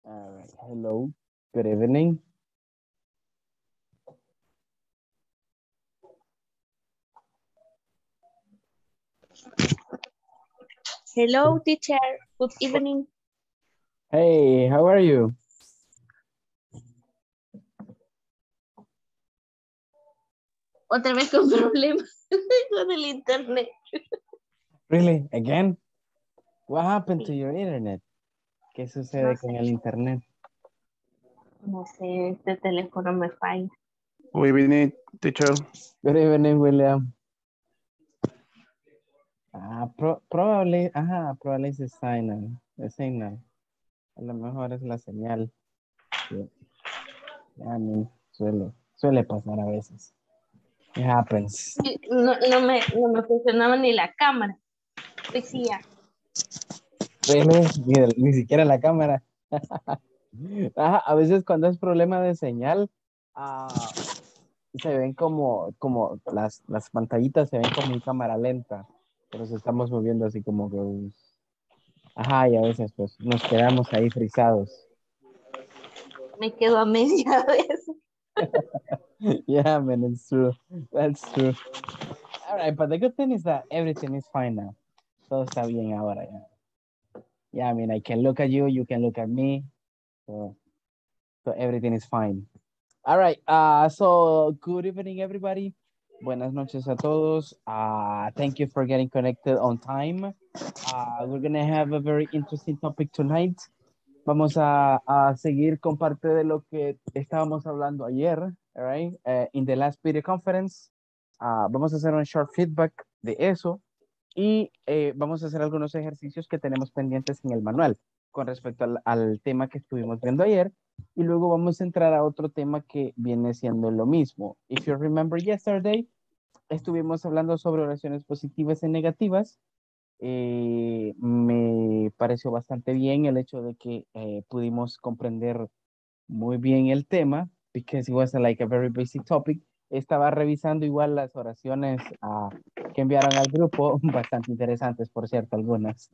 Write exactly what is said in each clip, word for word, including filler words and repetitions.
All right. Hello. Good evening. Hello, teacher. Good evening. Hey, how are you? Otra vez con problemas con el internet. Really? Again? What happened to your internet? ¿Qué sucede No con sé, el internet? no sé, este teléfono me falla. Good evening, teacher. Good evening, William. Ah, pro probably, ajá, probably es el signal, el signal. A lo mejor es la señal. Sí. I mean, suele, suele pasar a veces. It happens. No, no, me, no me funcionaba ni la cámara. Decía, Really? Ni, ni siquiera la cámara. Ajá, a veces cuando es problema de señal, ah, se ven como, como las, las pantallitas se ven como en cámara lenta, pero nos estamos moviendo así como que, uh, ajá, y a veces pues nos quedamos ahí frisados. me quedo a media vez. Yeah, man, it's true. That's true. All right, but the good thing is that everything is fine now. Todo está bien ahora, ya. Yeah, I mean, I can look at you, you can look at me, so, so everything is fine. All right, uh, so good evening, everybody. Buenas noches a todos. Uh, thank you for getting connected on time. Uh, we're going to have a very interesting topic tonight. Vamos a, a seguir con parte de lo que estábamos hablando ayer, all right? Uh, in the last video conference. Uh, vamos a hacer un short feedback de eso y eh, vamos a hacer algunos ejercicios que tenemos pendientes en el manual con respecto al, al tema que estuvimos viendo ayer. Y luego vamos a entrar a otro tema que viene siendo lo mismo. If you remember yesterday, estuvimos hablando sobre oraciones positivas y negativas. Eh, me pareció bastante bien el hecho de que eh, pudimos comprender muy bien el tema, because it was like a very basic topic. Estaba revisando igual las oraciones uh, que enviaron al grupo, bastante interesantes, por cierto, algunas.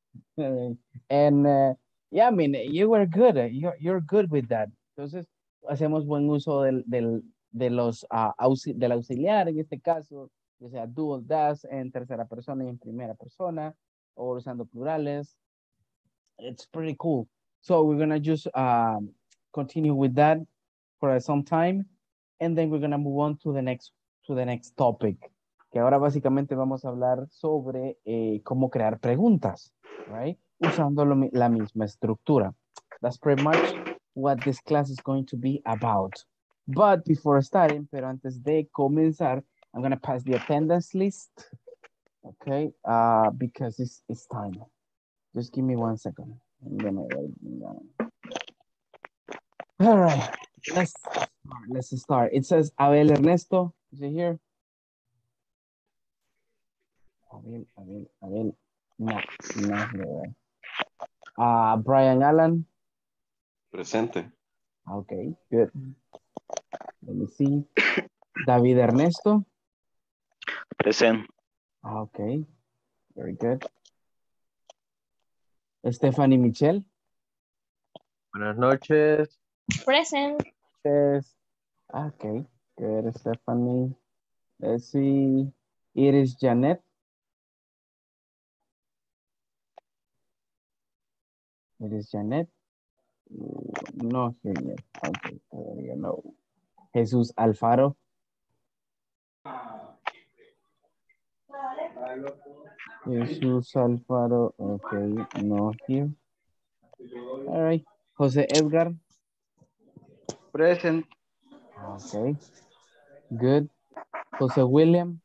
And uh, yeah, I mean, you were good. You're, you're good with that. Entonces, hacemos buen uso del, del, de los, uh, auxi del auxiliar en este caso, o sea, do, das en tercera persona y en primera persona, o usando plurales. It's pretty cool. So we're gonna just um, continue with that for some time, and then we're gonna move on to the next to the next topic. Que ahora básicamente vamos a hablar sobre eh, cómo crear preguntas, right? Usando lo, la misma estructura. That's pretty much what this class is going to be about. But before starting, pero antes de comenzar, I'm gonna pass the attendance list, okay? Uh, because it's, it's time. Just give me one second. I'm gonna write it down. All right, let's start. Let's start. It says Abel Ernesto. Is it here? Abel, Abel, Abel. No, not here. Uh, Brian Allen. Presente. Okay, good. Let me see. David Ernesto. Present. Okay, very good. Stephanie Michelle. Buenas noches. Present. Yes. Okay, good, Stephanie. Let's see. Iris Janet. Iris Janet. No here yet. Okay, todavía no. Jesús Alfaro. Jesús Alfaro. Okay, no here. All right. José Edgar. Present. Okay, good. José William.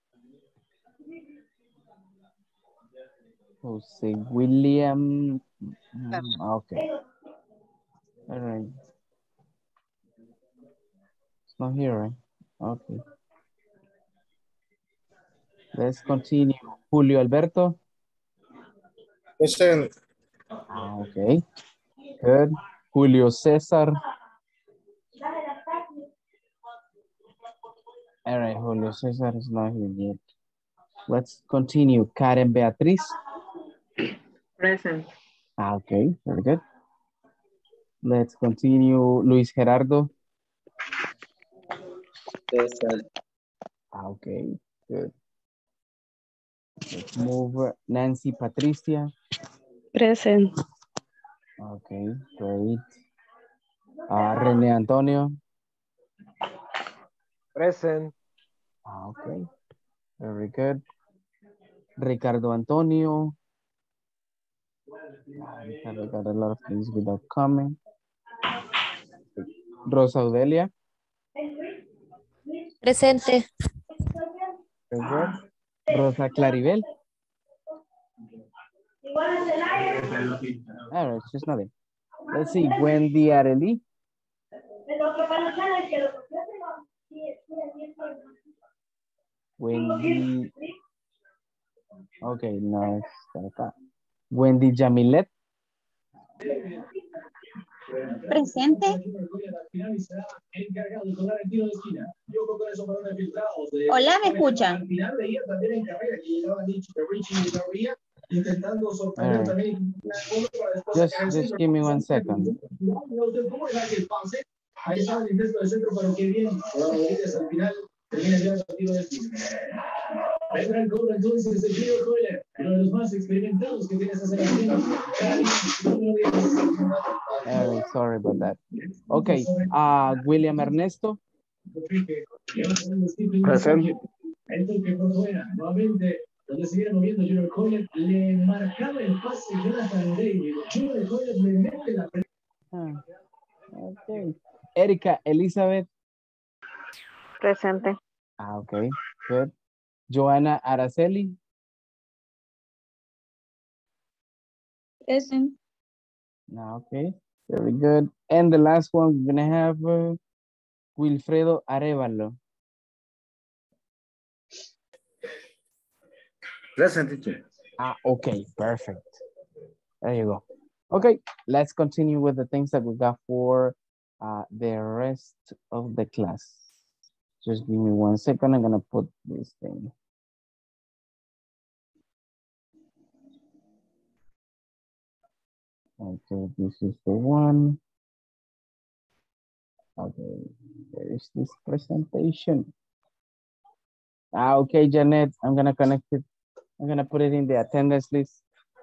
José William. Mm, okay. All right. It's not here, right? Okay. Let's continue. Julio Alberto. Present. Ah, okay. Good. Julio César. All right, Julio César is not here yet. Let's continue. Karen Beatriz. Present. Ah, okay, very good. Let's continue. Luis Gerardo. Present. Ah, okay, good. Let's move. Nancy Patricia. Present. Okay, great. Uh, René Antonio. Present. Ah, okay, very good. Ricardo Antonio. We got a lot of things without coming. Rosa Audelia. Presente. Very good. Rosa Claribel. All right, she's not in. Let's see, Wendy Arely. Wendy. Okay, no, está acá. Wendy Jamilet. Presente. Hola, ¿me escuchan? All right. Just, just give me one second. All right, sorry about that. Okay, uh, William Ernesto. Present. Donde se viene moviendo Junior Collier, le marcaba el pase Jonathan David. Junior Collier le mete la Ah, okay. Erika Elizabeth. Presente. Ah, okay, good. Joana Araceli. Present. Ah, okay, very good. And the last one we're gonna have uh, Wilfredo Arevalo. Present, teacher. Ah, okay, perfect. There you go. Okay, let's continue with the things that we got for uh, the rest of the class. Just give me one second. I'm gonna put this thing. Okay, this is the one. Okay, there is this presentation. Ah, okay, Janet, I'm gonna connect it. I'm gonna put it in the attendance list.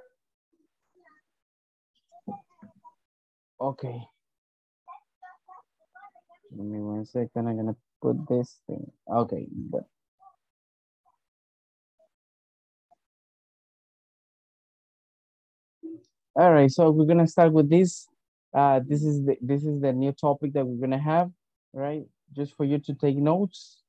Okay. Give me one second. I'm gonna put this thing. Okay, good. All right, so we're gonna start with this. Uh, this is the this is the new topic that we're gonna have, right? Just for you to take notes.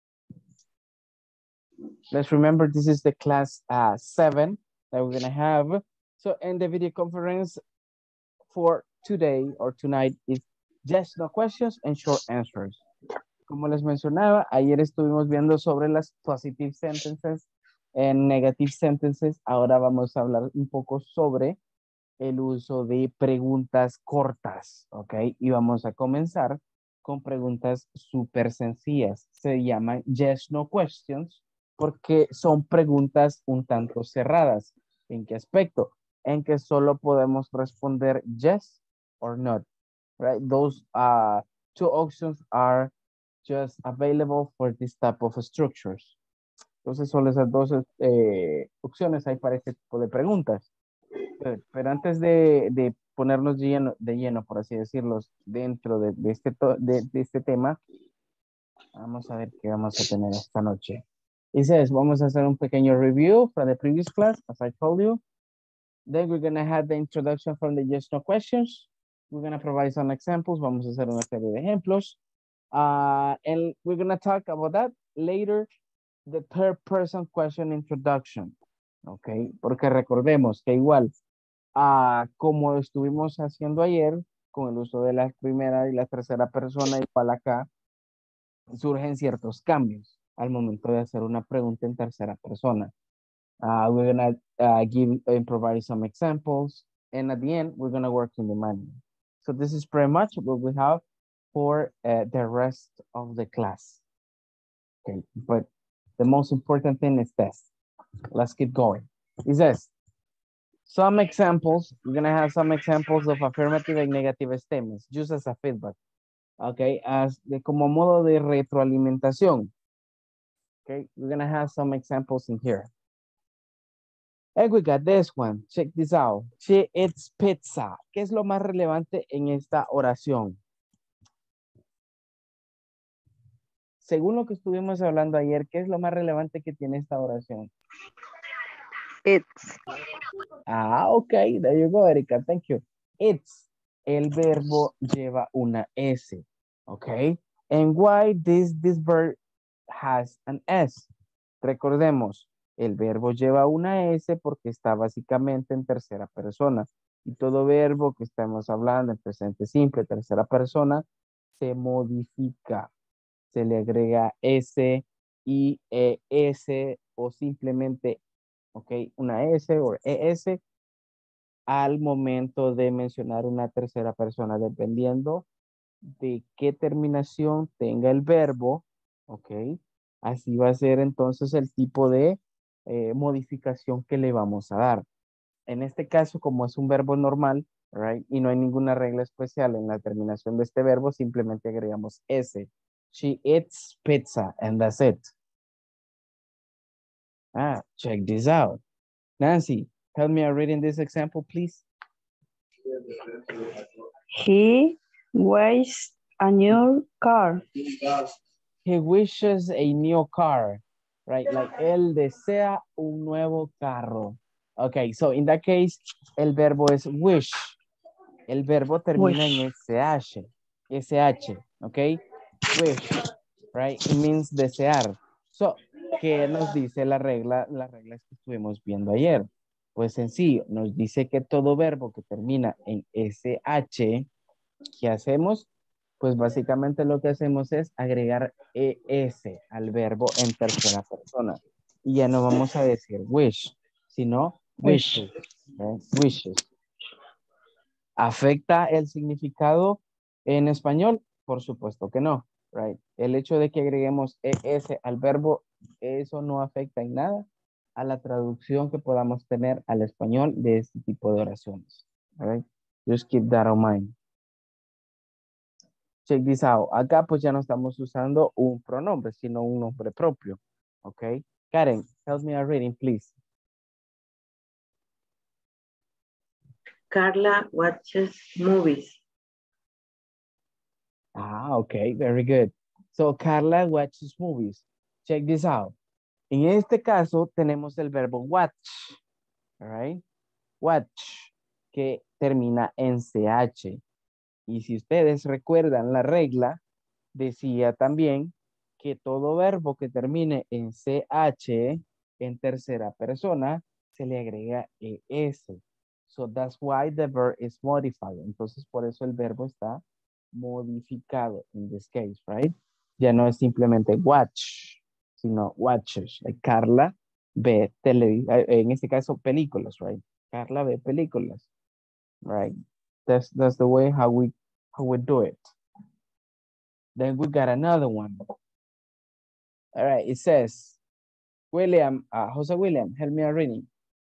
Let's remember this is the class uh, seven that we're gonna have. So in the video conference for today or tonight is yes, no questions and short answers. Como les mencionaba, ayer estuvimos viendo sobre las positive sentences and negative sentences. Ahora vamos a hablar un poco sobre el uso de preguntas cortas, ¿ok? Y vamos a comenzar con preguntas súper sencillas. Se llaman yes, no questions porque son preguntas un tanto cerradas. ¿En qué aspecto? En que solo podemos responder yes or not, right? Those uh, two options are just available for this type of structures. Entonces, solo esas dos eh, opciones hay para este tipo de preguntas. Pero, pero antes de, de ponernos de lleno, de lleno, por así decirlo, dentro de, de, este to, de, de este tema, vamos a ver qué vamos a tener esta noche. It says, vamos a hacer un pequeño review from the previous class, as I told you. Then we're going to have the introduction from the yes, no questions. We're going to provide some examples. Vamos a hacer una serie de ejemplos. Uh, and we're going to talk about that later, the third person question introduction. Ok, porque recordemos que igual, uh, como estuvimos haciendo ayer, con el uso de la primera y la tercera persona, igual acá, surgen ciertos cambios al momento de hacer una pregunta en tercera persona. Uh, we're gonna uh, give and provide some examples, and at the end, we're gonna work in the manual. So this is pretty much what we have for uh, the rest of the class. Okay, but the most important thing is this. Let's keep going. It says, some examples. We're going to have some examples of affirmative and negative statements, just as a feedback. Okay, as de, como modo de retroalimentación. Okay, we're going to have some examples in here. And we got this one. Check this out. She eats pizza. ¿Qué es lo más relevante en esta oración? Según lo que estuvimos hablando ayer, ¿qué es lo más relevante que tiene esta oración? It's. Ah, ok. There you go, Erika. Thank you. It's. El verbo lleva una S. Ok. And why this, this verb has an S? Recordemos, el verbo lleva una S porque está básicamente en tercera persona. Y todo verbo que estamos hablando en presente simple, tercera persona, se modifica. Se le agrega S, I, E, S o simplemente, ok, una S o E S al momento de mencionar una tercera persona, dependiendo de qué terminación tenga el verbo, ok. Así va a ser entonces el tipo de eh, modificación que le vamos a dar. En este caso, como es un verbo normal, right, y no hay ninguna regla especial en la terminación de este verbo, simplemente agregamos S. She eats pizza and that's it. Ah, check this out. Nancy, help me out reading this example, please. He wishes a new car. He wishes a new car, right? Like, él desea un nuevo carro. Okay, so in that case, el verbo es wish. El verbo termina Wish. en S H. S H, okay? Wish, right? It means desear. So, ¿qué nos dice la regla? Las reglas que estuvimos viendo ayer. Pues sencillo, nos dice que todo verbo que termina en S H, ¿qué hacemos? Pues básicamente lo que hacemos es agregar E S al verbo en tercera persona. Y ya no vamos a decir wish, sino wishes. ¿Okay? Wishes. ¿Afecta el significado en español? Por supuesto que no. Right? El hecho de que agreguemos E S al verbo, eso no afecta en nada a la traducción que podamos tener al español de este tipo de oraciones. Right? Just keep that in mind. Check this out. Acá pues ya no estamos usando un pronombre, sino un nombre propio. Ok. Karen, help me out reading, please. Carla watches movies. Ah, ok. Very good. So, Carla watches movies. Check this out. En este caso tenemos el verbo watch. All right. Watch, que termina en C H. Y si ustedes recuerdan la regla, decía también que todo verbo que termine en C H en tercera persona se le agrega E S. So that's why the verb is modified. Entonces por eso el verbo está modificado in this case, right? Ya no es simplemente watch, sino watches. Like Carla ve televisión, en este caso películas, right? Carla ve películas, right? That's, that's the way how we, how we do it. Then we got another one. All right, it says, William, uh, Jose William, help me out reading.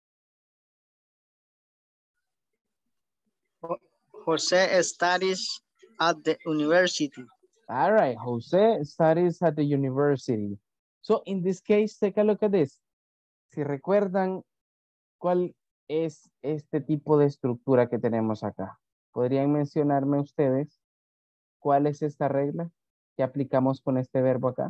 Jose studies at the university. All right, Jose studies at the university. So in this case, take a look at this. Si recuerdan, ¿cuál es este tipo de estructura que tenemos acá? ¿Podrían mencionarme ustedes cuál es esta regla que aplicamos con este verbo acá?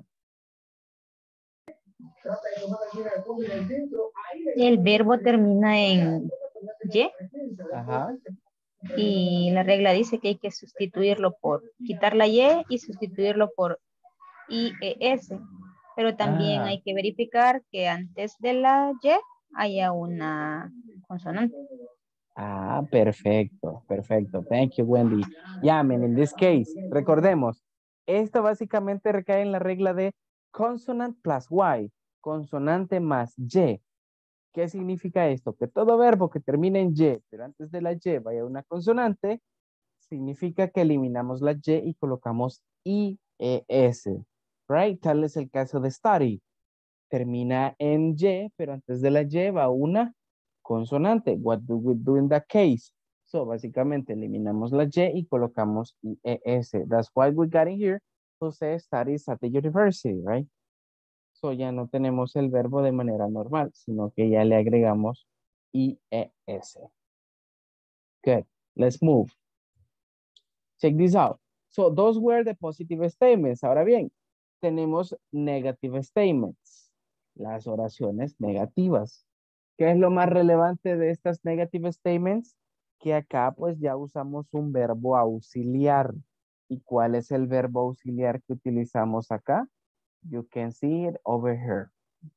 El verbo termina en Y. Ajá. Y la regla dice que hay que sustituirlo por, quitar la Y y sustituirlo por I E S. Pero también Ah. hay que verificar que antes de la Y haya una consonante. Ah, perfecto, perfecto. Thank you, Wendy. Yeah, I mean, in this case, recordemos, esto básicamente recae en la regla de consonant plus Y, consonante más Y. ¿Qué significa esto? Que todo verbo que termine en Y, pero antes de la Y vaya una consonante, significa que eliminamos la Y y colocamos I E S. Right? Tal es el caso de study. Termina en Y, pero antes de la Y va una consonante. What do we do in that case? So, básicamente eliminamos la Y y colocamos I E S. That's why we got in here. José studies at the university, right? So, ya no tenemos el verbo de manera normal, sino que ya le agregamos I E S. Good. Let's move. Check this out. So, those were the positive statements. Ahora bien, tenemos negative statements. Las oraciones negativas. ¿Qué es lo más relevante de estas negative statements? Que acá pues ya usamos un verbo auxiliar. ¿Y cuál es el verbo auxiliar que utilizamos acá? You can see it over here.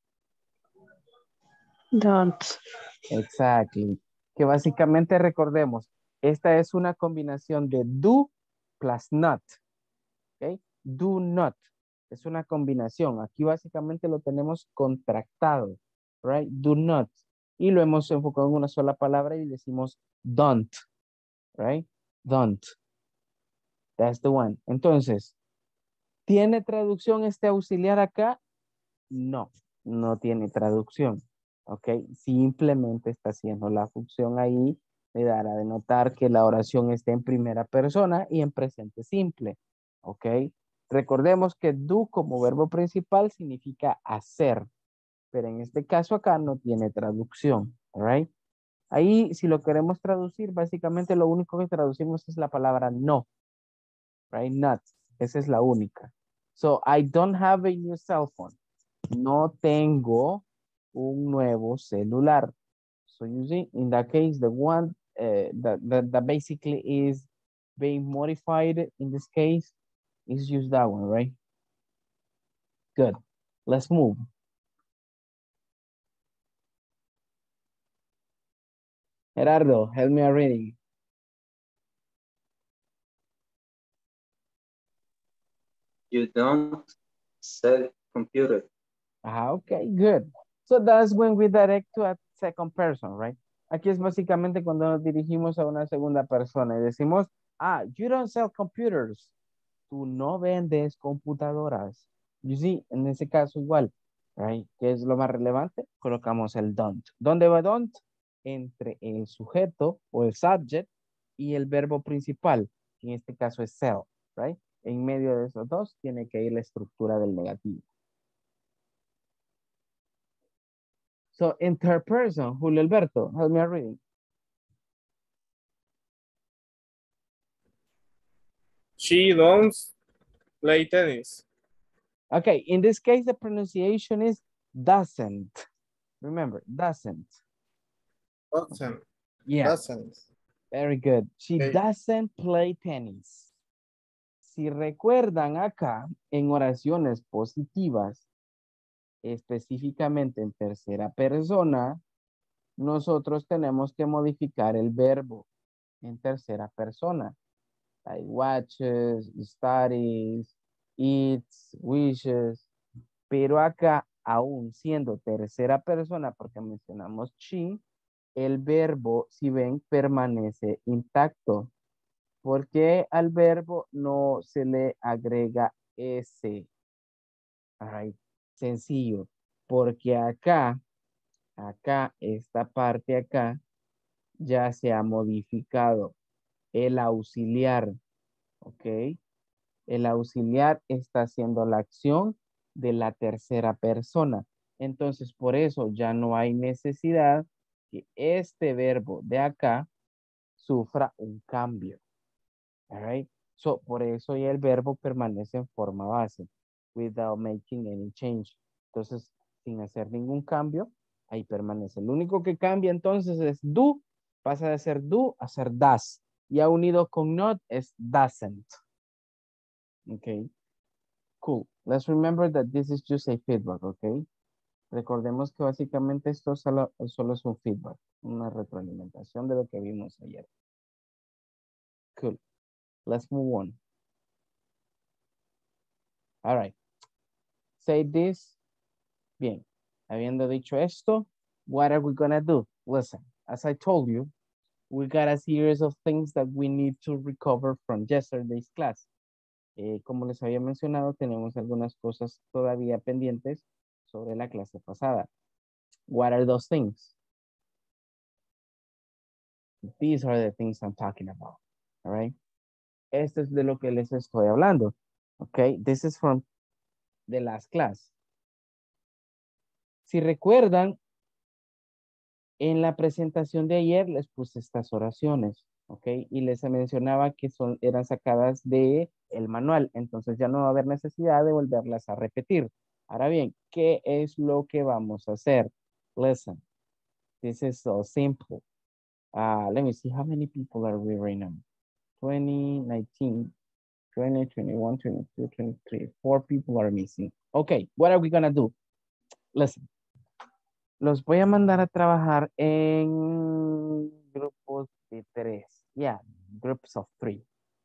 Don't. Exactly. Que básicamente recordemos, esta es una combinación de do plus not. ¿Ok? Do not. Es una combinación. Aquí básicamente lo tenemos contractado. Right? Do not. Y lo hemos enfocado en una sola palabra y decimos don't. Right? Don't. That's the one. Entonces, ¿tiene traducción este auxiliar acá? No, no tiene traducción. Ok, simplemente está haciendo la función ahí de dar a denotar que la oración está en primera persona y en presente simple. Ok, recordemos que do como verbo principal significa hacer, pero en este caso acá no tiene traducción. All right. Ahí, si lo queremos traducir, básicamente lo único que traducimos es la palabra no. Right, not. Esa es la única. So, I don't have a new cell phone. No tengo un nuevo celular. So, you see, in that case, the one uh, that, that, that basically is being modified in this case is just that one, right? Good. Let's move. Gerardo, help me reading. You don't sell computer. Ah, okay, good. So that's when we direct to a second person, right? Aquí es básicamente cuando nos dirigimos a una segunda persona y decimos, ah, you don't sell computers. Tú no vendes computadoras. You see, en ese caso igual, right? ¿Qué es lo más relevante? Colocamos el don't. ¿Dónde va don't? Entre el sujeto o el subject y el verbo principal, que en este caso es sell, right? En medio de esos dos tiene que ir la estructura del negativo. So, in third person, Julio Alberto, help me reading. She don't play tennis. Okay, in this case, the pronunciation is doesn't. Remember, doesn't. Doesn't. Yeah. Doesn't. Very good. She Okay. doesn't play tennis. Si recuerdan acá, en oraciones positivas, específicamente en tercera persona, nosotros tenemos que modificar el verbo en tercera persona. Like watches, studies, eats, wishes. Pero acá, aún siendo tercera persona, porque mencionamos she, el verbo, si ven, permanece intacto. Porque al verbo no se le agrega ese. All right. Sencillo. Porque acá, acá, esta parte acá, ya se ha modificado. El auxiliar, ¿ok? El auxiliar está haciendo la acción de la tercera persona. Entonces, por eso ya no hay necesidad que este verbo de acá sufra un cambio. All right? So, por eso ya el verbo permanece en forma base, without making any change. Entonces, sin hacer ningún cambio, ahí permanece. Lo único que cambia entonces es do, pasa de ser do a ser does. Ya unido con not es doesn't. Okay. Cool. Let's remember that this is just a feedback, okay? Recordemos que básicamente esto solo, solo es un feedback, una retroalimentación de lo que vimos ayer. Cool. Let's move on. All right. Say this. Bien. Habiendo dicho esto, what are we gonna do? Listen, as I told you, we got a series of things that we need to recover from yesterday's class. Eh, como les había mencionado, tenemos algunas cosas todavía pendientes sobre la clase pasada. What are those things? These are the things I'm talking about. All right. Esto es de lo que les estoy hablando. Okay. This is from the last class. Si recuerdan, en la presentación de ayer les puse estas oraciones, ¿ok? Y les mencionaba que son, eran sacadas de el manual, entonces ya no va a haber necesidad de volverlas a repetir. Ahora bien, ¿qué es lo que vamos a hacer? Listen, this is so simple. Uh, let me see, how many people are we right now? twenty, nineteen, twenty, twenty-one, twenty-two, twenty-three. Four people are missing. Okay, what are we gonna do? Listen. Los voy a mandar a trabajar en grupos de tres. Yeah, groups of three.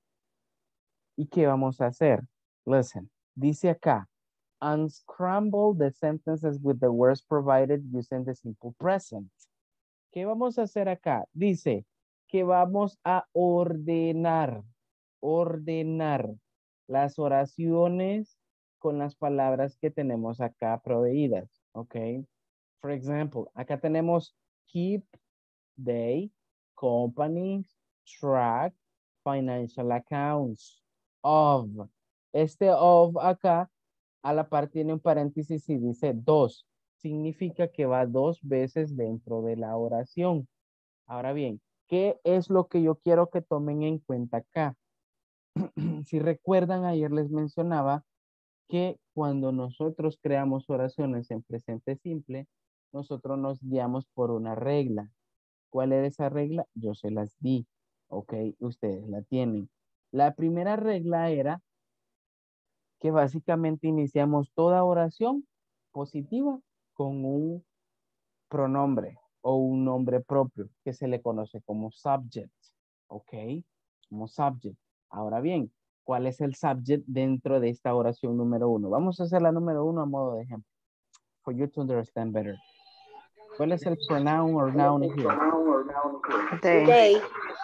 ¿Y qué vamos a hacer? Listen, dice acá, unscramble the sentences with the words provided using the simple present. ¿Qué vamos a hacer acá? Dice que vamos a ordenar, ordenar las oraciones con las palabras que tenemos acá proveídas, ¿ok? For example, acá tenemos keep, day, company, track, financial accounts, of. Este of acá a la par tiene un paréntesis y dice dos. Significa que va dos veces dentro de la oración. Ahora bien, ¿qué es lo que yo quiero que tomen en cuenta acá? Si recuerdan, ayer les mencionaba que cuando nosotros creamos oraciones en presente simple, nosotros nos guiamos por una regla. ¿Cuál era esa regla? Yo se las di. Ok, ustedes la tienen. La primera regla era que básicamente iniciamos toda oración positiva con un pronombre o un nombre propio que se le conoce como subject. Ok, como subject. Ahora bien, ¿cuál es el subject dentro de esta oración número uno? Vamos a hacer la número uno a modo de ejemplo. For you to understand better. ¿Cuál es el pronoun or noun here? They. They.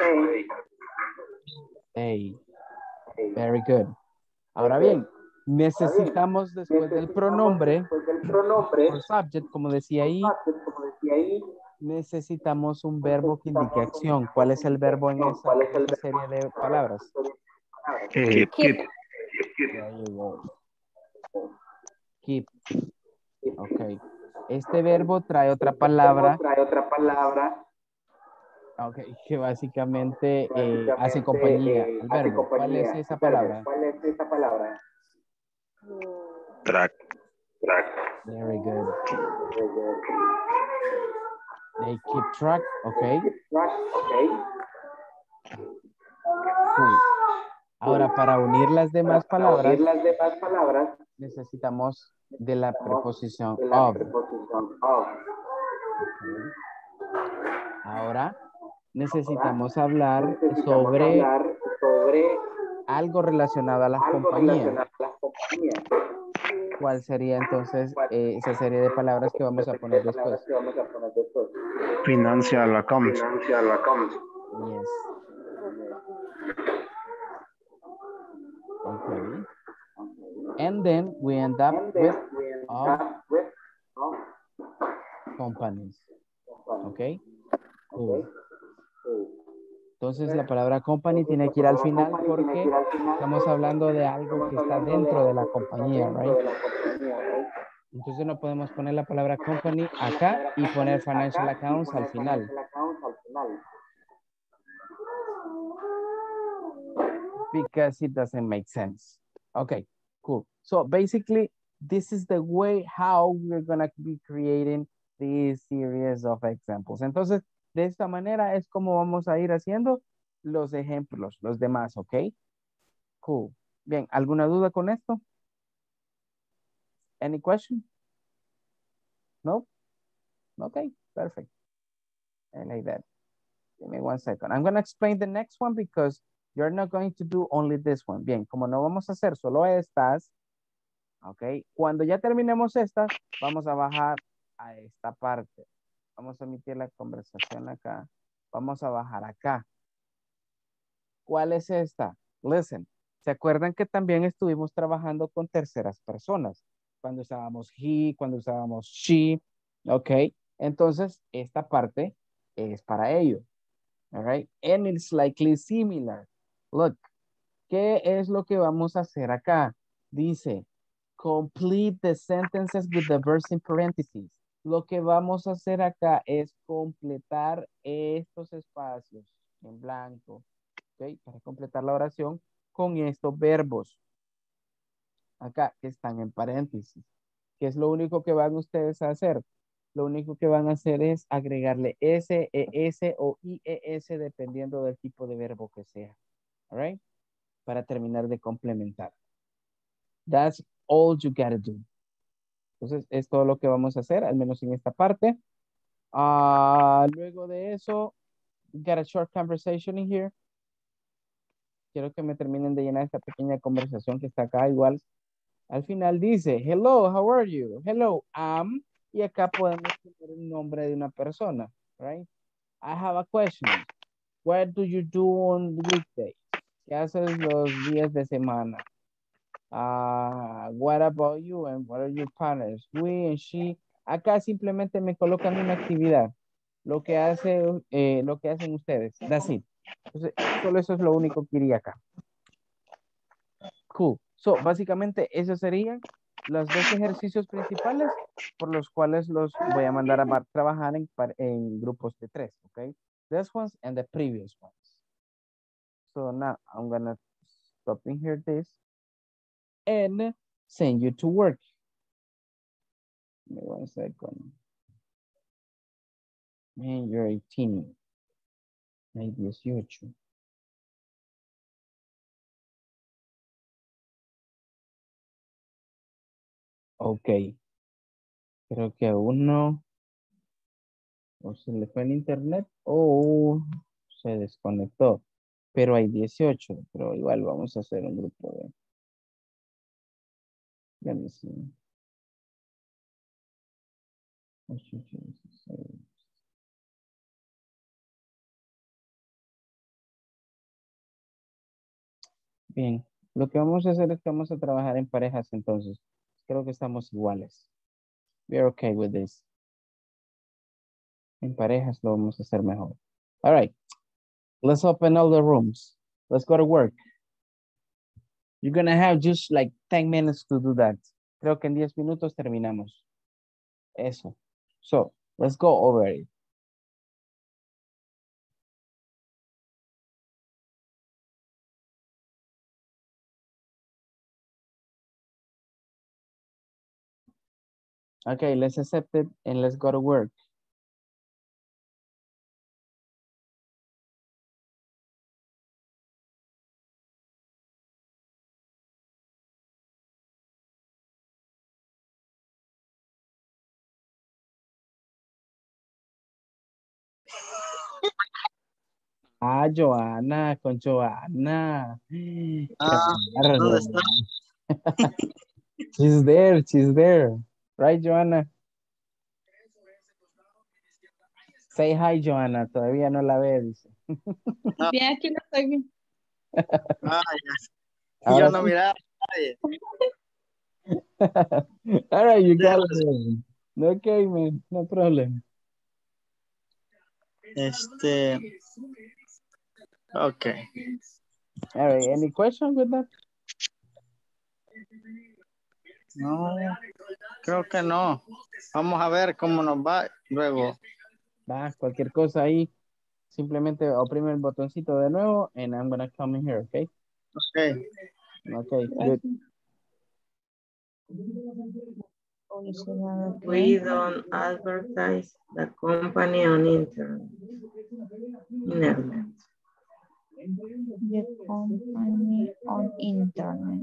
They. Very good. Ahora bien, necesitamos después del pronombre, por subject, como decía ahí, necesitamos un verbo que indique acción. ¿Cuál es el verbo en esa, en esa serie de palabras? Eh, keep. There you go. Keep. Ok. Este verbo trae otra palabra. Ok, que básicamente eh, hace compañía al verbo. ¿Cuál es esa palabra? Track. Very good. They keep track, ok. Cool. Ahora, para unir las demás palabras, necesitamos de la preposición of. Okay. Ahora, necesitamos hablar sobre algo relacionado a las compañías. ¿Cuál sería entonces eh, esa serie de palabras que vamos a poner después? Financial accounts. Yes. Okay. And then we end up with of companies. Okay. Cool. Entonces la palabra company tiene que ir al final porque estamos hablando de algo que está dentro de la compañía, right? Entonces no podemos poner la palabra company acá y poner financial accounts al final. Because it doesn't make sense. Okay, cool. So basically, this is the way how we're going to be creating this series of examples. Entonces, de esta manera es como vamos a ir haciendo los ejemplos, los demás, ¿ok? Cool. Bien, ¿alguna duda con esto? Any question? No? Okay, perfect. I like that. Give me one second. I'm going to explain the next one because you're not going to do only this one. Bien, como no vamos a hacer solo estas, ok, cuando ya terminemos estas, vamos a bajar a esta parte. Vamos a emitir la conversación acá. Vamos a bajar acá. ¿Cuál es esta? Listen. ¿Se acuerdan que también estuvimos trabajando con terceras personas? Cuando usábamos he, cuando usábamos she. Ok. Entonces, esta parte es para ello. All right. And it's likely similar. Look, ¿qué es lo que vamos a hacer acá? Dice, complete the sentences with the verbs in parentheses. Lo que vamos a hacer acá es completar estos espacios en blanco, ¿ok? Para completar la oración con estos verbos. Acá que están en paréntesis. ¿Qué es lo único que van ustedes a hacer? Lo único que van a hacer es agregarle S, E S o I E S dependiendo del tipo de verbo que sea. All right? Para terminar de complementar. That's all you gotta do. Entonces, es todo lo que vamos a hacer, al menos en esta parte. Uh, luego de eso, we got a short conversation in here. Quiero que me terminen de llenar esta pequeña conversación que está acá. Igual, al final dice, hello, how are you? Hello, I'm. Y acá podemos poner el nombre de una persona, right? I have a question. What do you do on weekdays? ¿Qué haces los días de semana? Uh, what about you and what are your partners? We and she. Acá simplemente me colocan una actividad. Lo que hace, eh, lo que hacen ustedes. That's it. Entonces, solo eso es lo único que iría acá. Cool. So, básicamente, esos serían los dos ejercicios principales por los cuales los voy a mandar a trabajar en, en grupos de tres, okay? This ones and the previous ones. So now I'm gonna stop in here this and send you to work. Give me one second. Man, you're eighteen. Hay dieciocho. Ok. Creo que a uno o se le fue el internet o se desconectó. Pero hay dieciocho. Pero igual vamos a hacer un grupo de... Let me see. Bien. Lo que vamos a hacer es que vamos a trabajar en parejas entonces. Creo que estamos iguales. We're okay with this. En parejas lo vamos a hacer mejor. All right. Let's open all the rooms. Let's go to work. You're going to have just like ten minutes to do that. Creo que en diez minutos terminamos. Eso. So, let's go over it. Okay, let's accept it and let's go to work. Ah, Joana, con Joana. Ah, ¿dónde está? She's there, she's there. Right, Joana? Say hi, Joana. Todavía no la ve, dice. No. Bien, aquí no estoy bien. Ah, ya. Ahora Yo no sí. miraba a nadie. All right, you got it. Okay, man, no problem. Este. Okay. All right, any question with that? No, creo que no. Vamos a ver cómo nos va luego. Va, cualquier cosa ahí, simplemente oprime el botoncito de nuevo and I'm gonna come in here, okay? Okay. Okay, good. We don't advertise the company on internet. Internet. The company on internet.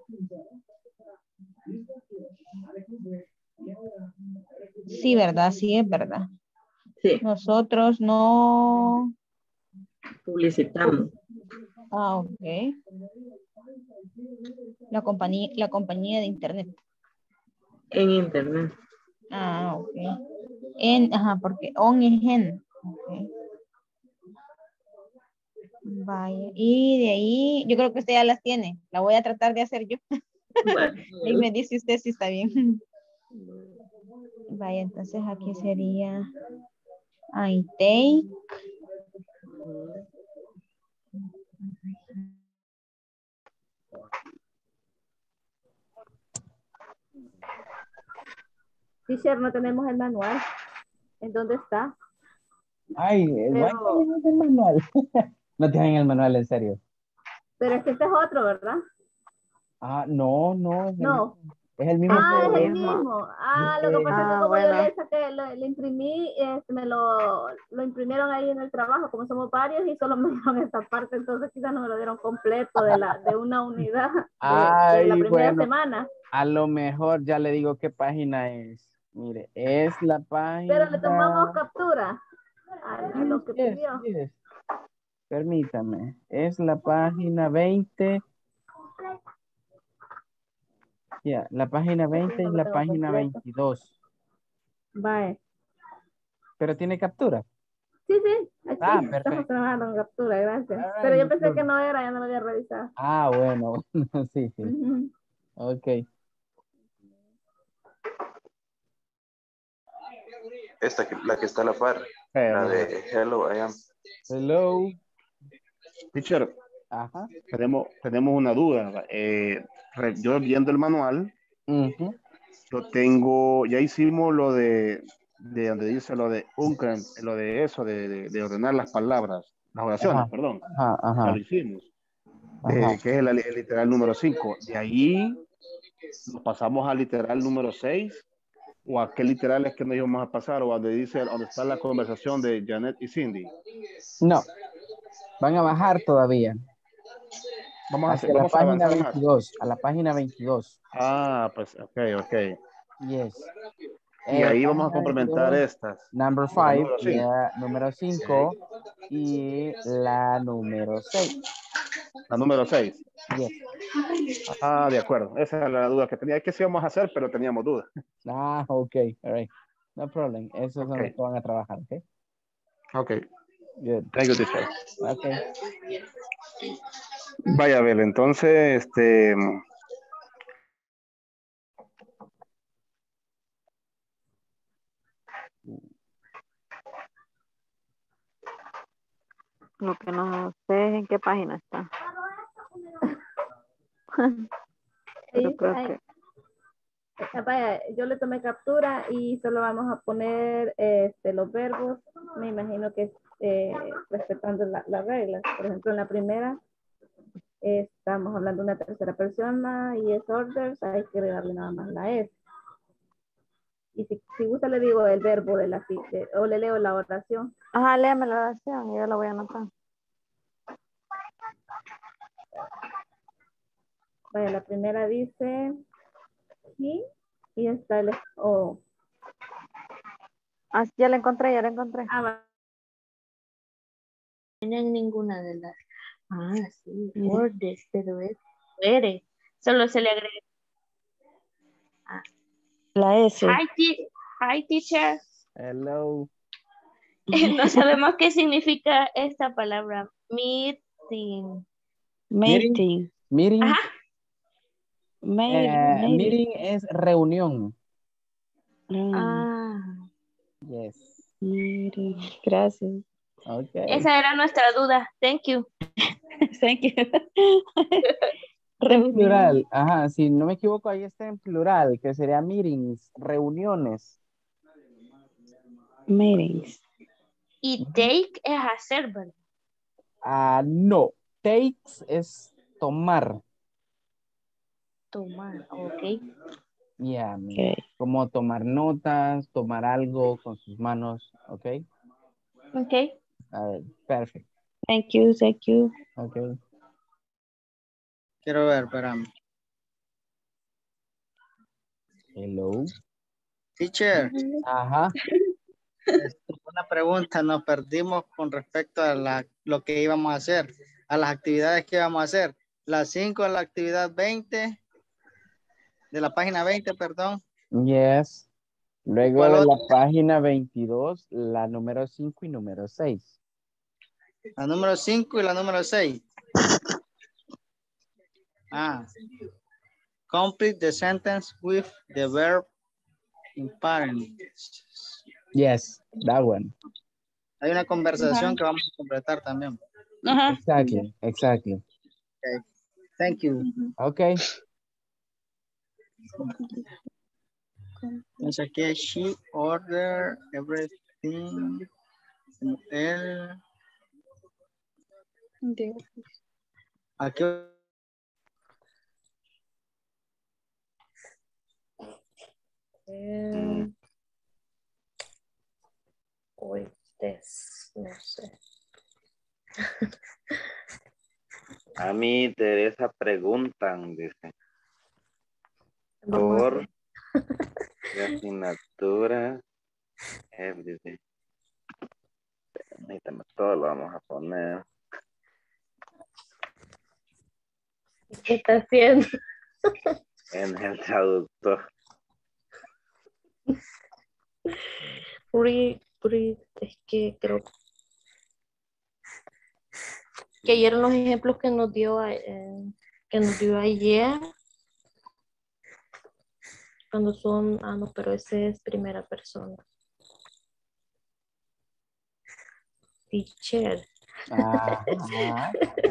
Sí, ¿verdad? Sí, es verdad. Sí. Nosotros no... Publicitamos. Ah, ok. La compañía, la compañía de internet. En internet. Ah, ok. En, ajá, porque on es en. Okay. Vaya. Y de ahí, yo creo que usted ya las tiene. La voy a tratar de hacer yo. Bueno. Y me dice usted si está bien. Vaya, entonces aquí sería I take Teacher, no tenemos el manual. ¿En dónde está? Ay, eh, Pero- why no tienen el manual? No tienen el manual, en serio. Pero es que este es otro, ¿verdad? Ah, no, no. Es el, No. es el mismo. Ah, que- es el mismo. Ah, lo que pasa es que Ah, como bueno. yo le saqué, lo, le imprimí, este, me lo, lo imprimieron ahí en el trabajo, como somos varios, y solo me dieron esa parte, entonces quizás no me lo dieron completo de, la, de una unidad de, de Ay, la primera bueno. semana. A lo mejor ya le digo qué página es. Mire, es la página. Pero le tomamos captura a, a lo que Yes, pidió. yes. Permítame. Es la página veinte. Ya, la página veinte no y lo la tengo página completo. veintidós. Bye. Pero tiene captura. Sí, sí, aquí Ah, estamos perfecto. trabajando en captura, gracias. All right, Pero yo no pensé que problem. no era, ya no lo había revisado. Ah, bueno. Sí, sí. Ujú. Ok. Esta, que- la que está a la par. Eh, La vamos a ver. de Hello, I am. Hello. Teacher, Ajá. tenemos, tenemos una duda. Eh, re- yo viendo el manual, Ujú. yo tengo, ya hicimos lo de, de donde dice lo de Uncan, lo de eso, de, de- de ordenar las palabras, las oraciones, Ajá. perdón. Ajá, Ya ajá. lo hicimos. Ajá. Eh, que es el, el literal número cinco. De ahí nos pasamos al literal número seis. ¿O a qué literal es que nos íbamos a pasar? ¿O donde dice, donde está la conversación de Janet y Cindy? No. Van a bajar todavía. Vamos a, hacer, Hacia la vamos a página avanzar más. veintidós. A la página veintidós. Ah, pues, ok, ok. Yes. Y Eh, ahí vamos a página complementar veintidós, estas. number La five, número cinco. yeah, número cinco y la número seis. La número seis. Yes. Ah, de acuerdo. Esa era la duda que tenía. ¿Qué sí íbamos a hacer? Pero teníamos dudas. Ah, ok. All right. No problem. Esos son Ok. los que van a trabajar, ¿ok? Ok. Good. Thank you, teacher. Ok. Vaya, a ver, entonces, este... Lo que no sé es en qué página está. Pero Sí, creo ay, que... ah, vaya, yo le tomé captura y solo vamos a poner este, los verbos. Me imagino que eh, respetando la- las reglas. Por ejemplo, en la primera estamos hablando de una tercera persona y es orders, hay que agregarle nada más la S. Y si, si gusta le digo el verbo de la de, o le leo la oración. Ajá, léame la oración y yo la voy a anotar. Vaya, la primera dice he y está el o. Ah, ya la encontré, ya la encontré. Ah, va. No en ninguna de las. Ah, sí, orders, pero es eres. Solo se le agrega. Ah. La S. Hi, ti- hi, teacher. Hello. No sabemos qué significa esta palabra. Meeting. Meeting. Meeting. Ajá. Meeting. Eh, meeting es reunión. Ah. Yes. Meeting. Gracias. Okay. Esa era nuestra duda. Thank you. Thank you. En plural. Ajá, si no me equivoco, ahí está en plural, que sería meetings, reuniones. Meetings. Y take es hacer, ¿verdad? Ah, no. Takes es tomar. Tomar, ok. Yeah, Okay. como tomar notas, tomar algo con sus manos, ¿ok? Ok. A ver, perfecto. Thank you, thank you. Ok. Quiero ver, espérame. Hello. Teacher. Ajá. Una pregunta, nos perdimos con respecto a la, lo que íbamos a hacer, a las actividades que íbamos a hacer. Las cinco en la actividad veinte, de la página veinte, perdón. Yes. Luego ¿Cuál de otra? la página veintidós, la número cinco y número seis. La número cinco y la número seis. Ah. Complete the sentence with the verb in parent. Yes, that one. Hay una conversación Ajá. que vamos a completar también. Ajá. Exactly, exactly. Okay. Thank you. Okay. Entonces aquí she ordered everything. Él, aquí Eh, Uy, des- no sé. A mí Teresa preguntan, dice, Vamos a por ver. la asignatura, eh, dice, ahorita todo lo vamos a poner. ¿Qué está haciendo? En el traductor. Read, read, es que creo que ayer en los ejemplos que nos dio a- eh, que nos dio ayer, cuando son, ah no, pero ese es primera persona. Teacher. Ajá.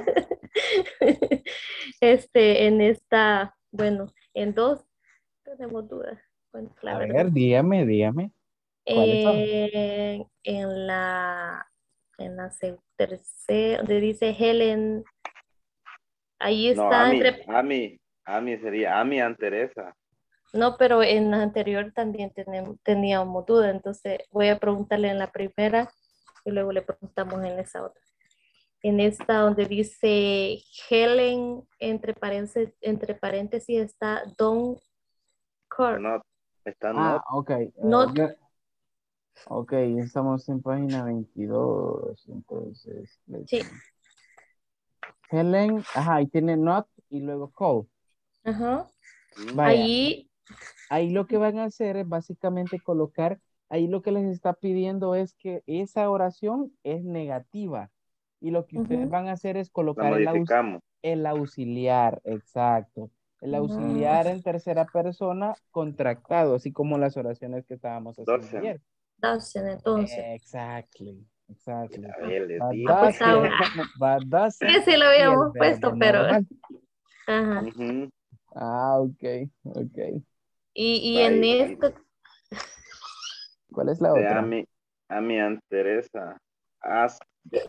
Este, en esta, bueno, en dos tenemos dudas. Bueno, la A verdad. ver, dígame, dígame. ¿Cuáles son? Eh, en la, en la tercera, donde dice Helen, ahí No, a está mí, entre, a mí, a mí sería, a mí an Teresa. no, pero en la anterior también tenemos, teníamos duda, entonces voy a preguntarle en la primera y luego le preguntamos en esa otra. En esta donde dice Helen, entre paréntesis, entre paréntesis está Don Kurt. No, está Ah, not. ok. eh, Not. yo- ok, estamos en página veintidós. Entonces, let's Sí. see. Helen, ajá, y tiene not y luego call. Ajá. Vaya, Ahí. ahí lo que van a hacer es básicamente colocar, ahí lo que les está pidiendo es que esa oración es negativa. Y lo que ustedes Ujú. van a hacer es La colocar el, aus- modificamos. el auxiliar, exacto. El auxiliar en tercera persona contractado, así como las oraciones que estábamos haciendo Doce. ayer. Dozen, entonces. Exactly, exactly. A ver, les But digo. Ah, pues doesn't, ahora. but doesn't Sí, sí lo y el habíamos verbo puesto, pero. normal. Ajá. Ujú. Ah, ok, ok. Y, y Va, en y- esto, ¿Cuál es la de a otra? mí, a mí an Teresa. Haz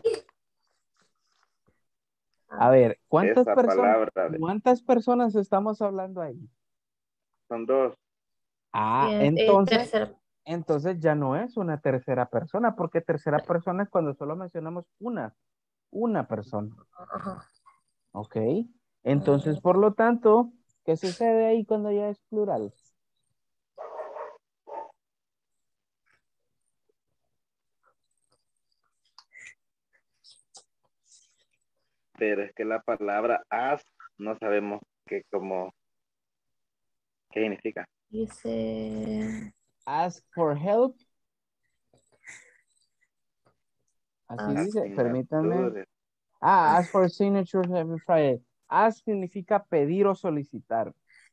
A ver, ¿cuántas esa personas, palabra. de- cuántas personas estamos hablando ahí? Son dos. Ah, es, es entonces, tercera. entonces ya no es una tercera persona, porque tercera persona es cuando solo mencionamos una, una persona. Ajá. ¿Ok? Entonces, por lo tanto, ¿qué sucede ahí cuando ya es plural? Pero es que la palabra haz no sabemos qué como qué significa. Dice. Ask for help. Así Ask. dice, permítanme. Asignaturas. Ah, ask for signatures every Friday. Ask significa pedir o solicitar.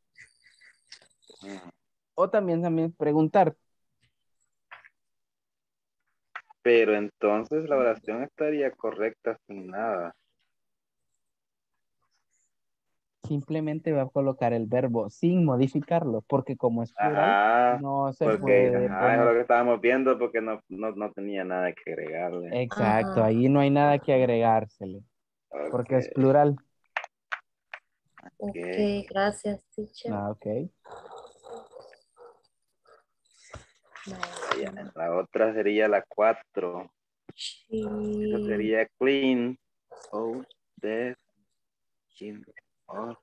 Ujú. O también, también preguntar. Pero entonces la oración estaría correcta sin nada. Simplemente va a colocar el verbo sin modificarlo, porque como es plural, Ajá. no se Porque puede ajá, eso es lo poner. que estábamos viendo porque no, no, no tenía nada que agregarle. Exacto, Ajá. ahí no hay nada que agregársele, porque es Ok, plural. Ok, ok. gracias, teacher. Ah, ok. Ya, la otra sería la cuatro. Sí. Esa sería clean. Oh, the gym. Oh.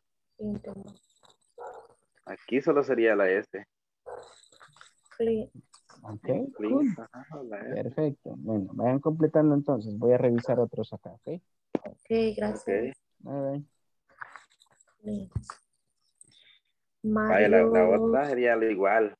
Aquí solo sería la S. Clean. Ok, Clean. cool. Ajá, la S. Perfecto. Bueno, vayan completando entonces. Voy a revisar otros acá, ¿ok? Ok, gracias. Ok. All right. Clean. Vaya, la, la Mario. otra sería lo igual.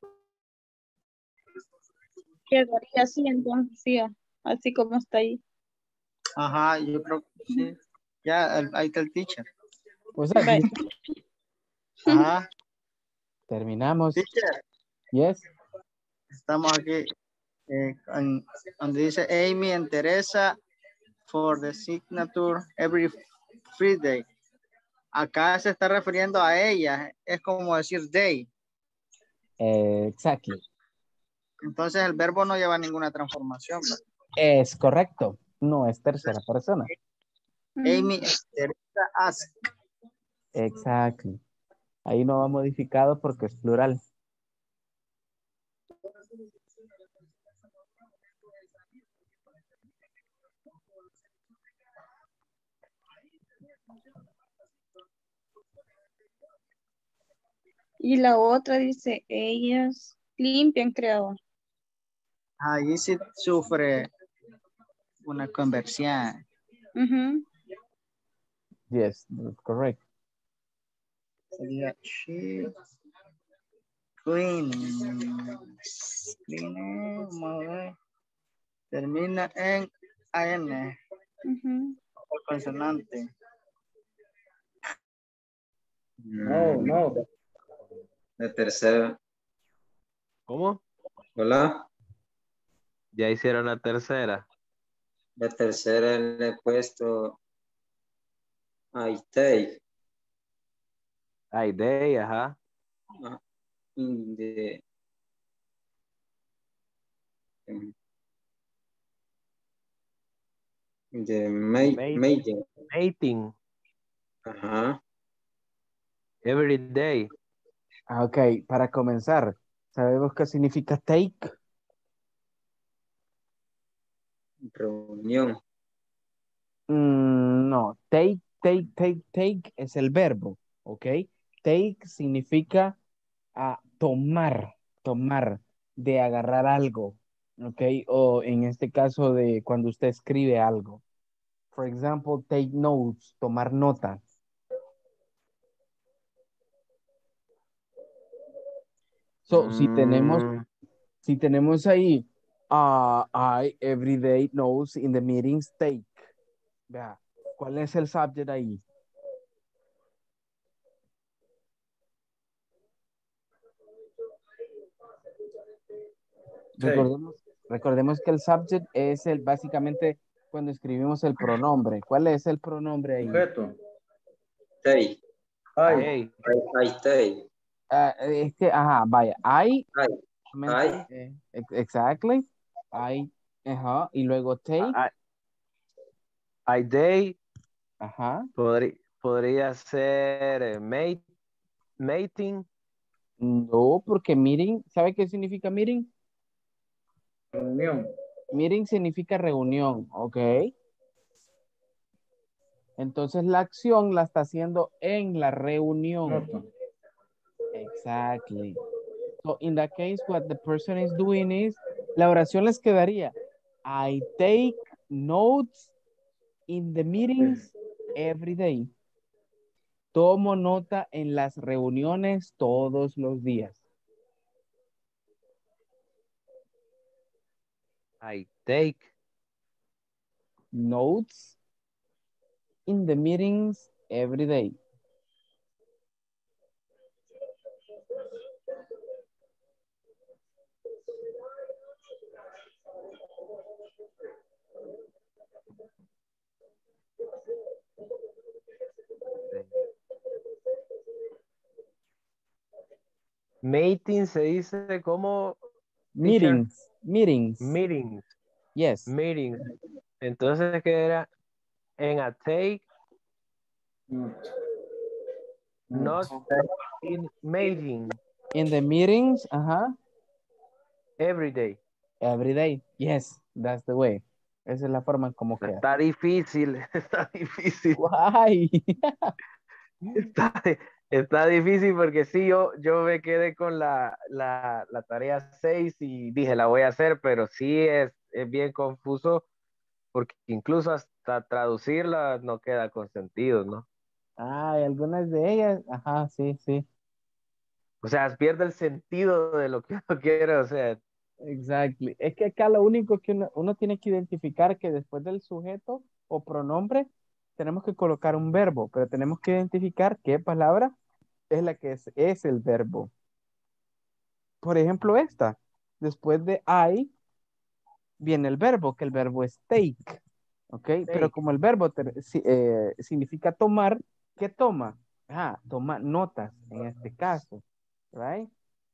Quedaría así entonces, sí, así como está ahí. Ajá, yo creo que sí. Ya, el- ahí está el teacher. O sea, Bye. Ajá, terminamos. teacher. Yes. Estamos aquí eh, en- donde dice Amy and Teresa for the signature every Friday. Acá se está refiriendo a ella, es como decir they. Eh, exactly. Entonces el verbo no lleva ninguna transformación. ¿Verdad? Es correcto. No es tercera persona. Amy Teresa ask. Exactly. Ahí no va modificado porque es plural. Y la otra dice, ellas limpian, creo. Ahí sí sufre una conversión. Ujú. Yes, that's correct. Sería she cleaning. Cleaning, vamos a ver. Termina en an. Ujú. O consonante. No, no. La tercera. ¿Cómo? Hola. Ya hicieron la tercera. La tercera le he puesto I take. I day, ajá. uh, In the in the ma Mate- mating. Mating. Ajá. Every day. Ah, ok, para comenzar, ¿sabemos qué significa take? Reunión. Mm, no, take, take, take, take es el verbo, ¿ok? Take significa ah, tomar, tomar, de agarrar algo, ¿ok? O en este caso de cuando usted escribe algo. For example, take notes, tomar nota. So, si tenemos, Mm, si tenemos ahí, ah, I every day knows in the meetings take. Vea, ¿cuál es el subject ahí? Recordemos, recordemos que el subject es el básicamente cuando escribimos el pronombre. ¿Cuál es el pronombre ahí? Sujeto. Take. Ah, day. I, I take. ah, es que, ajá, vaya, I, I. realmente, I. eh, ex- exactly, I, ajá, y luego take, I, I day ajá, podría, podría ser eh, mate, mating. no, porque meeting, ¿sabe qué significa meeting? Reunión. Meeting significa reunión, ¿ok? Entonces la acción la está haciendo en la reunión. Nota. Exactly. So in that case, what the person is doing is, la oración les quedaría, I take notes in the meetings every day. Tomo nota en las reuniones todos los días. I take Notes in the meetings every day. mating se dice como teacher? Meetings, meetings. Meetings. Yes. Meetings. Entonces, ¿qué era? En a take, not in meeting. In the meetings, ajá. Every day. Every day. Yes, that's the way. Esa es la forma en como queda. Está difícil, está difícil. Why? Está, está difícil porque sí, yo, yo me quedé con la, la, la tarea seis y dije, la voy a hacer, pero sí es, es bien confuso porque incluso hasta traducirla no queda con sentido, ¿no? Ay, algunas de ellas, ajá, sí, sí. O sea, pierde el sentido de lo que uno quiere, o sea. Exactly. Es que acá lo único que uno, uno tiene que identificar que después del sujeto o pronombre tenemos que colocar un verbo, pero tenemos que identificar qué palabra es la que es, es el verbo. Por ejemplo, esta. Después de I viene el verbo, que el verbo es take. ¿Ok? Pero como el verbo te- si- eh, significa tomar, ¿qué toma? Ah, toma notas en este caso. Right?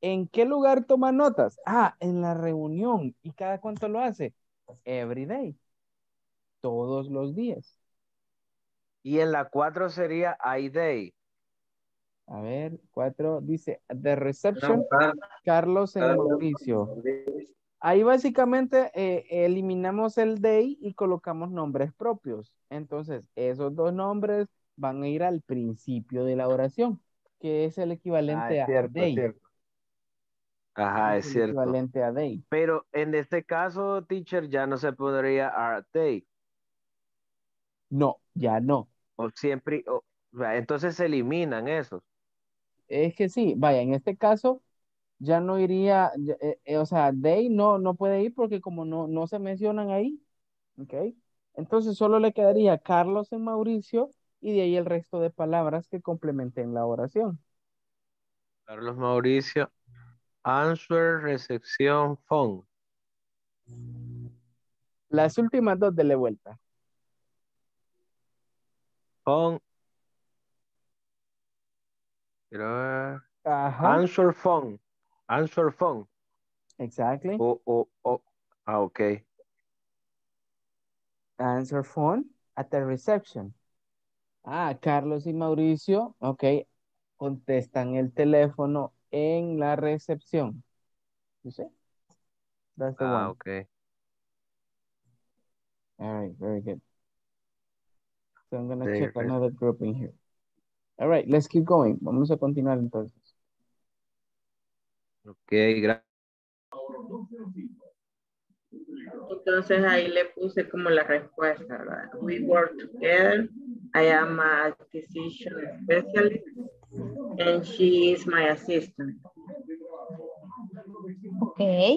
¿En qué lugar toma notas? Ah, en la reunión. ¿Y cada cuánto lo hace? Every day. Todos los días. Y en la cuatro sería I day. A ver, cuatro, dice, the reception, No, Car- Carlos en Carlos. Mauricio. Ahí básicamente eh, eliminamos el day y colocamos nombres propios. Entonces, esos dos nombres van a ir al principio de la oración, que es el Ah, equivalente es a cierto, es day. cierto. Ajá, Es es el cierto. equivalente a day. Pero en este caso, teacher, ya no se podría are they. No, ya no. O siempre, o- o sea, entonces se eliminan esos. Es que sí, vaya, en este caso ya no iría, ya, eh, eh, o sea, they no, no puede ir porque como no, no se mencionan ahí, ¿ok? Entonces solo le quedaría Carlos en Mauricio y de ahí el resto de palabras que complementen la oración. Carlos Mauricio, answer, recepción, phone. Las últimas dos dele vuelta. Phone. Quiero ver. Ajá, Answer phone. Answer phone. exactly. O, o, o. Ah, ok. Answer phone at the reception. Ah, Carlos y Mauricio, ok, contestan el teléfono en la recepción. You see? That's the Ah, one. ok. All right, very good. So I'm gonna Sí, check sí. another group in here. All right, let's keep going. Vamos a continuar entonces. Ok, gracias. Entonces ahí le puse como la respuesta, ¿verdad? We work together. I am a acquisition specialist and she is my assistant. Ok.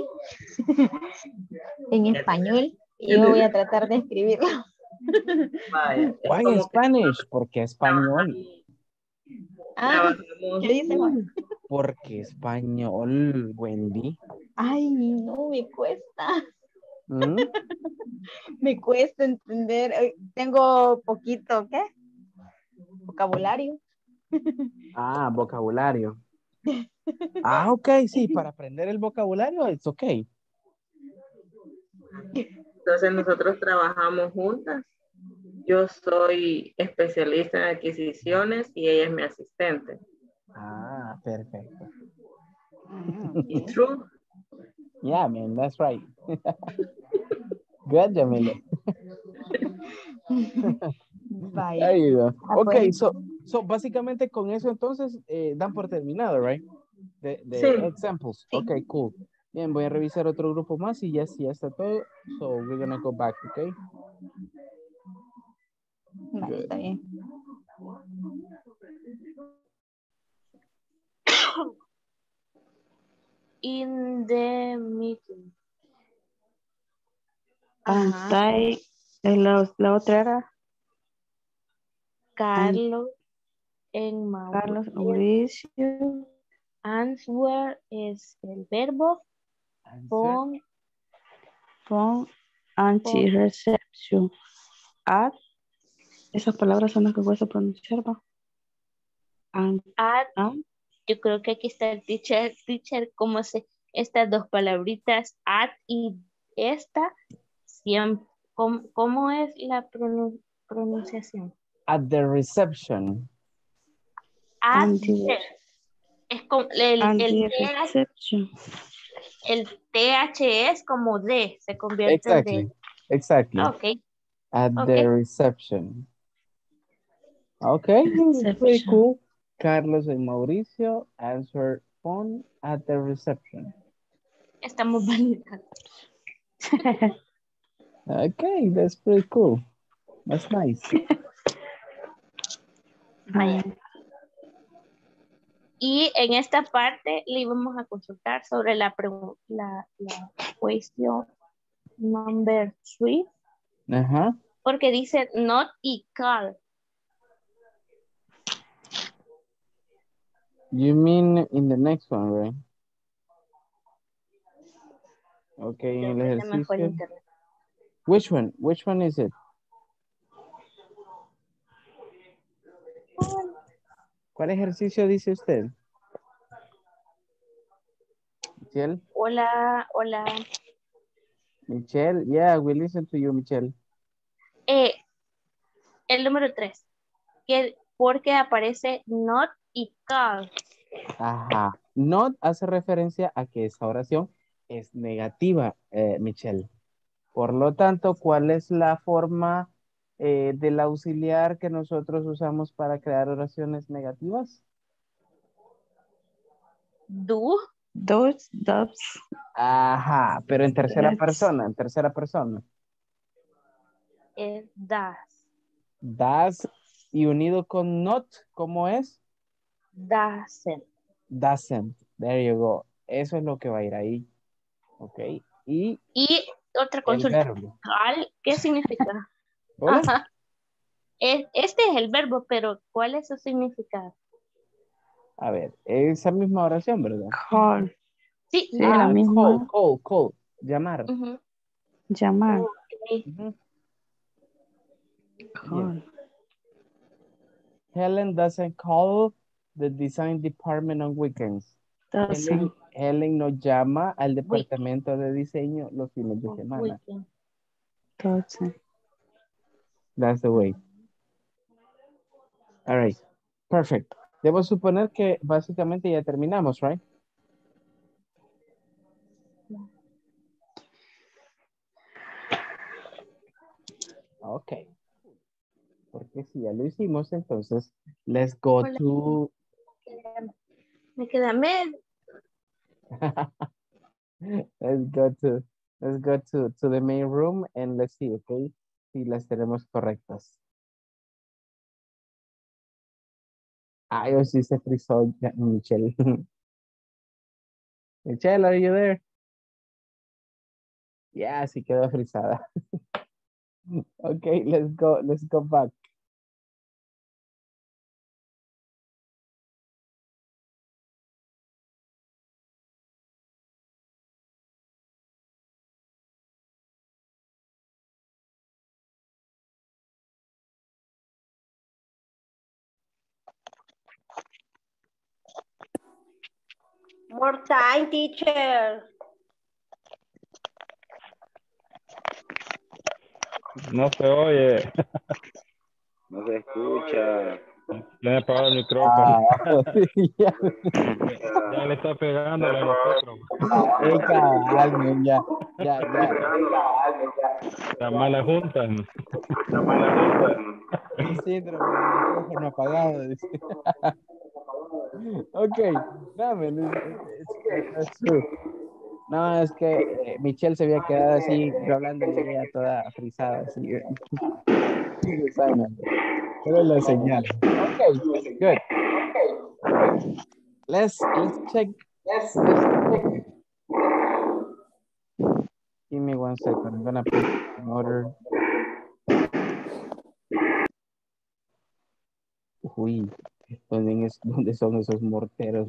En español. Yo voy a tratar de escribirlo. Vaya, es Why como que Spanish? Porque español. Ah, trabajamos. ¿qué dice Juan? Porque español, Wendy. Ay, no, me cuesta. ¿Mm? Me cuesta entender. Eh, Tengo poquito, ¿qué? Vocabulario. Ah, vocabulario. Ah, ok, sí, para aprender el vocabulario, it's ok. Entonces nosotros trabajamos juntas. Yo soy especialista en adquisiciones y ella es mi asistente. Ah, perfecto. It's true. Yeah, man, that's right. Good, Jamila. Vaya. There you go. Ah, Ok, pues. so, so básicamente con eso entonces eh, dan por terminado, right? De, de Sí. examples. Ok, cool. Bien, voy a revisar otro grupo más y ya, sí, ya está todo. So we're gonna go back, ok? Vale, está bien. In the meeting. Pantay, la, la otra era Carlos en Carlos Mauricio. Mauricio. Answer es el verbo. Phone. Phone, anti-reception. At. Esas palabras son las que cuesta pronunciar, ¿va? An- At. an- Yo creo que aquí está el teacher. Teacher, ¿cómo se? Estas dos palabritas, at y esta, siempre. ¿Cómo, cómo es la pronun- pronunciación? At the reception. At anti- the. Es como el, el, T H, anti-reception. el T H es como D, se convierte en Exactly, D. exactly. Ok, At ok. the reception. Okay, that's pretty Reception. cool. Carlos and Mauricio answer phone at the reception. Estamos validando. Okay, that's pretty cool. That's nice. Vaya. Y en esta parte le íbamos a consultar sobre la, pregu- la, la cuestión number three, Uh-huh. porque dice not y call. You mean in the next one, right? Okay, en el Se me fue el ejercicio. internet. Which one? Which one is it? ¿Cuál ejercicio dice usted? Michelle. Hola, hola. Michelle, yeah, we listen to you, Michelle. Eh, el número tres. Que, porque aparece not y cause. Ajá. Not hace referencia a que esa oración es negativa, eh, Michelle. Por lo tanto, ¿cuál es la forma eh, del auxiliar que nosotros usamos para crear oraciones negativas? Do. Dos, dos. Ajá, pero en tercera That's- persona, en tercera persona. Es das. Das y unido con not, ¿cómo es? Doesn't. Doesn't. There you go. Eso es lo que va a ir ahí. Ok. Y Y otra el consulta. verbo. ¿Cuál? ¿Qué significa? Hola. Ajá. Es- Este es el verbo, pero ¿cuál es su significado? A ver, esa misma oración, ¿verdad? Call. Sí, Sí, Ah, la misma. call, call, call. Llamar. Ujú. Llamar. Ok. Ujú. Call. Helen doesn't call the design department on weekends. Helen, Doesn't. Helen no llama al departamento de diseño los fines de semana. Weekend. Doesn't. That's the way. All right. Perfect. Debo suponer que básicamente ya terminamos, right? Ok. Porque si ya lo hicimos, entonces, let's go Hola. to... Me queda med. let's go to... Let's go to, to the main room and let's see, okay? Si las tenemos correctas. Ay, oh, sí se frizó ya, Michelle. Michelle, are you there? Yeah, sí quedó frizada. Okay, let's go, let's go back. More time, teacher. No se oye. No se escucha. Le he apagado el micrófono. Ah, ya, ya, ya le está pegando al micrófono. eh, cabal, men, ya, ya, ya. La mala junta. La mala junta. El síndrome del micrófono apagado. dice. Ok, no, man, it's, it's, that's true. No, es que eh, Michelle se había quedado así, yo hablando de ella toda frisada, así. Pero la señal. Ok, good. Let's, let's check. Let's check. Give me one second. I'm gonna put in order. Uy, ¿dónde, es, ¿dónde son esos morteros?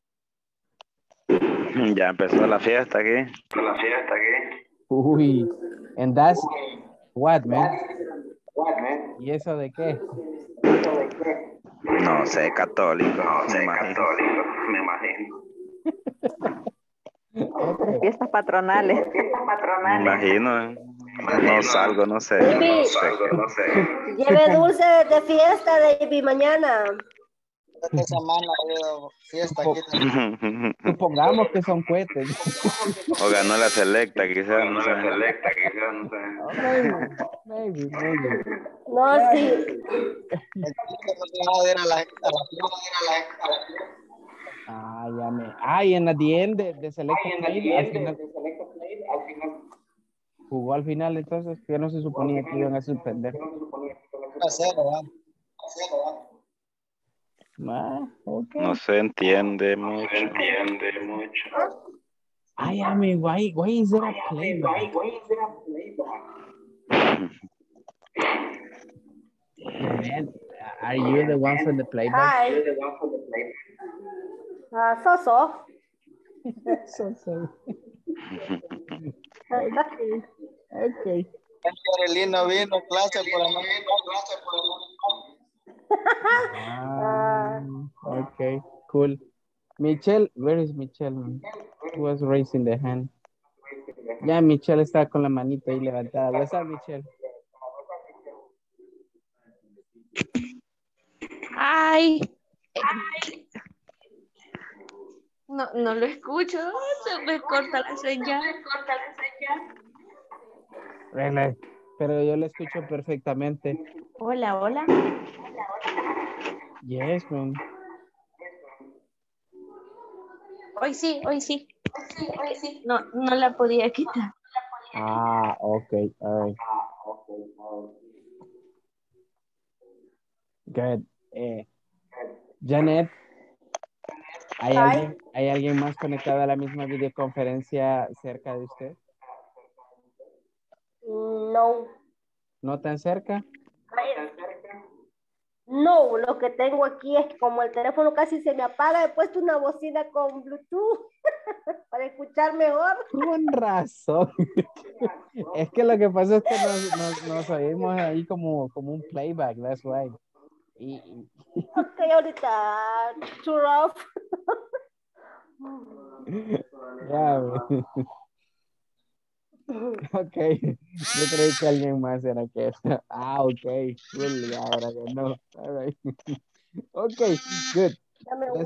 Ya empezó la fiesta aquí. La fiesta aquí. Uy, and that's what, man? ¿Y eso de qué? No sé, católico. No sé, me imagino. católico, me imagino. Okay. Fiestas patronales. Fiestas Me patronales. imagino. No salgo, no sé. Baby, No sé. no sé. Lleve dulce de fiesta, David, mañana. Esta semana ha habido fiesta aquí también. Supongamos que son cohetes. O ganó la selecta, quizás. No sé. La selecta, quizás, no sé. Oh, maybe, maybe, maybe. No, sí. No era la, a la fiesta. Ah, ya me. Ay, en la D N de, de Selecta Play, al final. Jugó al final, entonces, que no se suponía que iban a suspender. A cero, ¿verdad? A cero, ¿verdad? Ah, okay. No se entiende mucho. Se entiende mucho. Ay, amigo, why, why is there a playback? Man, are you the one for the playback? Hi. Uh, so so. So sorry. Okay. Okay. Carolina vino clase por la noche. Clase por la noche. Ah, okay, cool. Michelle, where is Michelle? Who was raising the hand? Ya, Michelle está con la manito ahí levantada. What's up, Michelle? Ay. No, no lo escucho. Se me corta la señal. Really? Pero yo la escucho perfectamente. Hola, hola. Yes, man. Hoy sí, hoy sí. No, no la podía quitar. Ah, okay, all right. Good. Eh, Janet, ¿hay alguien, ¿hay alguien más conectado a la misma videoconferencia cerca de usted? No. ¿No tan cerca? No, lo que tengo aquí es que como el teléfono casi se me apaga, he puesto una bocina con Bluetooth para escuchar mejor. Con razón. Es que lo que pasa es que nos, nos, nos oímos ahí como, como un playback, that's why. Y, y... Ok, ahorita, turn off. Ya, ok, yo creí que alguien más era que eso. Ah, ok, cool, ahora ya no. All right. Ok, good. Let's...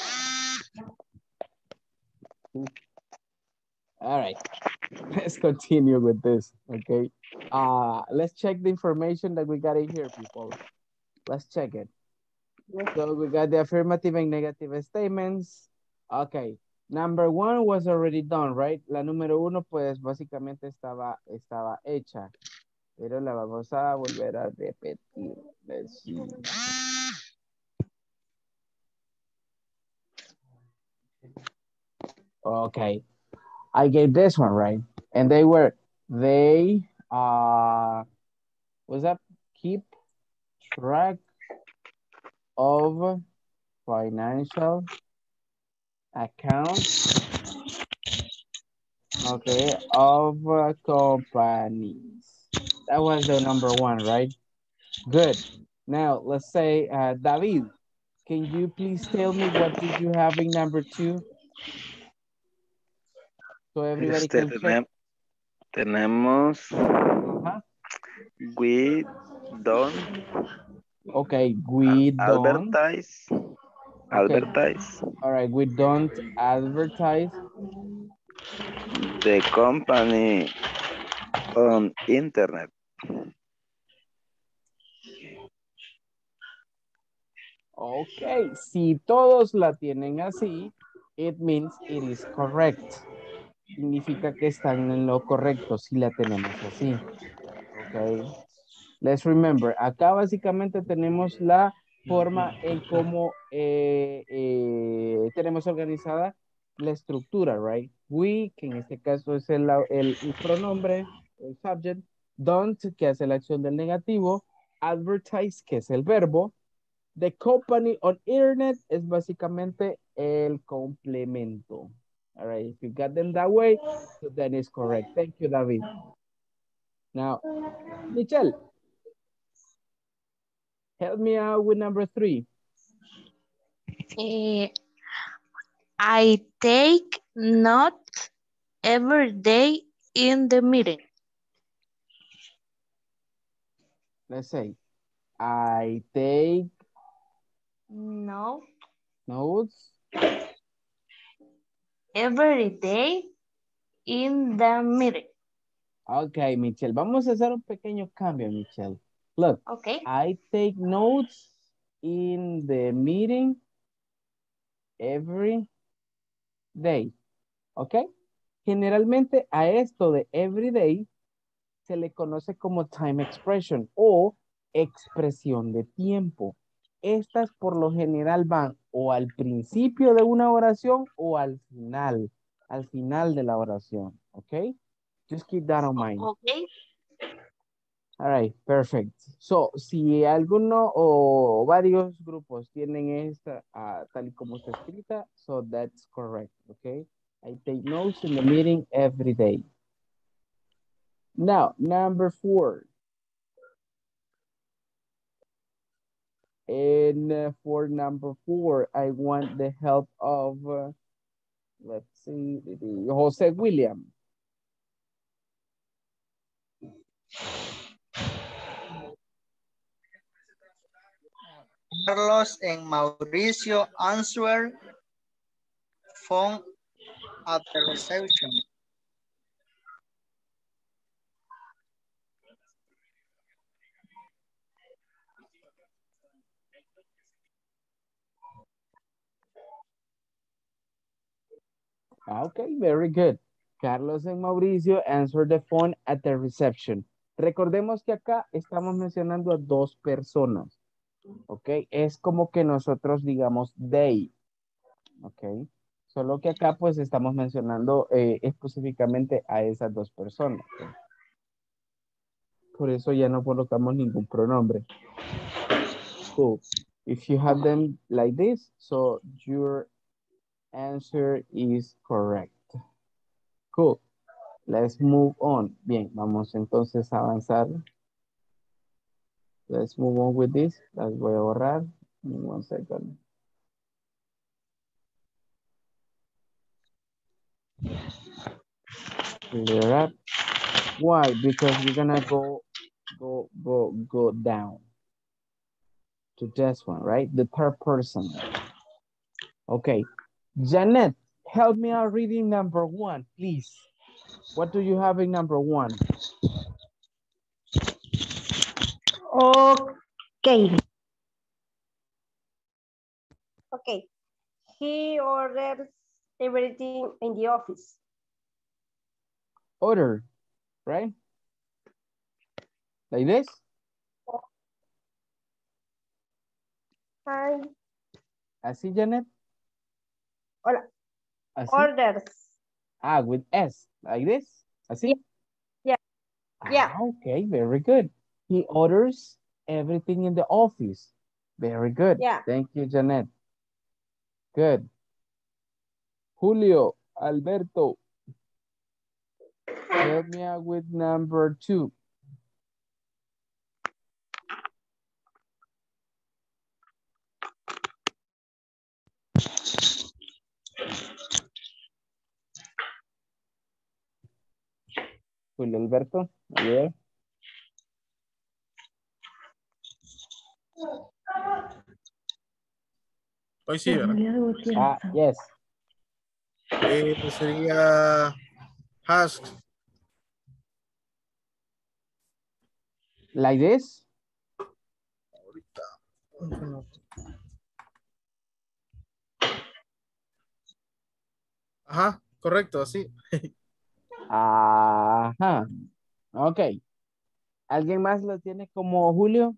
All right, let's continue with this, okay? Uh, let's check the information that we got in here, people. Let's check it. So we got the affirmative and negative statements. Okay, number one was already done, right? La número uno, pues, básicamente estaba, estaba hecha. Pero la vamos a volver a repetir. Let's see. Okay, I gave this one, right? And they were, they, uh, what's that? Keep track of financial accounts, okay, of uh, companies. That was the number one, right? Good. Now, let's say, uh, David, can you please tell me what did you have in number two? So everybody Este, can check. tenem- tenemos Uh-huh. we don't Okay, we don't. advertise. Okay. Advertise All right, we don't advertise the company on internet. Ok, si todos la tienen así, it means it is correct. Significa que están en lo correcto si la tenemos así. Ok. Let's remember, acá básicamente tenemos la forma en cómo eh, eh, tenemos organizada la estructura, right? We, que en este caso es el, el, el pronombre, el subject, don't, que hace la acción del negativo, advertise, que es el verbo, the company on internet es básicamente el complemento. All right, if you got them that way, so then it's correct. Thank you, David. Now, Michelle, help me out with number three. Eh, I take notes every day in the meeting. Let's say, I take No. notes Every day in the meeting. Okay, Michelle. Vamos a hacer un pequeño cambio, Michelle. Look, Okay. I take notes in the meeting every day. ¿Ok? Generalmente a esto de every day se le conoce como time expression o expresión de tiempo. Estas por lo general van o al principio de una oración o al final, al final de la oración. ¿Ok? Just keep that in mind. Okay. All right, perfect. So, si alguno o varios grupos tienen esta uh, tal y como está escrita, so that's correct, okay? I take notes in the meeting every day. Now, number four. And uh, for number four, I want the help of uh, Let's see. Jose William. Carlos and Mauricio answer phone at the reception. Okay, very good. Carlos and Mauricio answer the phone at the reception. Recordemos que acá estamos mencionando a dos personas. Ok, es como que nosotros digamos they. Ok, solo que acá pues estamos mencionando eh, específicamente a esas dos personas. ¿Okay? Por eso ya no colocamos ningún pronombre. Cool. If you have them like this, so your answer is correct. Cool. Let's move on. Bien, vamos entonces a avanzar. Let's move on with this. Las voy a borrar. One second. Clear up. Why? Because we're gonna go, go, go, go down to this one, right? The third person. Okay. Janet, help me out reading number one, please. What do you have in number one? Okay. Okay. He orders everything in the office. Order, right? Like this? Hi. Así, Janet? Hola. Así? Orders. Ah, with S, like this? Así? Yeah. Yeah. Ah, okay, very good. He orders everything in the office. Very good. Yeah. Thank you, Janet. Good. Julio, Alberto. Help me out with number two. Julio Alberto, are you there? Hoy sí, ¿verdad? Ah, yes. Eh, sería ask. Like this? Ajá, correcto, así. Ajá. Ok. ¿Alguien más lo tiene como Julio?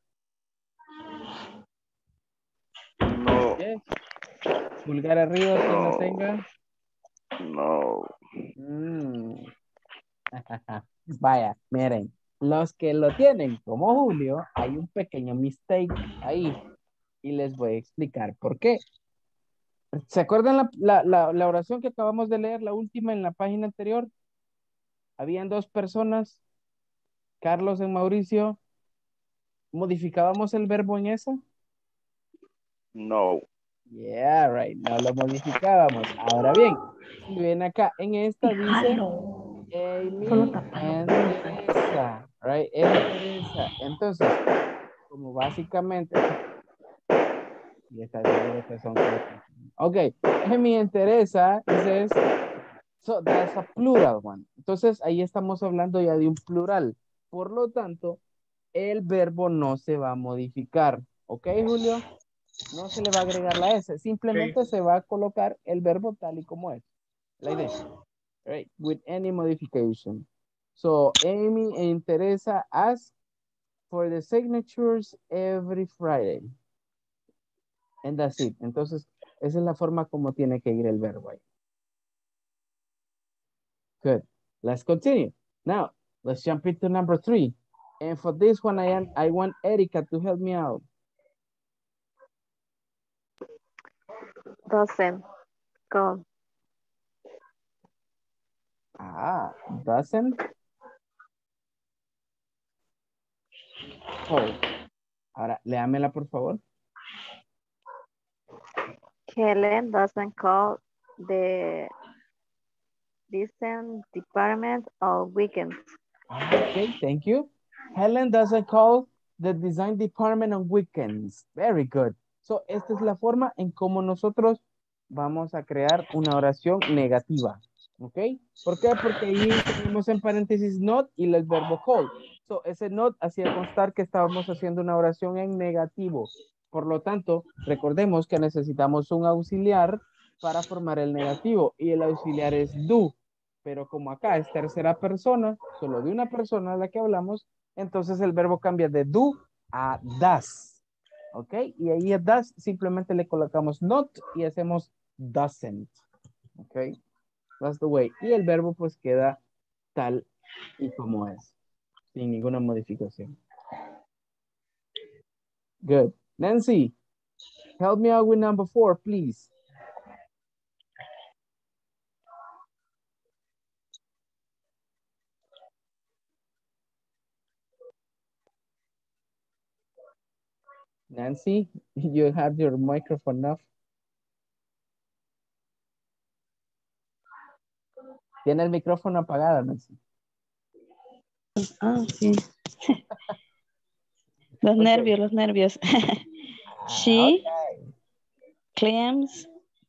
No. Yes. Pulgar arriba, quien lo No. tenga. No. Mm. Vaya, miren. Los que lo tienen como Julio, hay un pequeño mistake ahí. Y les voy a explicar por qué. ¿Se acuerdan la, la, la, la oración que acabamos de leer, la última en la página anterior? Habían dos personas, Carlos y Mauricio. ¿Modificábamos el verbo en esa? No. Yeah, right. No lo modificábamos. Ahora bien, si ven acá, en esta dice Amy and Teresa, right? Amy y Teresa. Entonces, como básicamente, y está seguro que son correctas. Ok, Amy and Teresa, dices, so that's a plural one. Entonces, ahí estamos hablando ya de un plural. Por lo tanto, el verbo no se va a modificar. ¿Ok, Julio? No se le va a agregar la S. Simplemente Okay. se va a colocar el verbo tal y como es. Like this. Right? With any modification. So, Amy and Teresa ask for the signatures every Friday. And that's it. Entonces, esa es la forma como tiene que ir el verbo ahí. Good. Let's continue. Now, let's jump into number three. And for this one, I, am, I want Erica to help me out. Doesn't go. Ah, doesn't. Oh. Ahora, léamela, por favor. Helen doesn't call the design department on weekends. Okay, thank you. Helen doesn't call the design department on weekends. Very good. So, esta es la forma en cómo nosotros vamos a crear una oración negativa. ¿Ok? ¿Por qué? Porque ahí tenemos en paréntesis not y el verbo call. So, ese not hacía constar que estábamos haciendo una oración en negativo. Por lo tanto, recordemos que necesitamos un auxiliar para formar el negativo y el auxiliar es do. Pero como acá es tercera persona, solo de una persona a la que hablamos, entonces el verbo cambia de do a does. ¿Ok? Y ahí a does simplemente le colocamos not y hacemos doesn't. ¿Ok? That's the way. Y el verbo pues queda tal y como es, sin ninguna modificación. Good. Nancy, help me out with number four, please. Nancy, you have your microphone off. Tiene el micrófono apagado, Nancy. Ah, sí. Los Okay. nervios, los nervios. She Okay. claims,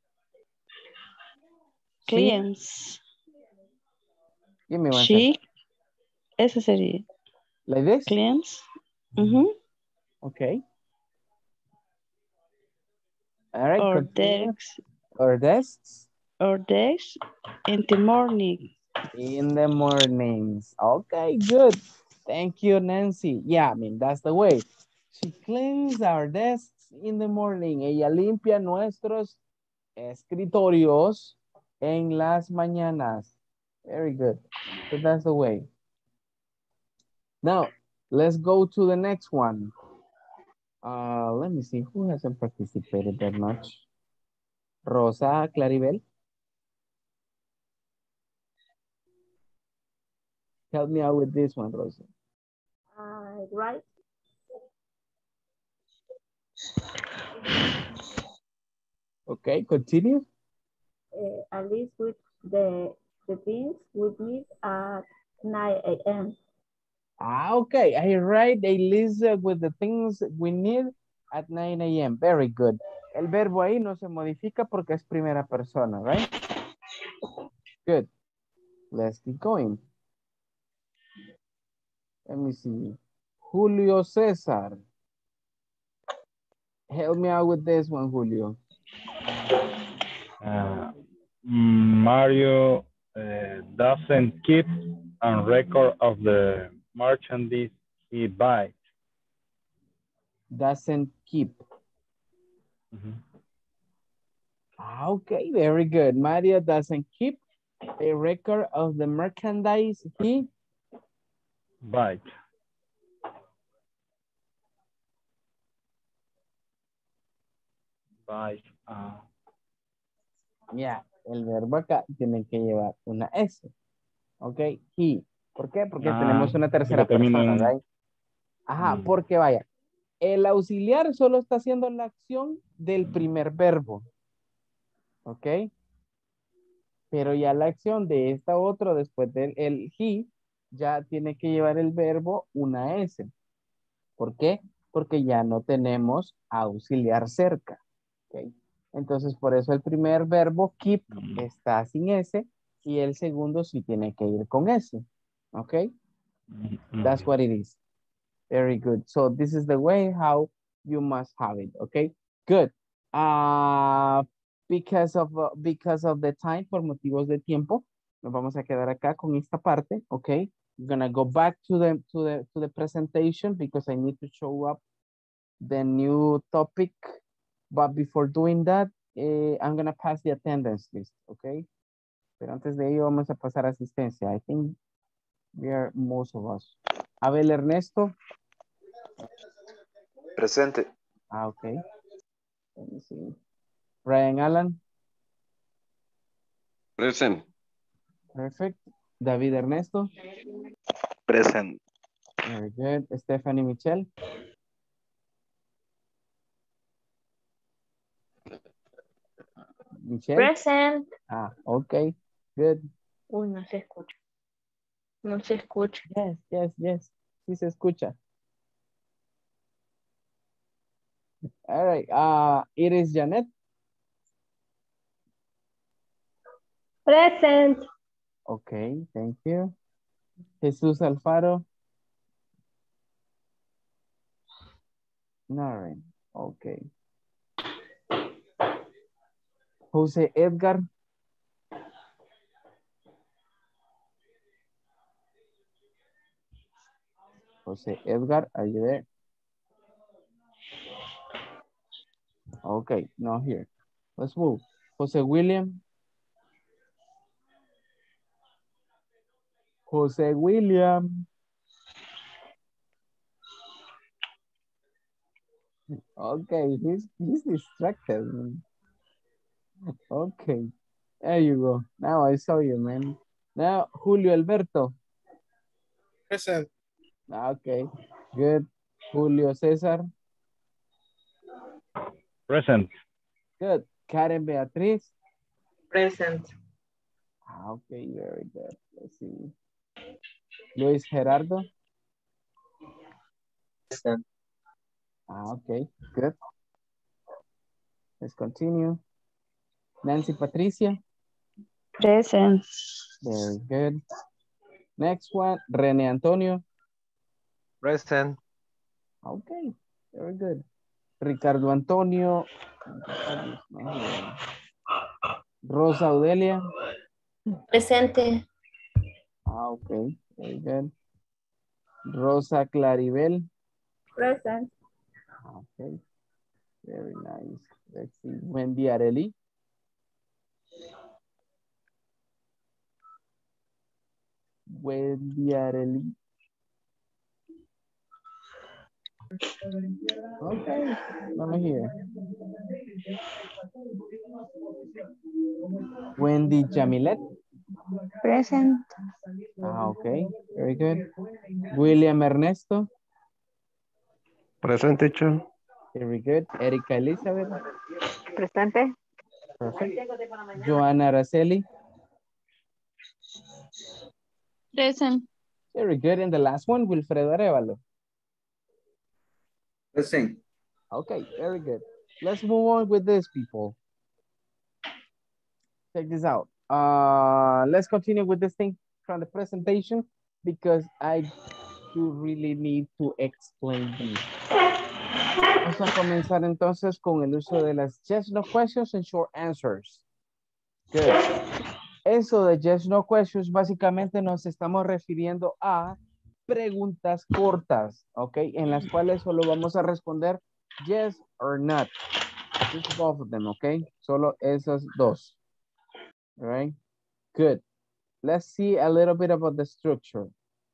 She, claims. give me one She, second. eso sería. Like this? Claims. Mhm. Okay. All right, Or continue. desks, Or desks. or desks in the morning. In the mornings. Okay, good. Thank you, Nancy. Yeah, I mean, that's the way. She cleans our desks in the morning. Ella limpia nuestros escritorios en las mañanas. Very good. So that's the way. Now, let's go to the next one. Uh, let me see, who hasn't participated that much? Rosa Claribel. Help me out with this one, Rosa. Uh, right. Okay, continue. Uh, at least with the the things we meet at nine A M Ah, okay, I write a list with the things we need at nine A M Very good. El verbo ahí no se modifica porque es primera persona, right? Good. Let's keep going. Let me see. Julio Cesar. Help me out with this one, Julio. Uh, Mario uh, doesn't keep a record of the merchandise he buys. Doesn't keep. Mm-hmm. Ah, okay, very good. Mario doesn't keep a record of the merchandise he buys. Buys. Uh, Ya, el verbo acá tiene que llevar una S. Ok, he. ¿Por qué? Porque ah, tenemos una tercera persona, en... right? Ajá, Mm. porque vaya, el auxiliar solo está haciendo la acción del primer verbo. Ok. Pero ya la acción de esta otra después del el he, ya tiene que llevar el verbo una S. ¿Por qué? Porque ya no tenemos auxiliar cerca. Ok. Entonces, por eso el primer verbo keep está sin S y el segundo sí tiene que ir con S. ¿Ok? That's what it is. Very good. So, this is the way how you must have it. Okay? Good. Uh, because of, uh, because of the time, por motivos de tiempo, nos vamos a quedar acá con esta parte. Okay? I'm gonna go back to the, to the, to the presentation because I need to show up the new topic. But before doing that, eh, I'm going to pass the attendance list, okay? Pero antes de ello vamos a pasar asistencia. I think we are most of us. Abel Ernesto. Presente. Ah, okay. Let me see. Brian Alan. Present. Perfect. David Ernesto. Present. Very good. Stephanie Michelle. Michelle. Present. Ah, okay, good. Uy, no se escucha. No se escucha. Yes, yes, yes. Sí se escucha. All right. Uh, it is Janet. Present. Okay, thank you. Jesús Alfaro. Naren. Okay. Jose Edgar. Jose Edgar, are you there? Okay, not here. Let's move. Jose William. Jose William. Okay, he's he's distracted. Okay, there you go. Now I saw you, man. Now Julio Alberto. Present. Okay, good. Julio Cesar. Present. Good. Karen Beatriz. Present. Okay, very good. Let's see. Luis Gerardo. Present. Ah, okay, good. Let's continue. Nancy Patricia. Present. Very good. Next one, Rene Antonio. Present. Okay, very good. Ricardo Antonio. Rosa Audelia. Presente. Ah, okay, very good. Rosa Claribel. Present. Okay, very nice. Let's see. Wendy Areli. Wendy Areli. Okay, not here. Wendy Jamilet. Present. Ah, okay, very good. William Ernesto. Present, teacher. Very good. Erika Elizabeth. Presente. Perfect. Joana Araceli. Present. Very good. And the last one, Wilfredo Arevalo. Present. Okay, very good. Let's move on with this, people. Check this out. Uh, let's continue with this thing from the presentation because I do really need to explain this. Vamos a comenzar entonces con el uso de las yes, no questions and short answers. Good. Eso de yes, no questions, básicamente nos estamos refiriendo a preguntas cortas, ¿ok? En las cuales solo vamos a responder yes or not. Just both of them, ¿ok? Solo esas dos. All right? Good. Let's see a little bit about the structure.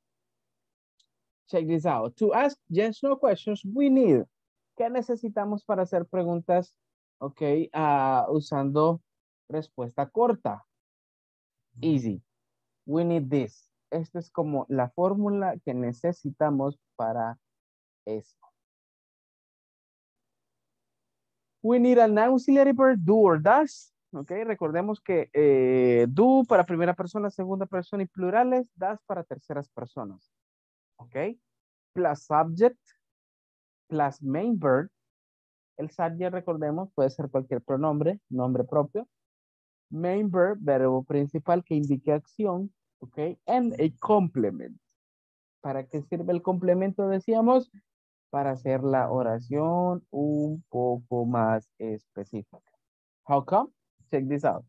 Check this out. To ask yes, no questions, we need. ¿Qué necesitamos para hacer preguntas, ok, uh, usando respuesta corta? Easy. We need this. Esta es como la fórmula que necesitamos para eso. We need an auxiliary verb, do or does. Ok, recordemos que eh, do para primera persona, segunda persona y plurales, does para terceras personas. Ok, plus subject, plus main verb. El subject, recordemos, puede ser cualquier pronombre, nombre propio. Main verb, verbo principal que indique acción. Ok, and a complement. ¿Para qué sirve el complemento? Decíamos, para hacer la oración un poco más específica. How come? Check this out.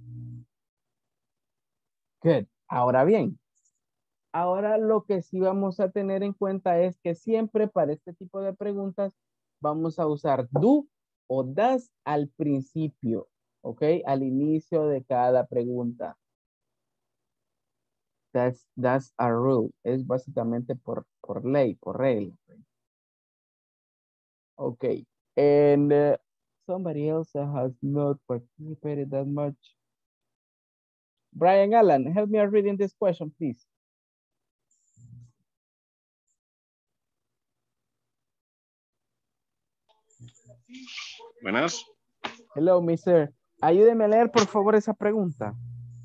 Good. Ahora bien, ahora lo que sí vamos a tener en cuenta es que siempre para este tipo de preguntas vamos a usar do o does al principio, ¿ok? Al inicio de cada pregunta. That's, that's a rule. Es básicamente por, por ley, por regla. Ok. And uh, somebody else has not participated that much. Brian Allen, help me out reading this question, please. Buenas. Hello, mister Ayúdeme a leer, por favor, esa pregunta.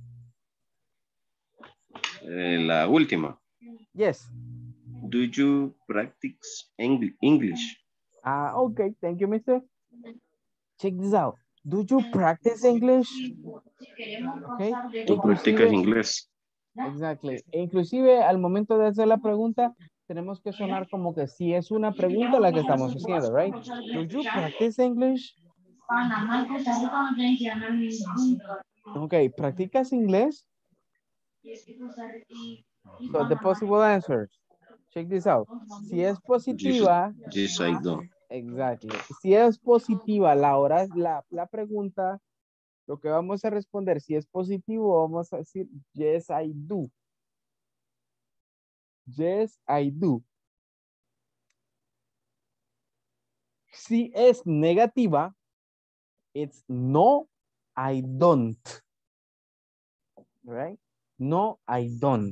Eh, la última. Yes. Do you practice Eng- English? Ah, okay. Thank you, mister. Check this out. Do you practice English? Okay. ¿Tú practicas inglés? Exactly. E inclusive al momento de hacer la pregunta, tenemos que sonar como que si es una pregunta la que estamos haciendo, right? Do you practice English? Okay, ¿practicas inglés? So the possible answers. Check this out. Si es positiva. Yes, I do. Exactly. Si es positiva la hora, la, la pregunta, lo que vamos a responder, si es positivo, vamos a decir, yes, I do. Yes, I do. Si es negativa, it's no, I don't. Right? No, I don't.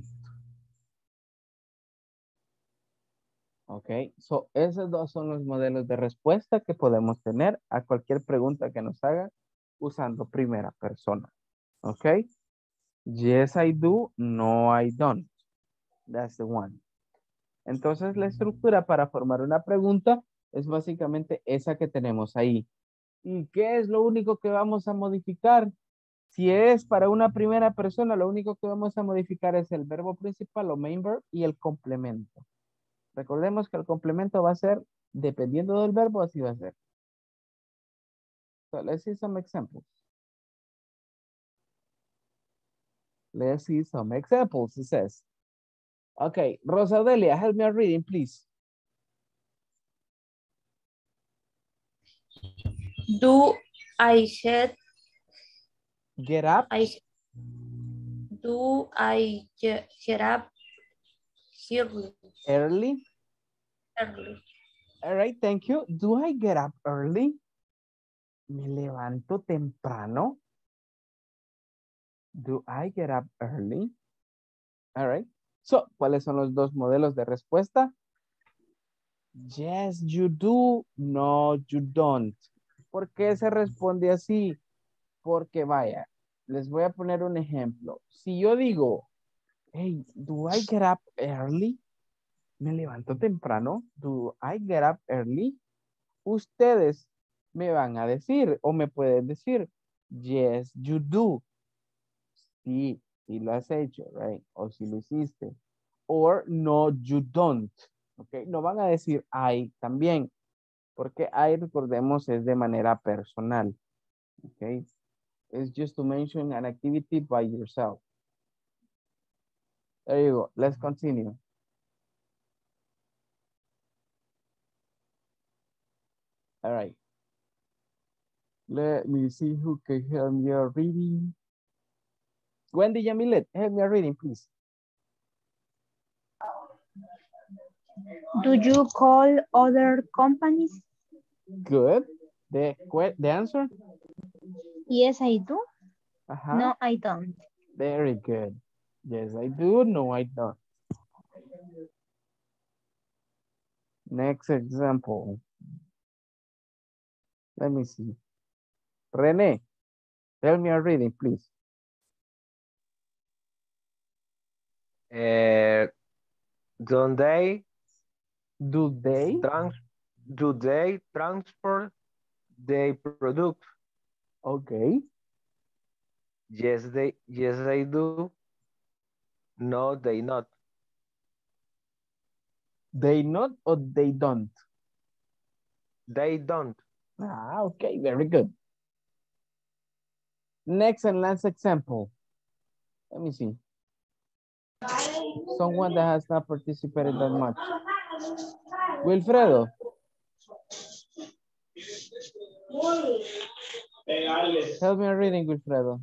Ok, so esos dos son los modelos de respuesta que podemos tener a cualquier pregunta que nos haga usando primera persona. Ok, yes I do, no I don't. That's the one. Entonces la estructura para formar una pregunta es básicamente esa que tenemos ahí. ¿Y qué es lo único que vamos a modificar? Si es para una primera persona, lo único que vamos a modificar es el verbo principal o main verb y el complemento. Recordemos que el complemento va a ser, dependiendo del verbo, así va a ser. So let's see some examples. Let's see some examples, it says. Okay, Rosadelia, help me out reading, please. Do I get Get up? I do I get, get up early? Early? Early. All right, thank you. Do I get up early? ¿Me levanto temprano? Do I get up early? All right. So, ¿cuáles son los dos modelos de respuesta? Yes, you do. No, you don't. ¿Por qué se responde así? Porque vaya, les voy a poner un ejemplo. Si yo digo, hey, do I get up early? ¿Me levanto temprano? Do I get up early? Ustedes me van a decir o me pueden decir, yes, you do. Sí, sí lo has hecho, right? O si lo hiciste. Or no, you don't. Ok, no van a decir I también. Porque I, recordemos, es de manera personal. Ok. It's just to mention an activity by yourself. There you go. Let's continue. All right. Let me see who can help me out reading. Wendy Yamilet, help me out reading, please. Do you call other companies? Good. The, the answer? Yes, I do. Uh-huh. No, I don't. Very good. Yes, I do. No, I don't. Next example. Let me see. Rene, tell me a reading, please. Uh, don't they? Do they? Trans do they transport the product? Okay. Yes, they. Yes, they do. No, they not. They not or they don't? They don't. Ah, okay, very good. Next and last example. Let me see. Someone that has not participated that much. Wilfredo. Help me reading, Wilfredo.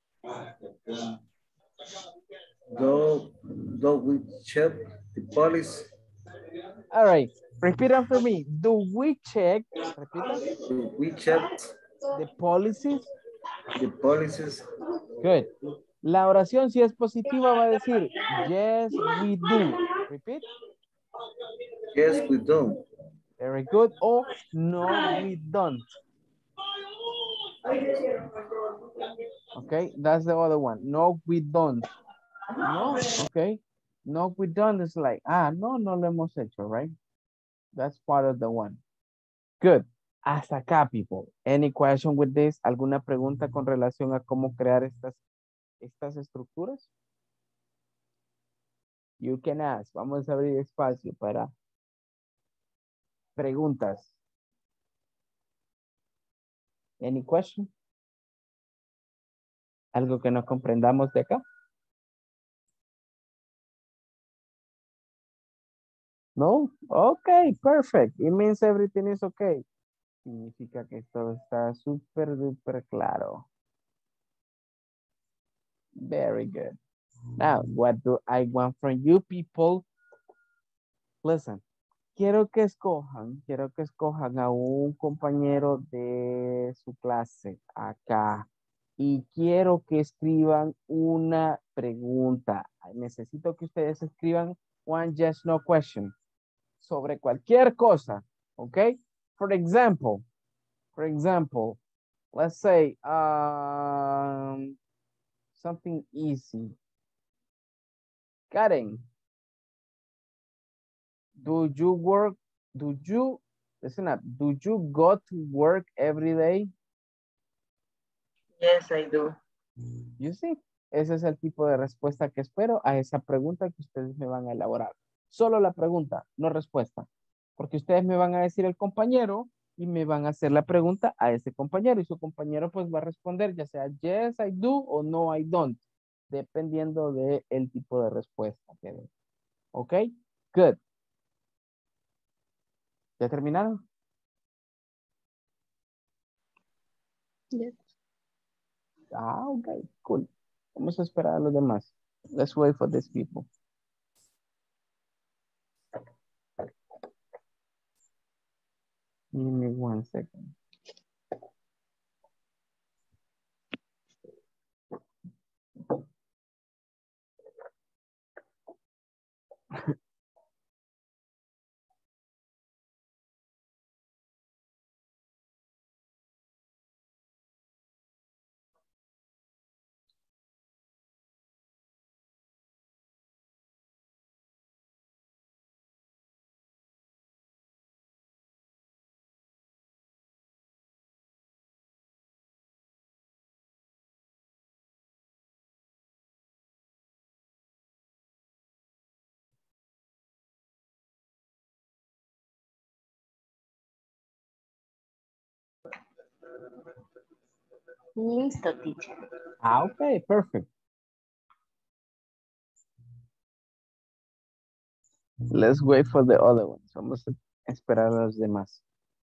Do, do we check the police? All right, repeat after me. Do we check, repeat that. Do we check the policies? The policies. Good. La oración, si es positiva, va a decir, yes, we do. Repeat. Yes, we do. Very good. O no, we don't. Okay, that's the other one. No, we don't. No, okay. No, we don't. It's like, ah, no, no lo hemos hecho, right? That's part of the one. Good. Hasta acá, people. Any question with this? ¿Alguna pregunta con relación a cómo crear estas, estas estructuras? You can ask. Vamos a abrir espacio para preguntas. Any question? ¿Algo que no comprendamos de acá? No? Okay, perfect. It means everything is okay. Significa que todo está súper, súper claro. Very good. Now, what do I want from you people? Listen, quiero que escojan, quiero que escojan a un compañero de su clase acá. Y quiero que escriban una pregunta. Necesito que ustedes escriban one yes, no question. Sobre cualquier cosa, okay? For example, for example, let's say um, something easy. Karen, do you work, do you, listen up, do you go to work every day? Yes, I do. You see, ese es el tipo de respuesta que espero a esa pregunta que ustedes me van a elaborar. Solo la pregunta, no respuesta. Porque ustedes me van a decir el compañero y me van a hacer la pregunta a ese compañero. Y su compañero pues va a responder ya sea yes, I do o no, I don't. Dependiendo del tipo de respuesta que dé. ¿Ok? Good. ¿Ya terminaron? Yes. Ah, ok, cool. Vamos a esperar a los demás. Let's wait for these people. Give me one second. Listo, teacher. Ah, ok, perfect. Let's wait for the other ones. Vamos a esperar a los demás.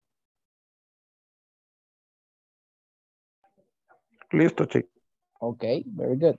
Listo, chico. Ok, very good.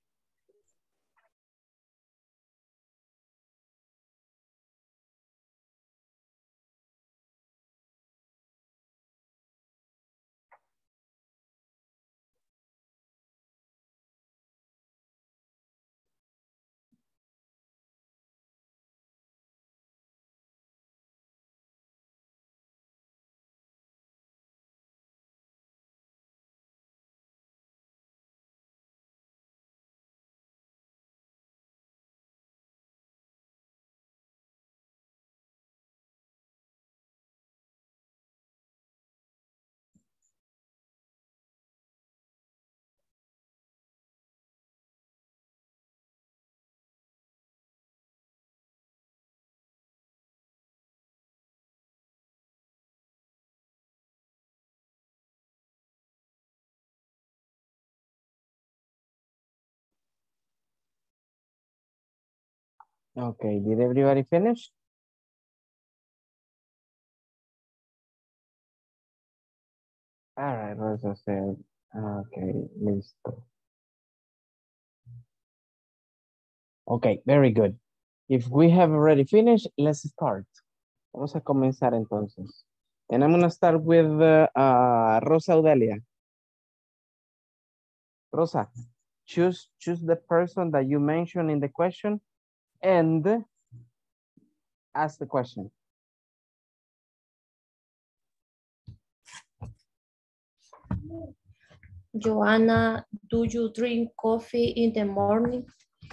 Okay, did everybody finish? All right, Rosa said, okay, listo. Okay, very good. If we have already finished, let's start. Vamos a comenzar entonces. And I'm gonna start with uh, uh, Rosa Audelia. Rosa, choose, choose the person that you mentioned in the question and ask the question. Joanna, do you drink coffee in the morning?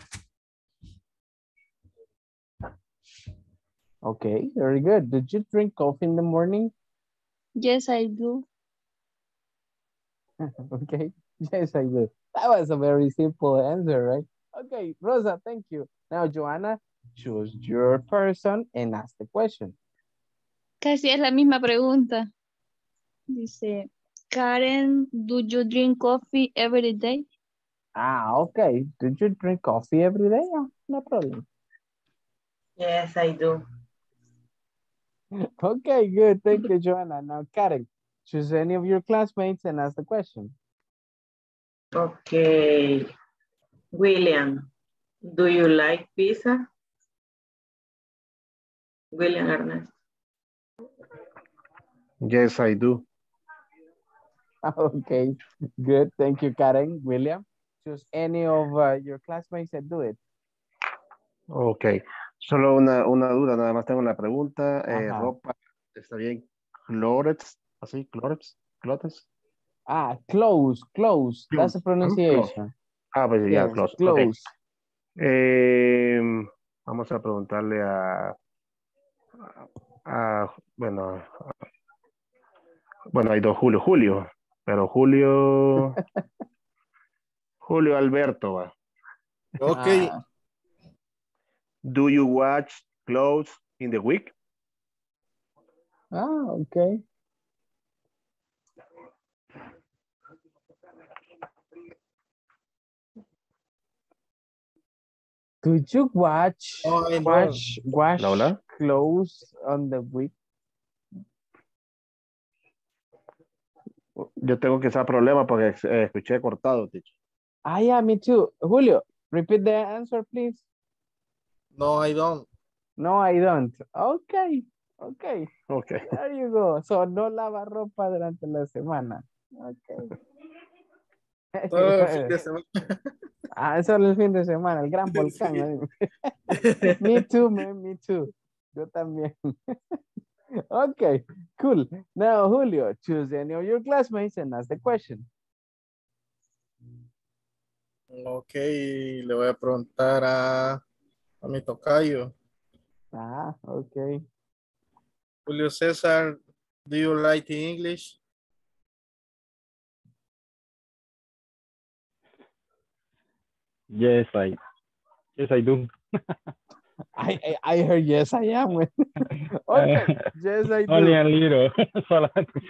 Okay, very good. Did you drink coffee in the morning? Yes, I do. Okay, yes, I do. That was a very simple answer, right? Okay, Rosa, thank you. Now, Joanna, choose your person and ask the question. Casi es la misma pregunta. Dice, Karen, do you drink coffee every day? Ah, okay. Did you drink coffee every day? Yeah, no problem. Yes, I do. Okay, good. Thank you, Joanna. Now, Karen, choose any of your classmates and ask the question. Okay. William, do you like pizza? William Ernest. Yes, I do. Okay, good. Thank you, Karen. William, choose any of uh, your classmates and do it. Ok. Solo una, una duda, nada más tengo la pregunta. Eh, Ajá. ropa, ¿está bien? Clothes, así, clothes, clothes. Ah, close, close. That's the Clothes, ¿no? Clothes. pronunciation. Ah, pues ya, Yes, clothes. Ok. close. Eh, vamos a preguntarle a, a bueno, a- bueno, hay dos Julio, Julio, pero Julio, Julio Alberto, va. Okay. Ah, Do you watch clothes in the week? ah, okay. Could you watch No, I don't. watch watch Hola, hola. clothes on the week? Yo tengo quizá problema porque eh, escuché cortado, teacher. Ah, yeah, me too. Julio, repeat the answer, please. No, I don't. No, I don't. Okay, okay. Ok. There you go. So, no lava ropa durante la semana. Okay. Todo el fin de semana. Ah, solo el fin de semana, el gran volcán. Sí. Me too, man, me too. Yo también. Okay, cool. Now, Julio, choose any of your classmates and ask the question. Ok, le voy a preguntar a, a mi tocayo. Ah, okay. Julio César, do you like English? Yes, I, yes, I do. I, I, I heard yes, I am. Okay, yes, I do. Only a little. Solamente.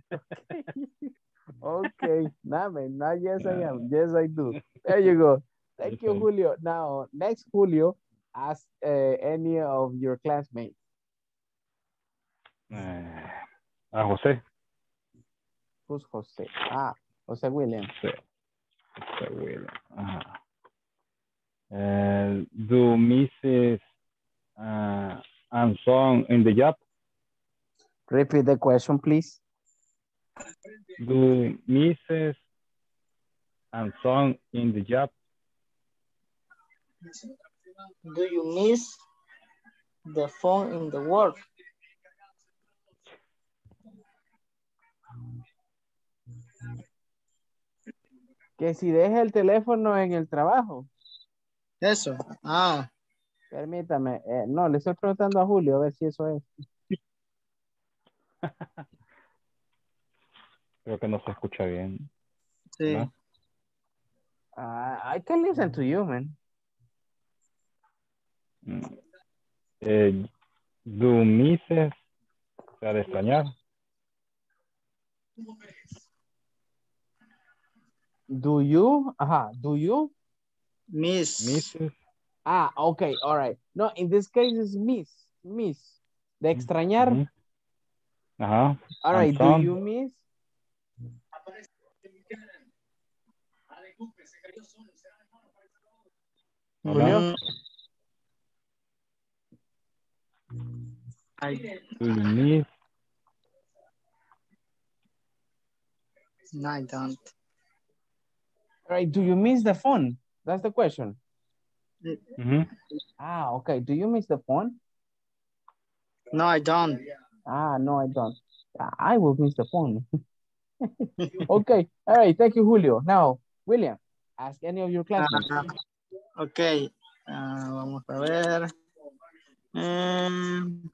Okay, nah, man, not yes, I am. Yes, I do. There you go. Thank you, Julio. Now, next, Julio, ask uh, any of your classmates. Eh, a José. Who's Jose? Ah, Jose William. José. José William. Ajá. Eh, do Missus Uh, and son in the job? Repeat the question, please. Do Missus and son in the job? Do you miss the phone in the work? Que si deja el teléfono en el trabajo. Eso. Ah. Permítame. Eh, no, le estoy preguntando a Julio a ver si eso es. Creo que no se escucha bien. Sí. ¿No? Uh, I can listen to you, man. Mm. Eh, do Missus se ha de extrañar? Do you? Ajá. Do you? Miss. Missus. Ah, okay, all right. No, in this case it's miss. Miss. De extrañar. Mm-hmm. Ajá. All And right, do son? you miss? Julio? I, Do you miss? no, I don't. All right, do you miss the phone? That's the question. Mm-hmm. Ah, okay. Do you miss the phone? No, I don't. Ah, no, I don't. I will miss the phone. Okay, all right, thank you, Julio. Now, William, ask any of your classmates. Ah, ok, ah, vamos a ver. Mm,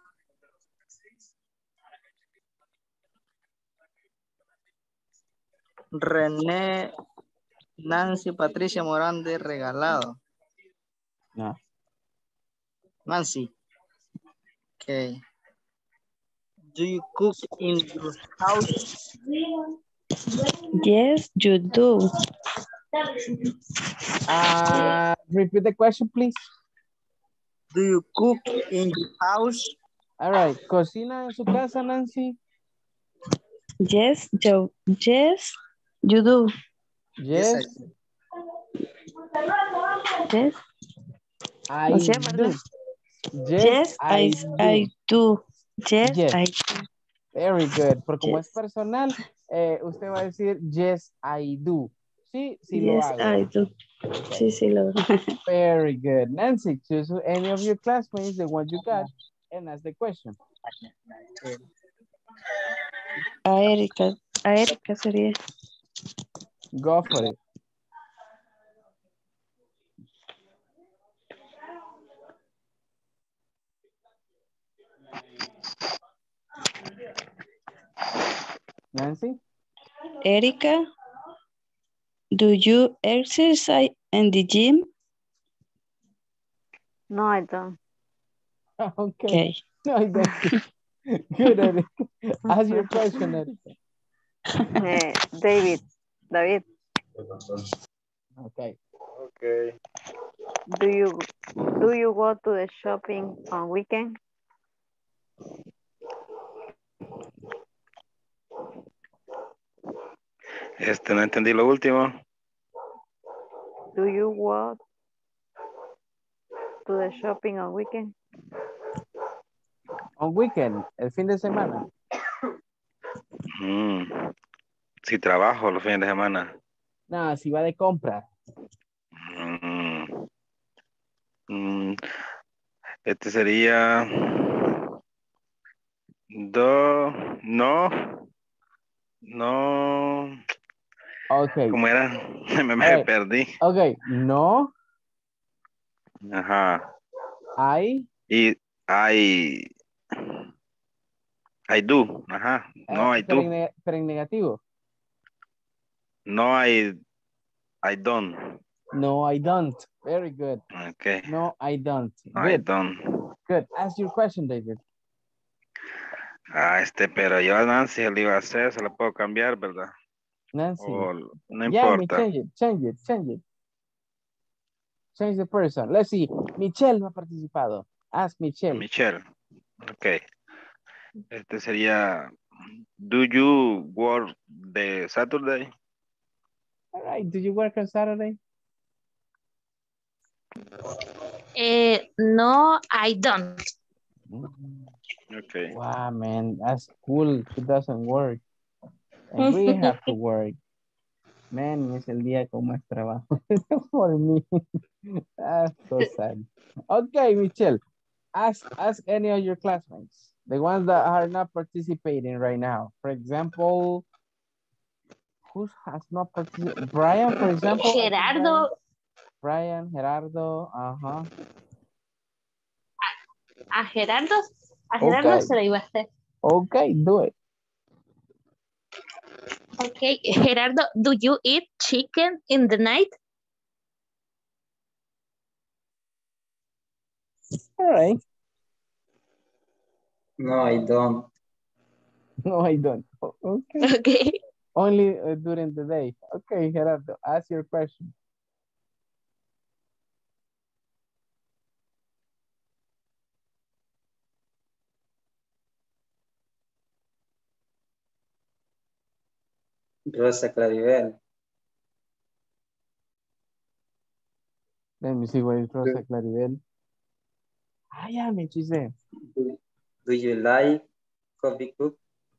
René, Nancy, Patricia Morán de regalado. No. Nancy. Okay. Do you cook in your house? Yes, you do. Uh, repeat the question, please. Do you cook in your house? All right, ¿cocina en su casa, Nancy? Yes, you, yes, you do. Yes. Yes. I O sea, do. ¿verdad? Yes, Yes, I, I, do. I do. Yes, Yes. I do. Very good. Porque como Yes. es personal, eh, usted va a decir, yes, I do. Sí, sí lo Yes, hago. I do. Sí, sí lo hago. Very good. Nancy, choose any of your classmates, the one you got, and ask the question. A Erika, a Erika sería. Go for it. Nancy? Erika, do you exercise in the gym? No, I don't. Okay. Okay. No, I don't. Good, Erika. Ask your question, Erika. Eh, David, David, Okay. Okay. do you do you go to the shopping on weekend? Este, no entendí lo último. Do you go to the shopping on weekend? On weekend, el fin de semana. Mm. Si trabajo los fines de semana. No, si va de compra. Mm. Mm. Este sería do, no, no. Okay. ¿Cómo era? Me, me Right. perdí. Okay, no, Ajá. I, Y I, I do. Ajá. No, eh, I pero, en, do. ne- pero en negativo. No, I, I don't. No, I don't. Very good. Okay. No, I don't. No, I Good, don't. good. Ask your question, David. Ah, este, pero yo a Nancy le iba a hacer, se la puedo cambiar, ¿verdad? Nancy. O no Yeah, me importa. change it, change it, change it. Change the person. Let's see. Michelle no ha participado. Ask Michelle. Michelle. Ok. Este sería, do you work the Saturday? All right. Do you work on Saturday? Eh, no, I don't. Okay. Wow, man. That's cool. It doesn't work. And we have to work. Man, es el día con más trabajo for me. That's so sad. Okay, Michelle. Ask, ask any of your classmates. The ones that are not participating right now. For example, who has not participated? Brian, for example. I think Gerardo. Brian, Brian, Gerardo. Uh-huh. A Gerardo, a Gerardo Okay. se lo iba a hacer. Okay, do it. Okay, Gerardo, do you eat chicken in the night? All right. No, I don't. No, I don't. O- Okay. Okay. Only uh, during the day. Okay, Gerardo, ask your question. Rosa Claribel. Let me see what is Rosa Claribel. Ah, yeah, me she said. Do, do you like coffee cook?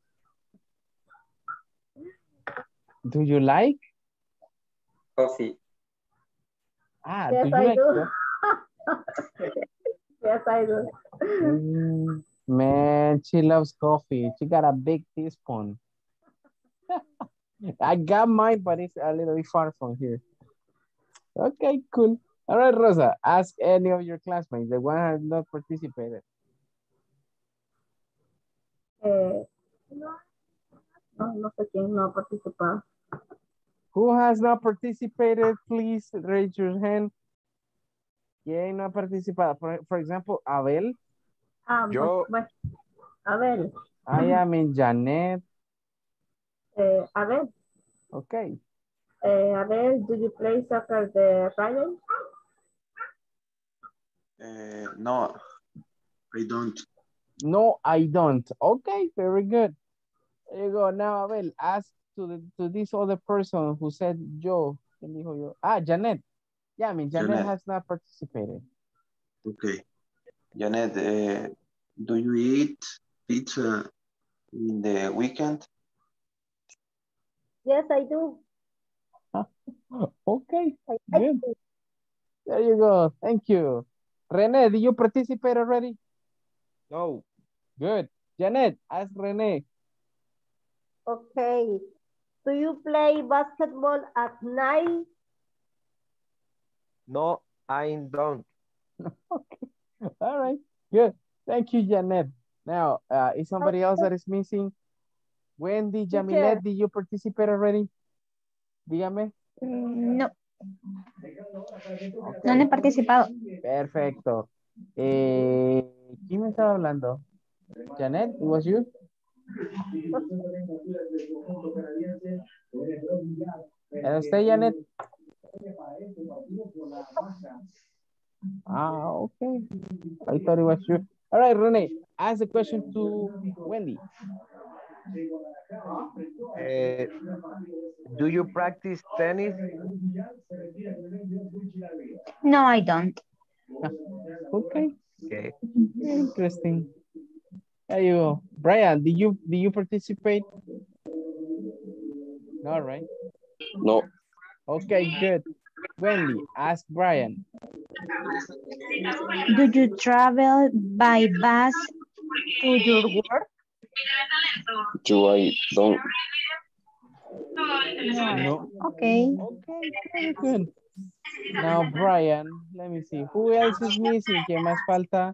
Do you like? Coffee. Ah, Yes, do you I like do. coffee? Yes, I do. Mm, man, she loves coffee. She got a big teaspoon. I got mine, but it's a little bit far from here. Okay, cool. All right, Rosa, ask any of your classmates. The one has not participated. Eh, no, no sé quién no ha participado. Who has not participated? Please raise your hand. ¿Quién no ha participado? For, for example, Abel. Ah, Yo. bueno, a ver. I am in Janet. Eh, a ver. Okay. Eh, a ver, do you play soccer the Friday? Uh, no, I don't. No, I don't. Okay, very good. There you go. Now, Abel, ask to the, to this other person who said yo. ¿Quién dijo yo? Ah, Janet. Yeah, I mean, Janet, Janet. has not participated. Okay. Janet, uh, do you eat pizza in the weekend? Yes, I do. Okay, good. There you go. Thank you. Rene, did you participate already? No. Good. Janet, ask Rene. Okay. Do you play basketball at night? No, I don't. Okay. All right. Good. Thank you, Janet. Now, uh, is somebody else that is missing? Wendy, Jamilet, did you participate already? Dígame. No. No he participado. Perfecto. Eh, ¿Quién me estaba hablando? Janet, it was you? ¿Era usted, Janet? Ah, okay. I thought it was you. All right, Rene, ask the question to Wendy. Uh, do you practice tennis? No, I don't. Okay. Okay. Interesting. There you go. Brian, did you did you participate? No, right? No. Okay, good. Wendy, ask Brian. Do you travel by bus to your work? Do I don't. No. Okay. Okay, very good. Now, Brian, let me see. Who else is missing? ¿Qué más falta?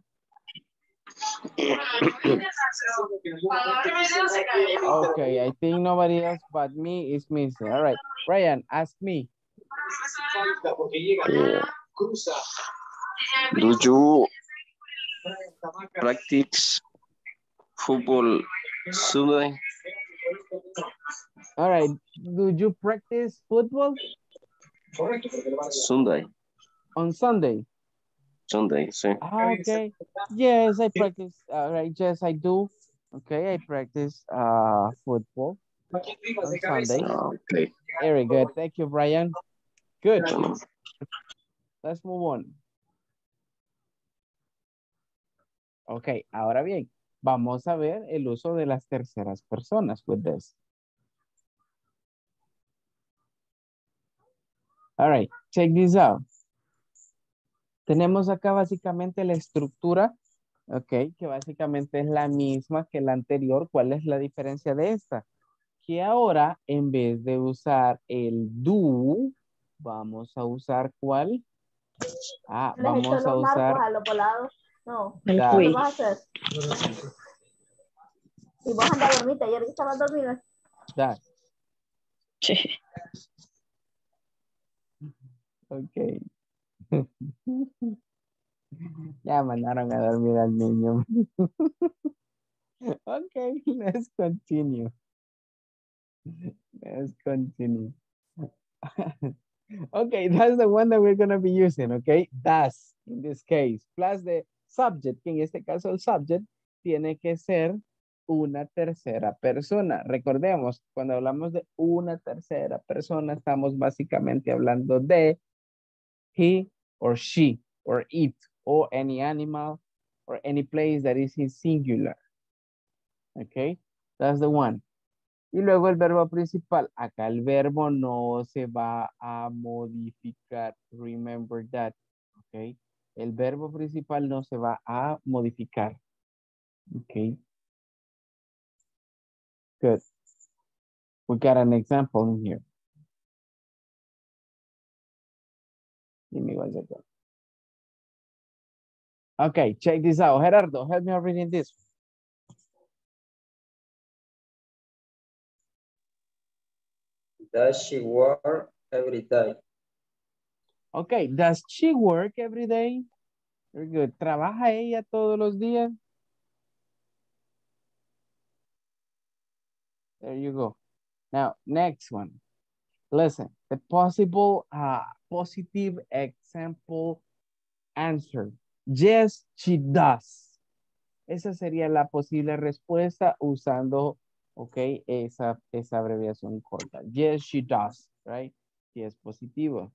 Okay, I think nobody else but me is missing. All right. Brian, ask me. Uh, do you practice football Sunday? All right. Do you practice football? Sunday. On Sunday? Sunday, sí. Ah, okay. Yes, I practice. All right. Yes, I do. Okay, I practice uh, football on Sunday. Okay. Very good. Thank you, Brian. Good. Let's move on. Ok, ahora bien, vamos a ver el uso de las terceras personas with this. All right, check this out. Tenemos acá básicamente la estructura, ok, que básicamente es la misma que la anterior. ¿Cuál es la diferencia de esta? Que ahora, en vez de usar el do, vamos a usar ¿cuál? Ah, Les echó vamos a los usar marcos a los volados. No. El ¿Qué quiz. vas a hacer? Y vos andas dormida, ayer estabas dormida. that. Ok. Ya mandaron a dormir al niño. Okay, let's continue. Let's continue. Okay, that's the one that we're going to be using, okay? That's, in this case, plus the subject, que en este caso el subject tiene que ser una tercera persona. Recordemos, cuando hablamos de una tercera persona, estamos básicamente hablando de he or she or it or any animal or any place that is in singular. Okay, that's the one. Y luego el verbo principal. Acá el verbo no se va a modificar. Remember that. Okay. El verbo principal no se va a modificar. Okay. Good. We got an example in here. Give me one second. Okay, check this out. Gerardo, help me out reading this. Does she work every day? Okay, does she work every day? Very good. ¿Trabaja ella todos los días? There you go. Now, next one. Listen, the possible uh, positive example answer. Yes, she does. Esa sería la posible respuesta usando, ok, esa, esa abreviación corta. Yes, she does, right? Si es positivo.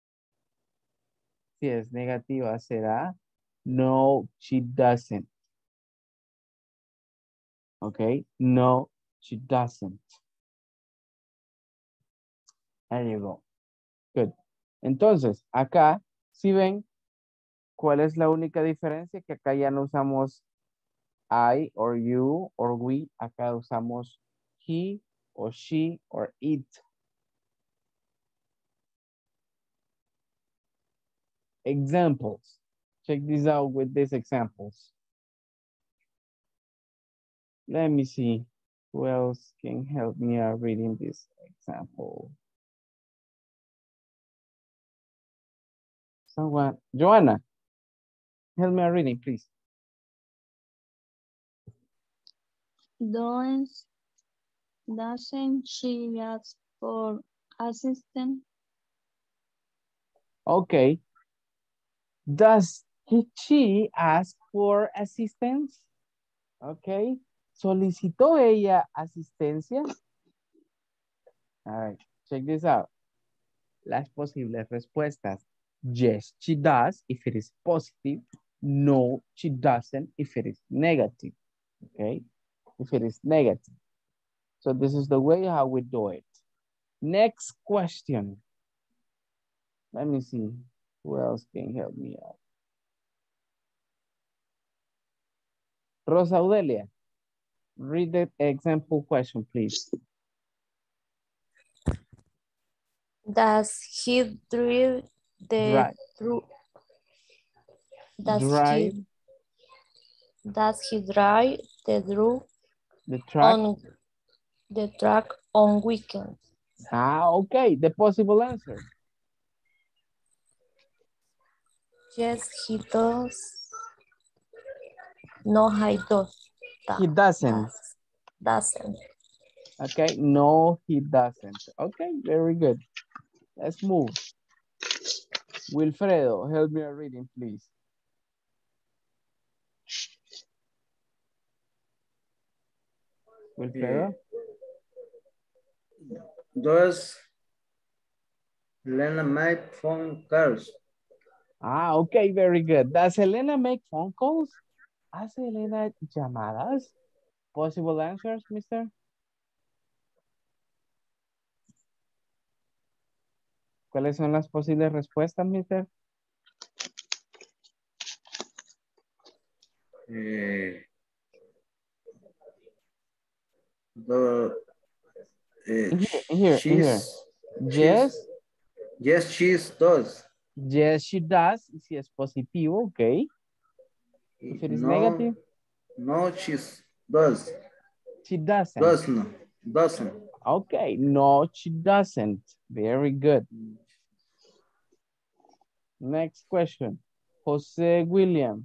Si es negativa será no, she doesn't. Ok, no, she doesn't. There you go. Good. Entonces, acá, si ven, ¿cuál es la única diferencia? Que acá ya no usamos I or you or we. Acá usamos he or she or it. Examples. Check this out with these examples. Let me see who else can help me out reading this example. Someone, Joanna, help me out reading, please. Don't, doesn't she ask for assistance? Okay. Does he, she ask for assistance? Okay. ¿Solicitó ella asistencia? All right. Check this out. Las posibles respuestas. Yes, she does if it is positive. No, she doesn't if it is negative. Okay. If it is negative. So this is the way how we do it. Next question. Let me see who else can help me out. Rosa Audelia, read the example question, please. Does he drive the Drive. through? Does Drive. he does he drive the through The track. on the track on weekends? Ah, okay. The possible answer. Yes, he does. No, he does. He doesn't. Doesn't. Okay. No, he doesn't. Okay. Very good. Let's move. Wilfredo, help me out reading, please. Wilfredo. Does Lena make phone calls? Ah, okay, very good. Does Elena make phone calls? ¿Hace Elena llamadas? Possible answers, mister? ¿Cuáles son las posibles respuestas, mister? Eh, the, eh, Here, here, she's, here. Yes. she's- yes, she does. Yes, she does. Si es positivo, okay. If it is No, negative, no, she does. she doesn't. Doesn't. Doesn't. Okay, no, she doesn't. Very good. Next question. Jose William.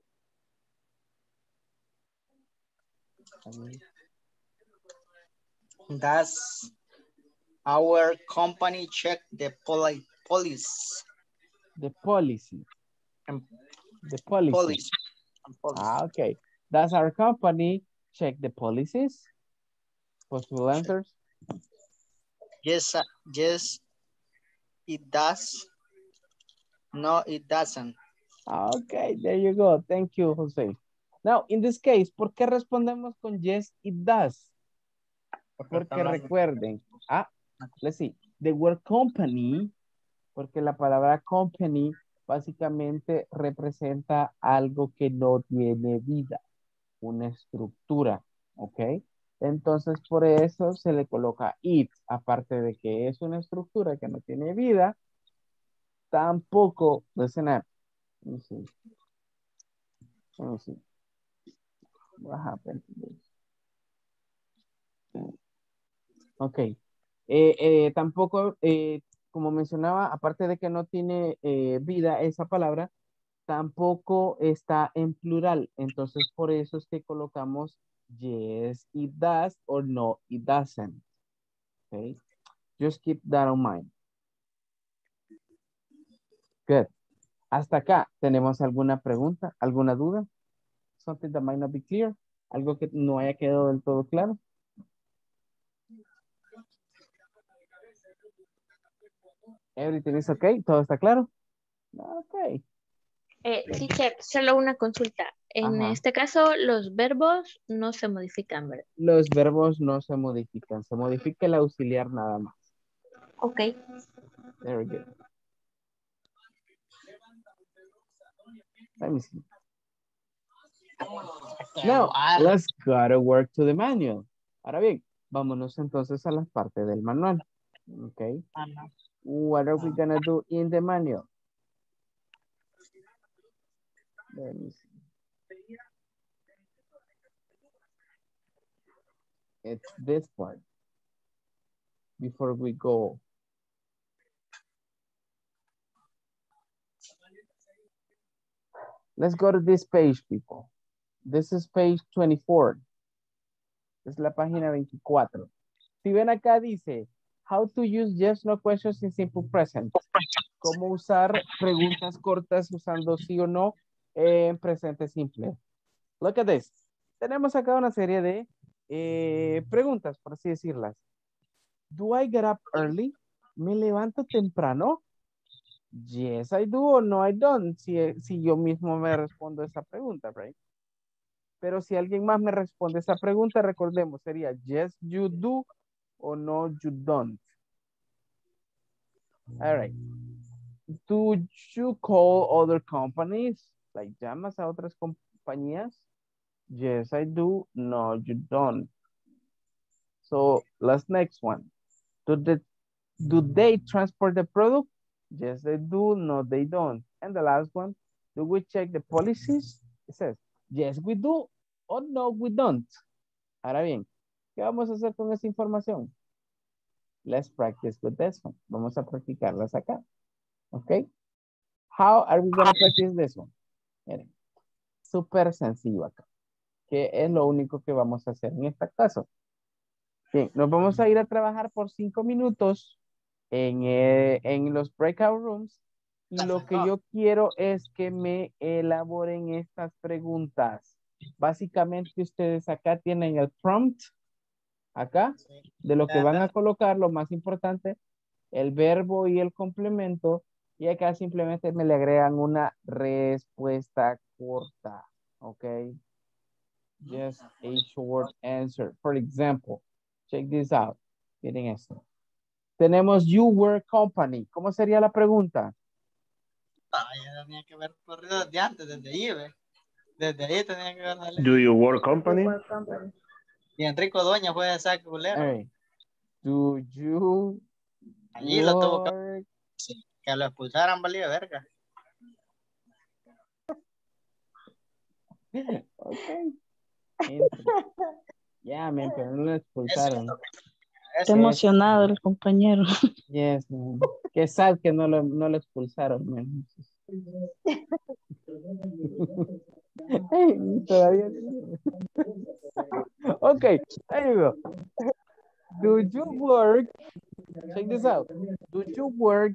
Does our company check the poli police? The policy. And The policy. policy. And policy. Ah, okay. Does our company check the policies? Possible answers? Yes, uh, yes, it does. No, it doesn't. Okay, there you go. Thank you, Jose. Now, in this case, ¿por qué respondemos con yes, it does? Porque recuerden, ah, let's see, the word company, porque la palabra company básicamente representa algo que no tiene vida, una estructura, ¿ok? Entonces, por eso se le coloca it. Aparte de que es una estructura que no tiene vida, tampoco, listen up. Let me see. Let me see. What happened to this? Ok. Eh, eh, tampoco, eh, como mencionaba, aparte de que no tiene eh, vida esa palabra, tampoco está en plural. Entonces, por eso es que colocamos yes, it does, or no, it doesn't. Okay. Just keep that in mind. Good. Hasta acá, ¿tenemos alguna pregunta, alguna duda? Something that might not be clear. Algo que no haya quedado del todo claro. Everything is okay. ¿Todo está claro? Ok. Eh, teacher, solo una consulta. En Ajá. este caso, los verbos no se modifican, ¿verdad? Los verbos no se modifican. Se modifica el auxiliar nada más. Ok. Very good. Let me see. Now, let's go to work to the manual. Ahora bien, vámonos entonces a la parte del manual. Okay. What are we gonna do in the manual? Let me see. It's this part. Before we go. Let's go to this page, people. This is page twenty-four. Es la página veinticuatro. Si ven acá dice, how to use yes, no questions in simple present. Cómo usar preguntas cortas usando sí o no en presente simple. Look at this. Tenemos acá una serie de eh, preguntas, por así decirlas. Do I get up early? ¿Me levanto temprano? Yes, I do o no, I don't. Si, si yo mismo me respondo esa pregunta, right? Pero si alguien más me responde esa pregunta, recordemos, sería yes, you do o no, you don't. All right. Do you call other companies? Like, ¿llamas a otras compañías? Yes, I do. No, you don't. So, let's next one. Do, the, do they transport the product? Yes, they do. No, they don't. And the last one, do we check the policies? It says, yes, we do. Or no, we don't. Ahora bien, ¿qué vamos a hacer con esa información? Let's practice with this one. Vamos a practicarlas acá. Okay. How are we going to practice this one? Miren, súper sencillo acá. Que es lo único que vamos a hacer en este caso. Bien, nos vamos a ir a trabajar por cinco minutos en, eh, en los breakout rooms. Y lo que yo quiero es que me elaboren estas preguntas. Básicamente ustedes acá tienen el prompt. Acá, de lo que van a colocar, lo más importante, el verbo y el complemento. Y acá simplemente me le agregan una respuesta corta. Ok. Just a short answer. For example, check this out. Miren esto. Tenemos you were company. ¿Cómo sería la pregunta? Ah, ya tenía que haber corrido desde antes, desde ahí, ¿ve? Desde ahí tenía que haber. Do you work company? Y Enrico Doña fue esa culero. Hey, do you Allí lo tuvo work? que, que lo expulsaran, valía verga. Ok. Ya, man, pero no lo expulsaron. Está emocionado el compañero. Yes, man. Qué sad que no lo, no lo expulsaron, man. Hey, todavía. Ok, there you go. Do you work? Check this out. Do you work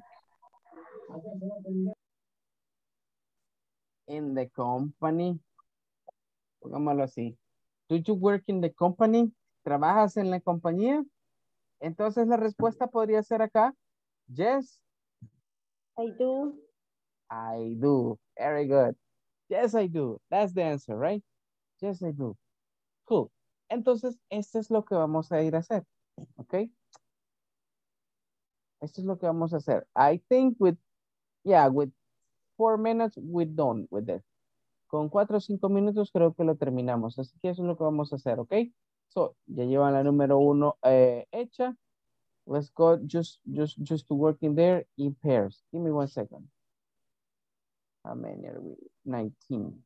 in the company? Pongámoslo así. Do you work in the company? ¿Trabajas en la compañía? Entonces la respuesta podría ser acá. Yes. I do. I do. Very good. Yes, I do. That's the answer, right? Yes, I do. Cool. Entonces, esto es lo que vamos a ir a hacer. ¿Ok? Esto es lo que vamos a hacer. I think with, yeah, with four minutes, we're done with it. Con cuatro o cinco minutos creo que lo terminamos. Así que eso es lo que vamos a hacer, ¿ok? So, ya llevan la número uno eh, hecha. Let's go just, just, just to work in there in pairs. Give me one second. How many are we? nineteen.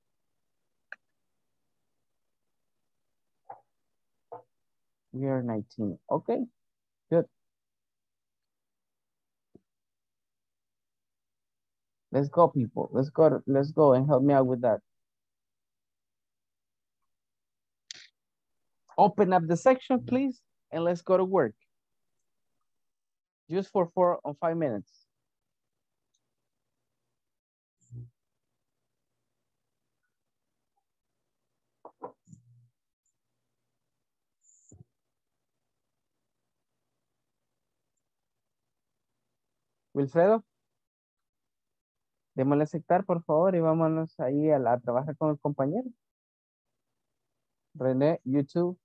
We are nineteen. Okay, good. Let's go, people. Let's go. Let's go and help me out with that. Open up the section, please, and let's go to work. Just for four or five minutes. Wilfredo, démosle aceptar, por favor, y vámonos ahí a, la, a trabajar con el compañero. René, YouTube.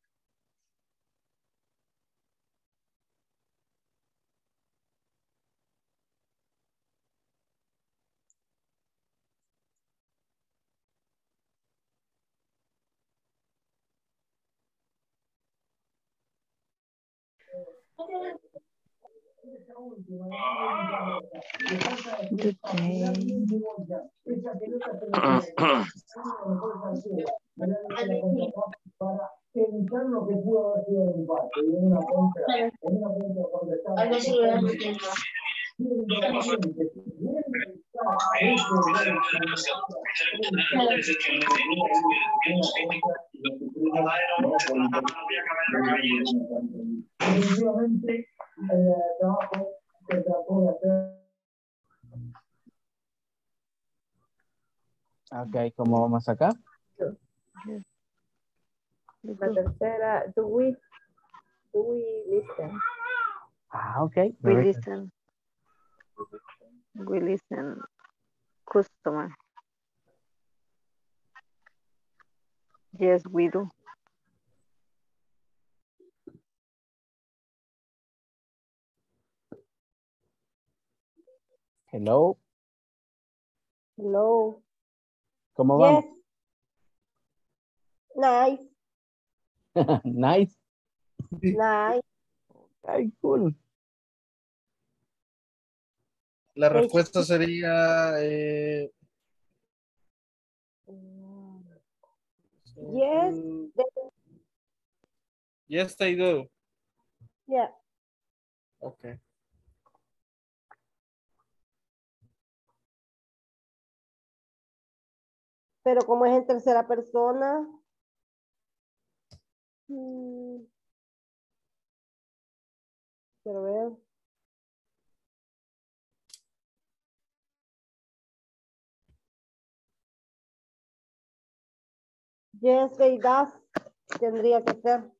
Ok, ¿cómo vamos acá? La tercera, do we, do we listen? Ah, ok. We Very good. listen. We listen. Customer. Yes, we do. Hello. Hello. ¿Cómo Yes. vamos? Nice. Nice. Nice. Ay, cool. La respuesta sería eh, Yes. yes, they do. Yeah. Okay. Pero como es en tercera persona. Hmm. Quiero ver. Yes, they does. Tendría que ser.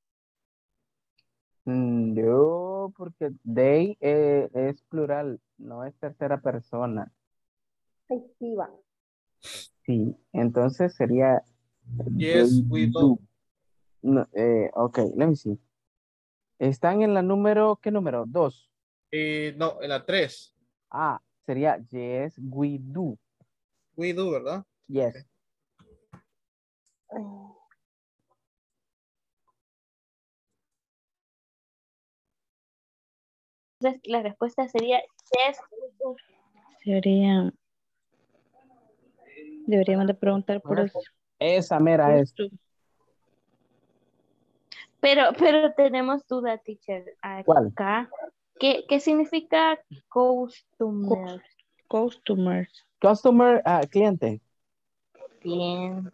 No, porque they eh, es plural, no es tercera persona. Ay, sí, va. Sí, entonces sería Yes, they we do. do. No, eh, ok, let me see. Están en la número, ¿qué número? Dos. Eh, no, en la tres. Ah, sería yes, we do. We do, ¿verdad? Yes. Ay. Entonces, la respuesta sería yes, we do. Sería, deberíamos de preguntar por eso. Esa mera es. Pero, pero tenemos duda, teacher. Acá. ¿Cuál? ¿Qué, qué significa customer? Customers. Customer, ah, cliente. Bien.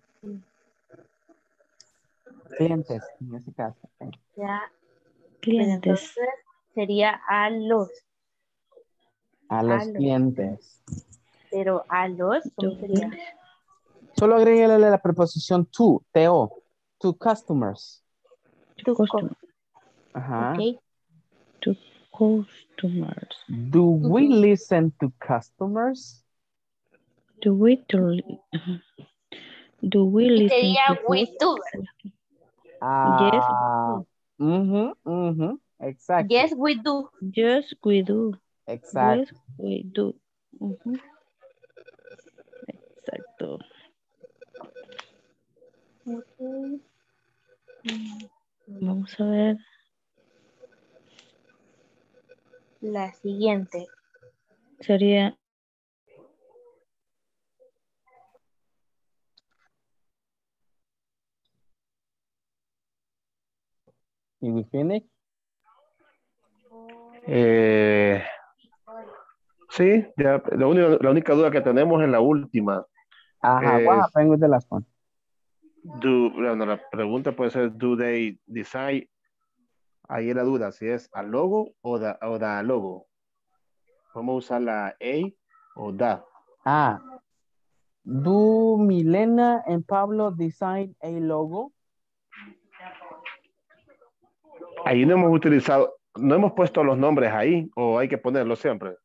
Clientes, en ese caso. ok. Ya. Pero Clientes. entonces sería a los. A los los. clientes. Pero a los, ¿cómo sería? Solo agréguele la preposición to, to, to customers. To Customer. Ajá. Ok. To customers. Do we listen to customers? Do we to, uh, do we Y listen sería to we do. Ah, mhm, mhm, exacto. Yes, we do. Yes, we do. Exacto. Yes, we do. Ujú. Exacto. Okay. Vamos a ver. La siguiente. Sería ¿Y we finish? Eh, sí, ya, la, única, la única duda que tenemos es la última. Ajá, what Es, happened with the last one? do, bueno, la pregunta puede ser, do they decide? Ahí es la duda, si es a logo o da, o da logo. Podemos usar la A o da. Ah, do Milena and Pablo design a logo? Ahí no hemos utilizado, no hemos puesto los nombres ahí, o hay que ponerlos siempre.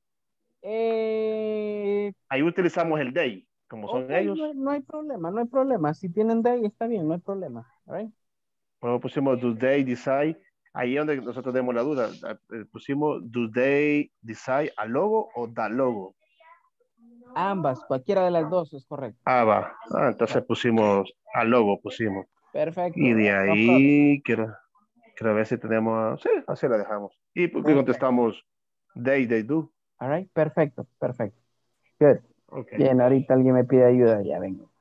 Eh, Ahí utilizamos el they, como son ok, ellos. no, hay- no hay problema, no hay problema. Si tienen de ahí, está bien, no hay problema. All right? Luego pusimos do they decide. Ahí es donde nosotros tenemos la duda. Eh, Pusimos do they decide a logo o da logo. Ambas, cualquiera de las dos es correcto. Ah, va. Ah, entonces pusimos a logo, pusimos. Perfecto. Y de No problem. ahí quiero, quiero ver si tenemos. Sí, así la dejamos. Y porque contestamos they, they do. All right, perfecto, perfecto. Good. Okay. Bien, ahorita alguien me pide ayuda, ya vengo.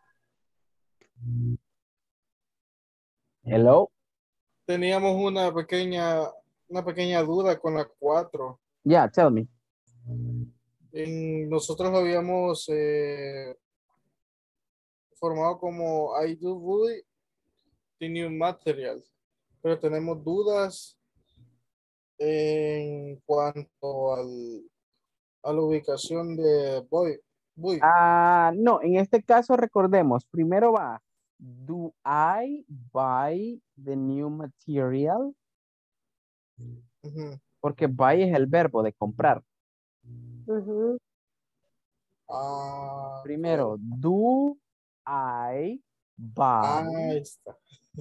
Hello. Teníamos una pequeña, una pequeña duda con la cuatro. Yeah, tell me. En, nosotros lo habíamos eh, formado como I do buy the new materials, pero tenemos dudas en cuanto al, a la ubicación de boy. Buy. Ah, no, en este caso recordemos, primero va, do I buy the new material? Ujú. Porque buy es el verbo de comprar. Ujú. Ah, Primero, do I buy? ahí está.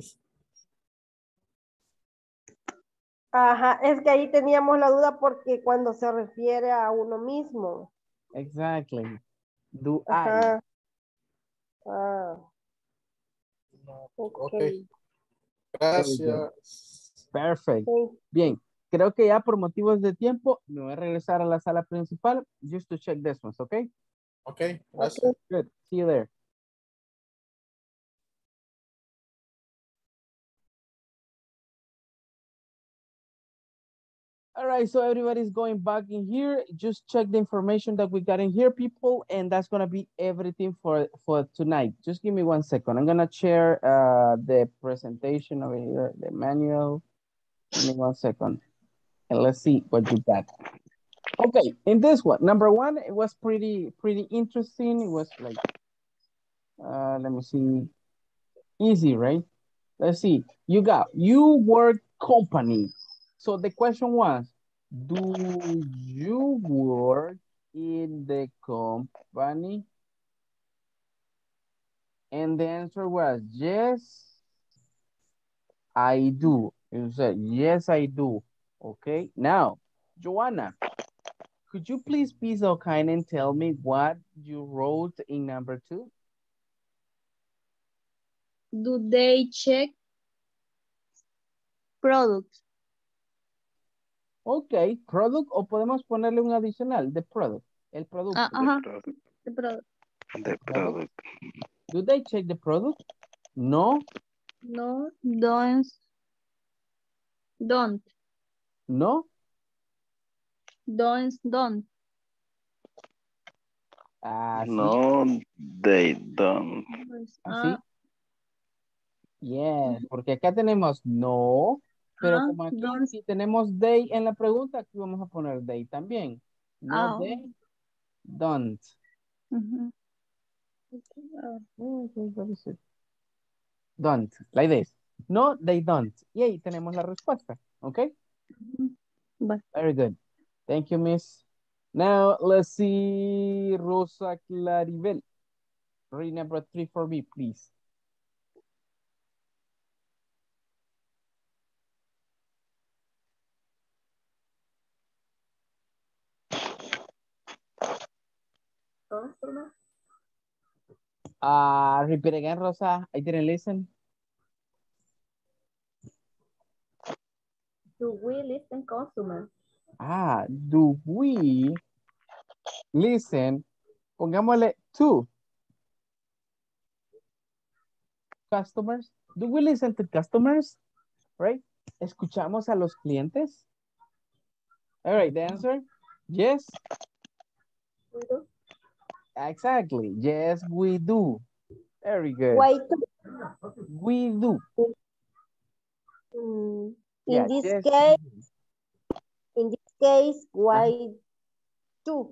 Ajá, es que ahí teníamos la duda porque cuando se refiere a uno mismo. Exactly. Do Ajá. I? Ah, Ok, ok. Very good. gracias. Perfect. Sí. Bien, creo que ya por motivos de tiempo me voy a regresar a la sala principal just to check this one, okay? Ok, gracias. Good. See you there. All right, so everybody's going back in here. Just check the information that we got in here, people, and that's gonna be everything for, for tonight. Just give me one second. I'm gonna share uh, the presentation over here, the manual. Give me one second, and let's see what you got. Okay, in this one, number one, it was pretty, pretty interesting. It was like, uh, let me see, easy, right? Let's see, you got, you work company. So the question was, do you work in the company? And the answer was, yes, I do. You said, yes, I do. Okay, now, Joanna, could you please be so kind and tell me what you wrote in number two? Do they check products? Ok, product o podemos ponerle un adicional, the product, el producto. Ah, ajá. The product. The product. Do they check the product? No. No, don't. Don't. No. Don't. Don't. Así. No, they don't. Así. Ah, Yes, porque acá tenemos no, pero ah, como aquí don't. si tenemos they en la pregunta, aquí vamos a poner they también. No, Ah, they don't. ujú. Oh, okay, what is it? Don't, like this. No, they don't. Y ahí tenemos la respuesta, ¿ok? Bye. Very good. Thank you, miss. Now, let's see Rosa Claribel. Read number three for me, please. Uh, repeat again, Rosa. I didn't listen. Do we listen customers? Ah, do we listen? Pongámosle to customers. Do we listen to customers? Right? ¿Escuchamos a los clientes? All right, the answer? Yes. We do. Exactly. Yes, we do. Very good. Wait. We do. Mm, in Yeah, this yes, case, we do. in this case, why two?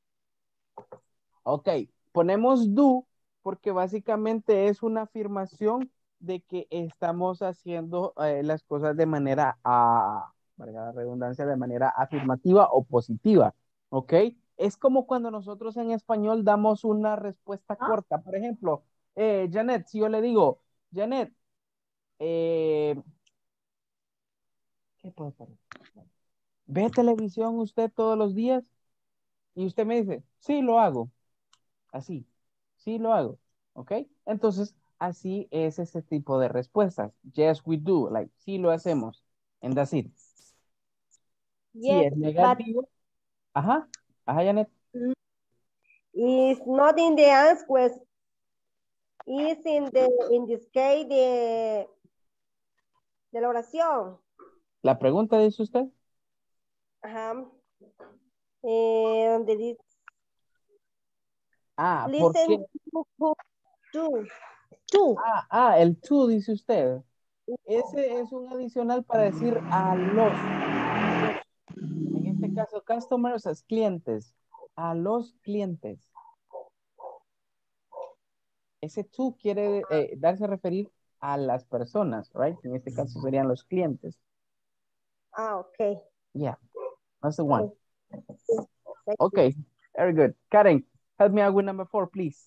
Ok, ponemos do porque básicamente es una afirmación de que estamos haciendo eh, las cosas de manera, ah, valga la redundancia, de manera afirmativa o positiva, ¿ok? Es como cuando nosotros en español damos una respuesta corta. Por ejemplo, eh, Janet, si yo le digo, Janet, eh, ¿qué puedo hacer? ¿Ve televisión usted todos los días? Y usted me dice, sí, lo hago. Así, sí lo hago, ¿ok? Entonces, así es ese tipo de respuestas. Yes, we do, like, sí lo hacemos. And that's it. Si Yes, es but negativo, ajá, ajá, Janet. it's not in the answer. It's in the in this case de, de la oración. La pregunta dice usted. Ajá. Eh, donde dice Ah, ¿por qué? listen to, to, to, to. Ah, ah, el to dice usted. Ese es un adicional para decir a los, a los. En este caso, customers es clientes. A los clientes. Ese to quiere eh, darse a referir a las personas, right? En este caso serían los clientes. Ah, okay. Yeah, that's the one. Thank Okay, you. very good. Karen, help me out with number four, please.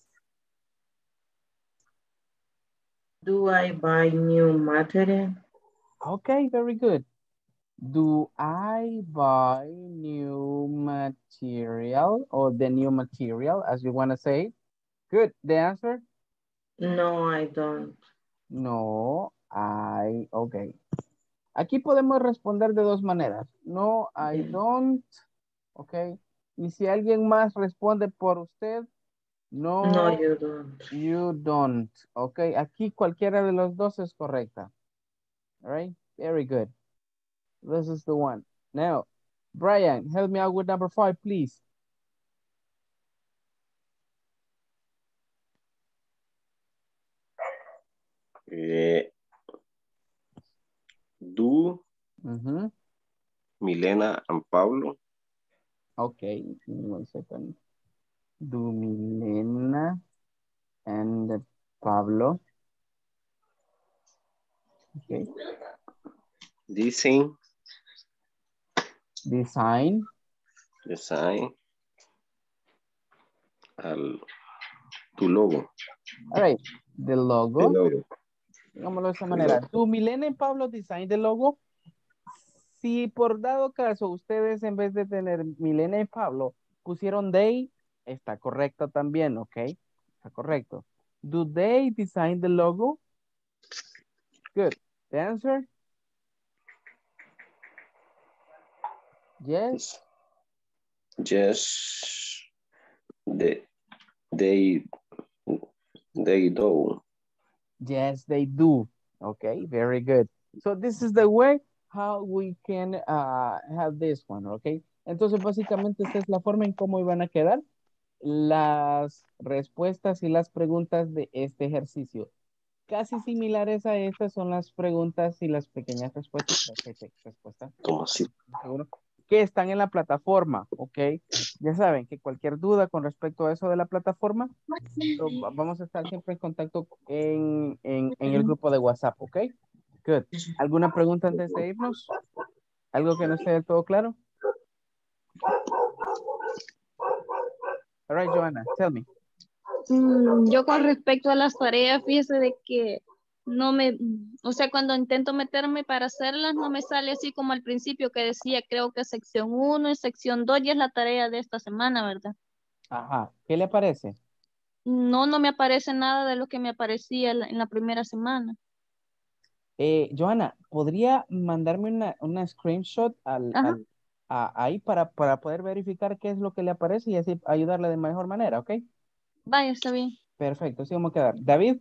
Do I buy new material? Okay, very good. Do I buy new material or the new material, as you want to say? Good. The answer? No, I don't. No, I, okay. Aquí podemos responder de dos maneras. No, I don't, okay. Y si alguien más responde por usted, no, No, you don't. you don't. Okay, aquí cualquiera de los dos es correcta. All right, very good. This is the one. Now, Brian, help me out with number five, please. Eh, do Mm-hmm. Milena and Pablo. Okay, give me one second. Do Milena and Pablo. Okay. Design. Design. Design. Al, tu logo. All right. The logo. El logo. Digámoslo de esta manera. Do Milena and Pablo design the logo? Si por dado caso ustedes en vez de tener Milena y Pablo pusieron they, está correcto también, ¿ok? Está correcto. Do they design the logo? Good. The answer? Yes. Yes. They, they, they do. Yes, they do. Okay, very good. So this is the way how we can uh, have this one, okay? Entonces, básicamente, esta es la forma en cómo iban a quedar las respuestas y las preguntas de este ejercicio. Casi similares a estas son las preguntas y las pequeñas respuestas, respuestas ¿Cómo así? que están en la plataforma, ¿ok? Ya saben que cualquier duda con respecto a eso de la plataforma, vamos a estar siempre en contacto en, en, en el grupo de WhatsApp, ¿ok? Good. ¿Alguna pregunta antes de irnos? ¿Algo que no esté del todo claro? All right, Joanna, tell me. Mm, yo con respecto a las tareas, fíjese de que no me, o sea, cuando intento meterme para hacerlas, no me sale así como al principio que decía, creo que sección uno y sección dos ya es la tarea de esta semana, ¿verdad? Ajá, ¿qué le parece? No, no me aparece nada de lo que me aparecía en la, en la primera semana. Eh, Johanna, ¿podría mandarme una, una screenshot al, Ajá. al- a- ahí para, para poder verificar qué es lo que le aparece y así ayudarle de mejor manera, ¿ok? Vaya, está bien. Perfecto, así vamos a quedar. David,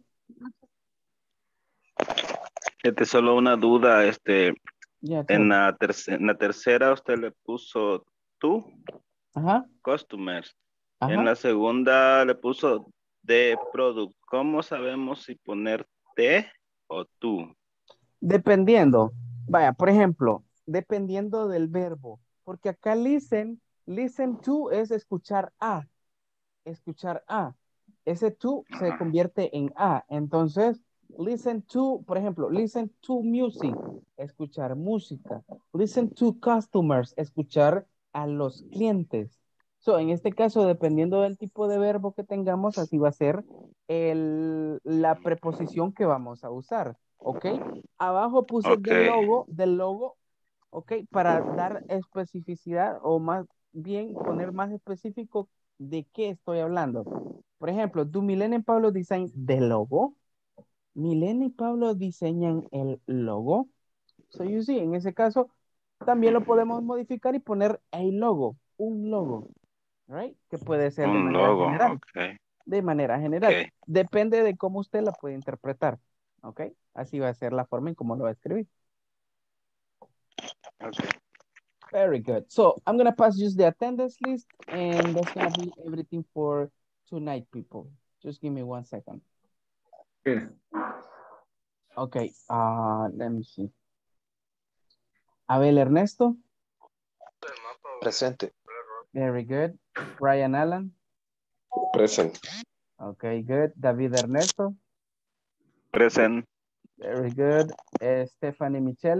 Este, solo una duda, este, ya, en tell me. la, terce- en la tercera usted le puso tú, Ajá, customers. En ajá. la segunda le puso de product. ¿Cómo sabemos si poner te o tú? Dependiendo, vaya, por ejemplo, dependiendo del verbo, porque acá listen, listen to es escuchar a, escuchar a. Ese to se convierte en a. Entonces, listen to, por ejemplo, listen to music, escuchar música. Listen to customers, escuchar a los clientes. So, en este caso, dependiendo del tipo de verbo que tengamos, así va a ser el- la preposición que vamos a usar. ¿Ok? Abajo puse Ok, del logo, del logo, ¿ok? Para dar especificidad o más bien poner más específico de qué estoy hablando. Por ejemplo, ¿do Milena y Pablo design the logo? Milena y Pablo diseñan el logo. So you see, en ese caso, también lo podemos modificar y poner el logo, un logo, right? Que puede ser de un manera logo, general, ok, de manera general. ok, Depende de cómo usted la puede interpretar, ¿ok? Así va a ser la forma en cómo lo va a escribir. ok. Very good. So I'm going to pass just the attendance list and that's going to be everything for tonight, people. Just give me one second. Okay. Okay, uh, let me see. Abel Ernesto. Presente. Very good. Brian Allen. Present. Okay, good. David Ernesto. Present. Very good. Uh, Stephanie Michelle.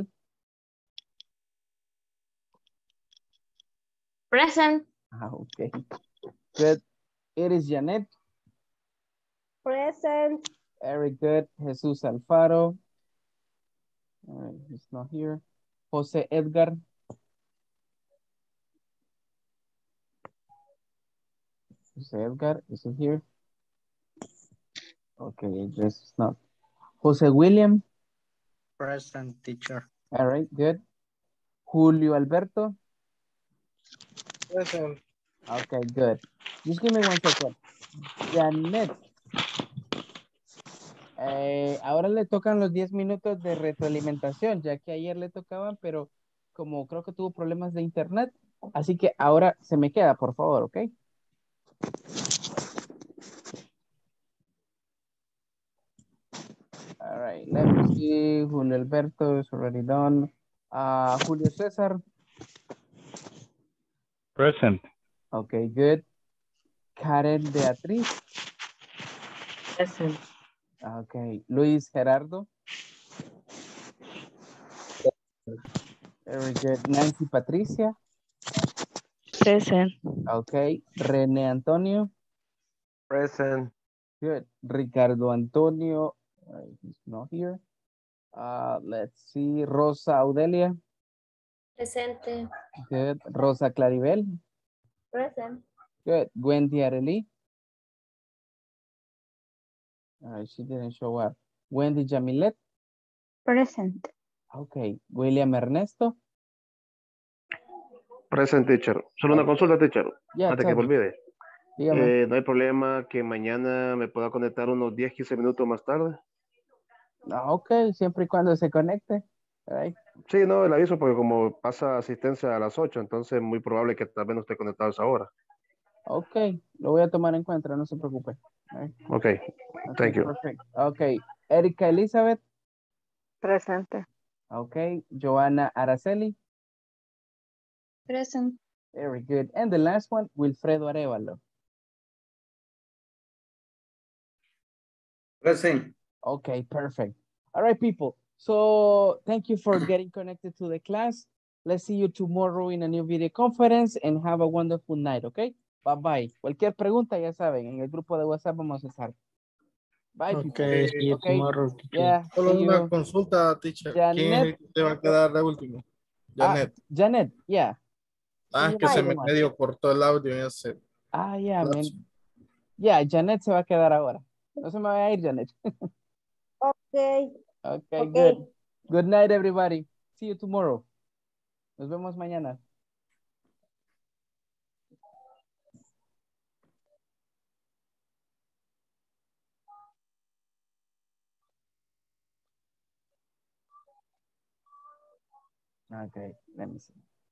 Present. Ah, okay, good. It is Janet. Present. Very good. Jesus Alfaro. All right, he's not here. Jose Edgar. Jose Edgar, is he here? Okay, this is not. Jose William. Present, teacher. All right, good. Julio Alberto. Present. Okay, good. Just give me one second. Janet. Eh, ahora le tocan los diez minutos de retroalimentación, ya que ayer le tocaban, pero como creo que tuvo problemas de internet, así que ahora se me queda, por favor, ¿ok? All right, let me see. Julio Alberto is already done. Uh, Julio César. Present. Okay, good. Karen Beatriz. Present. Okay, Luis Gerardo. Very good. Nancy Patricia. Present. Okay, René Antonio. Present. Good. Ricardo Antonio. Uh, he's not here. Uh, let's see. Rosa Audelia. Presente. Good. Rosa Claribel. Present. Good. Wendy Arely. Uh, she didn't show up. Wendy Jamilet. Present. Okay. William Ernesto. Present, teacher. Solo una Okay. consulta, teacher. Yeah, Antes que tell me me. olvide. Dígame. Eh, no hay problema que mañana me pueda conectar unos diez, quince minutos más tarde. Ah, ok, siempre y cuando se conecte. Right. Sí, no, el aviso porque como pasa asistencia a las ocho, entonces es muy probable que tal vez no esté conectado a esa hora. Ok, lo voy a tomar en cuenta, no se preocupe. Right. Ok, Ok, thank you. perfect. Ok, Erika Elizabeth. Presente. Ok, Joana Araceli. Present. Very good. And the last one, Wilfredo Arevalo. Present. Okay, perfect. All right, people. So thank you for getting connected to the class. Let's see you tomorrow in a new video conference and have a wonderful night, okay? Bye-bye. Cualquier pregunta, ya saben, en el grupo de WhatsApp vamos a estar. Bye, people. Okay, see you Okay. tomorrow, teacher. Yeah, Solo see una you. consulta, teacher. ¿Quién es Janet. el que te va a quedar de último? Ah, Janet. Janet, yeah. Ah, es She's que the se other me one. medio cortó el audio en ese Ah, yeah, man. lapso. Yeah, Janet se va a quedar ahora. No se me va a ir, Janet. Okay. Okay, Okay. good. Good night, everybody. See you tomorrow. Nos vemos mañana. Okay, let me see.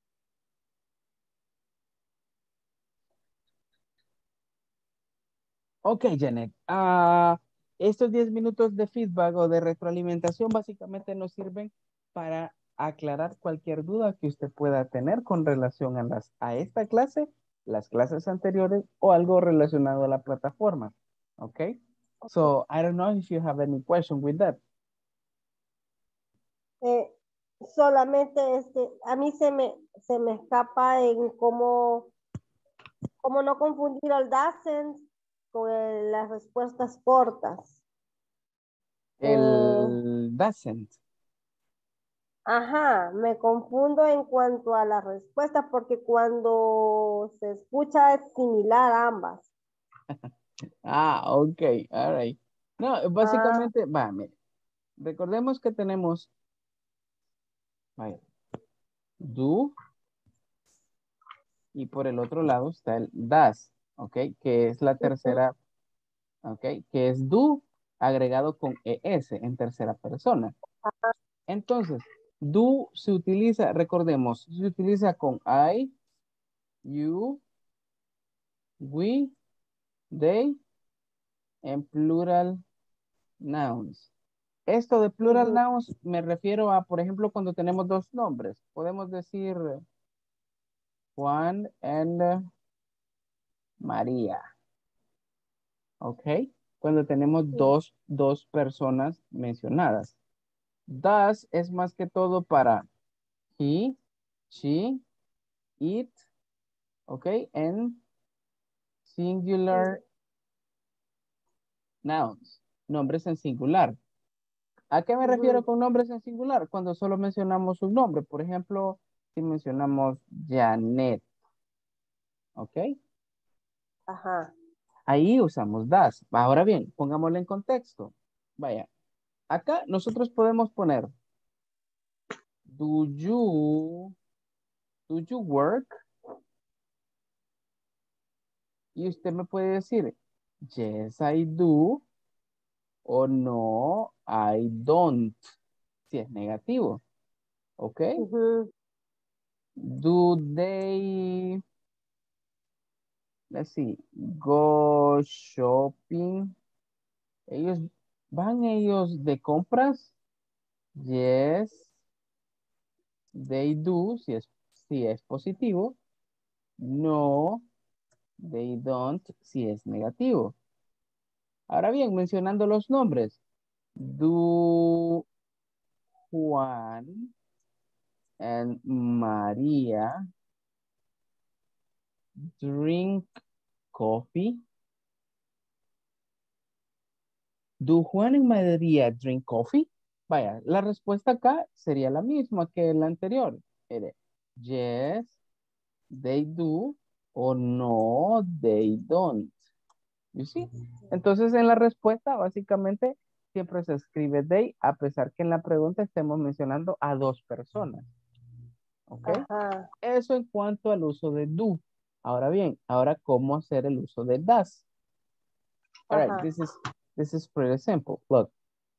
Ok, Janet. Ah, estos diez minutos de feedback o de retroalimentación básicamente nos sirven para aclarar cualquier duda que usted pueda tener con relación a, las, a esta clase, las clases anteriores o algo relacionado a la plataforma. Ok. So, I don't know if you have any question with that. Eh, solamente este, a mí se me, se me escapa en cómo, cómo no confundir al doesn't con el- las respuestas cortas. El doesn't. Ajá, me confundo en cuanto a las respuestas porque cuando se escucha es similar a ambas. Ah, ok, all right. No, básicamente, va, mire, recordemos que tenemos, vaya, do, y por el otro lado está el does, ok, que es la tercera, ok, que es do agregado con es en tercera persona. Entonces, do se utiliza, recordemos, se utiliza con I, you, we, they, en plural nouns. Esto de plural nouns me refiero a, por ejemplo, cuando tenemos dos nombres. Podemos decir Juan and María. ¿Ok? Cuando tenemos dos, dos personas mencionadas. Does es más que todo para he, she, it, ¿ok? En singular nouns. Nombres en singular. ¿A qué me refiero con nombres en singular? Cuando solo mencionamos un nombre. Por ejemplo, si mencionamos Janet. ¿Ok? Ajá. Ahí usamos does. Ahora bien, pongámoslo en contexto. Vaya, acá nosotros podemos poner do you, do you work? Y usted me puede decir yes, I do o no, I don't. Si es negativo. ¿Ok? Do they, let's see, go shopping? Ellos, ¿van ellos de compras? Yes, they do, si es, si es positivo. No, they don't, si es negativo. Ahora bien, mencionando los nombres. Do Juan and María drink coffee? Do Juan y María drink coffee? Vaya, la respuesta acá sería la misma que la anterior. Era, yes, they do, o no, they don't. You see? Entonces, en la respuesta, básicamente, siempre se escribe they, a pesar que en la pregunta estemos mencionando a dos personas. ¿Ok? Eso en cuanto al uso de do. Ahora bien, ahora, ¿cómo hacer el uso de does? All right, this is, this is pretty simple. Look.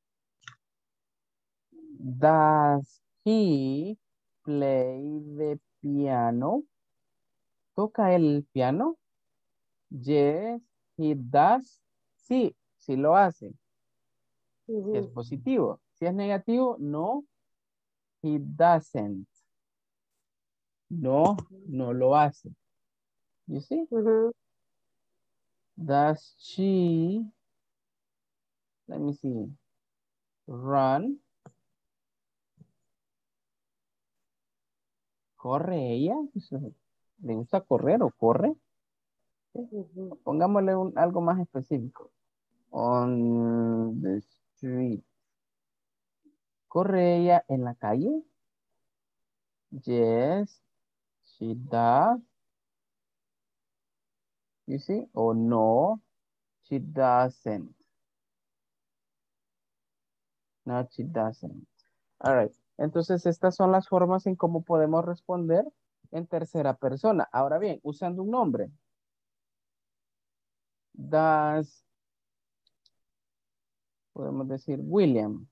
Does he play the piano? ¿Toca el piano? Yes, he does. Sí, sí lo hace. Si es positivo. Si es negativo, no, he doesn't. No, no lo hace. You see? Does she, let me see, run? ¿Corre ella? ¿Le gusta correr o corre? Pongámosle un, algo más específico. On the street. ¿Corre ella en la calle? Yes, she does. You see? O no, she doesn't. No, she doesn't. All right. Entonces, estas son las formas en cómo podemos responder en tercera persona. Ahora bien, usando un nombre. Does, podemos decir William.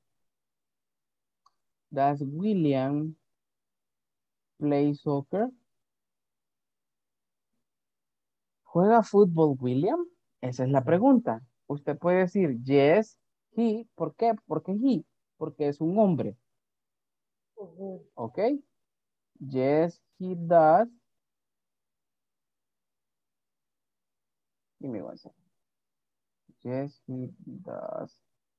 Does William play soccer? ¿Juega fútbol William? Esa es la pregunta. Usted puede decir yes, he. ¿Por qué? Porque he. Porque es un hombre. Ujú. ¿Ok? Yes, he does. Give me one second. Yes, he does.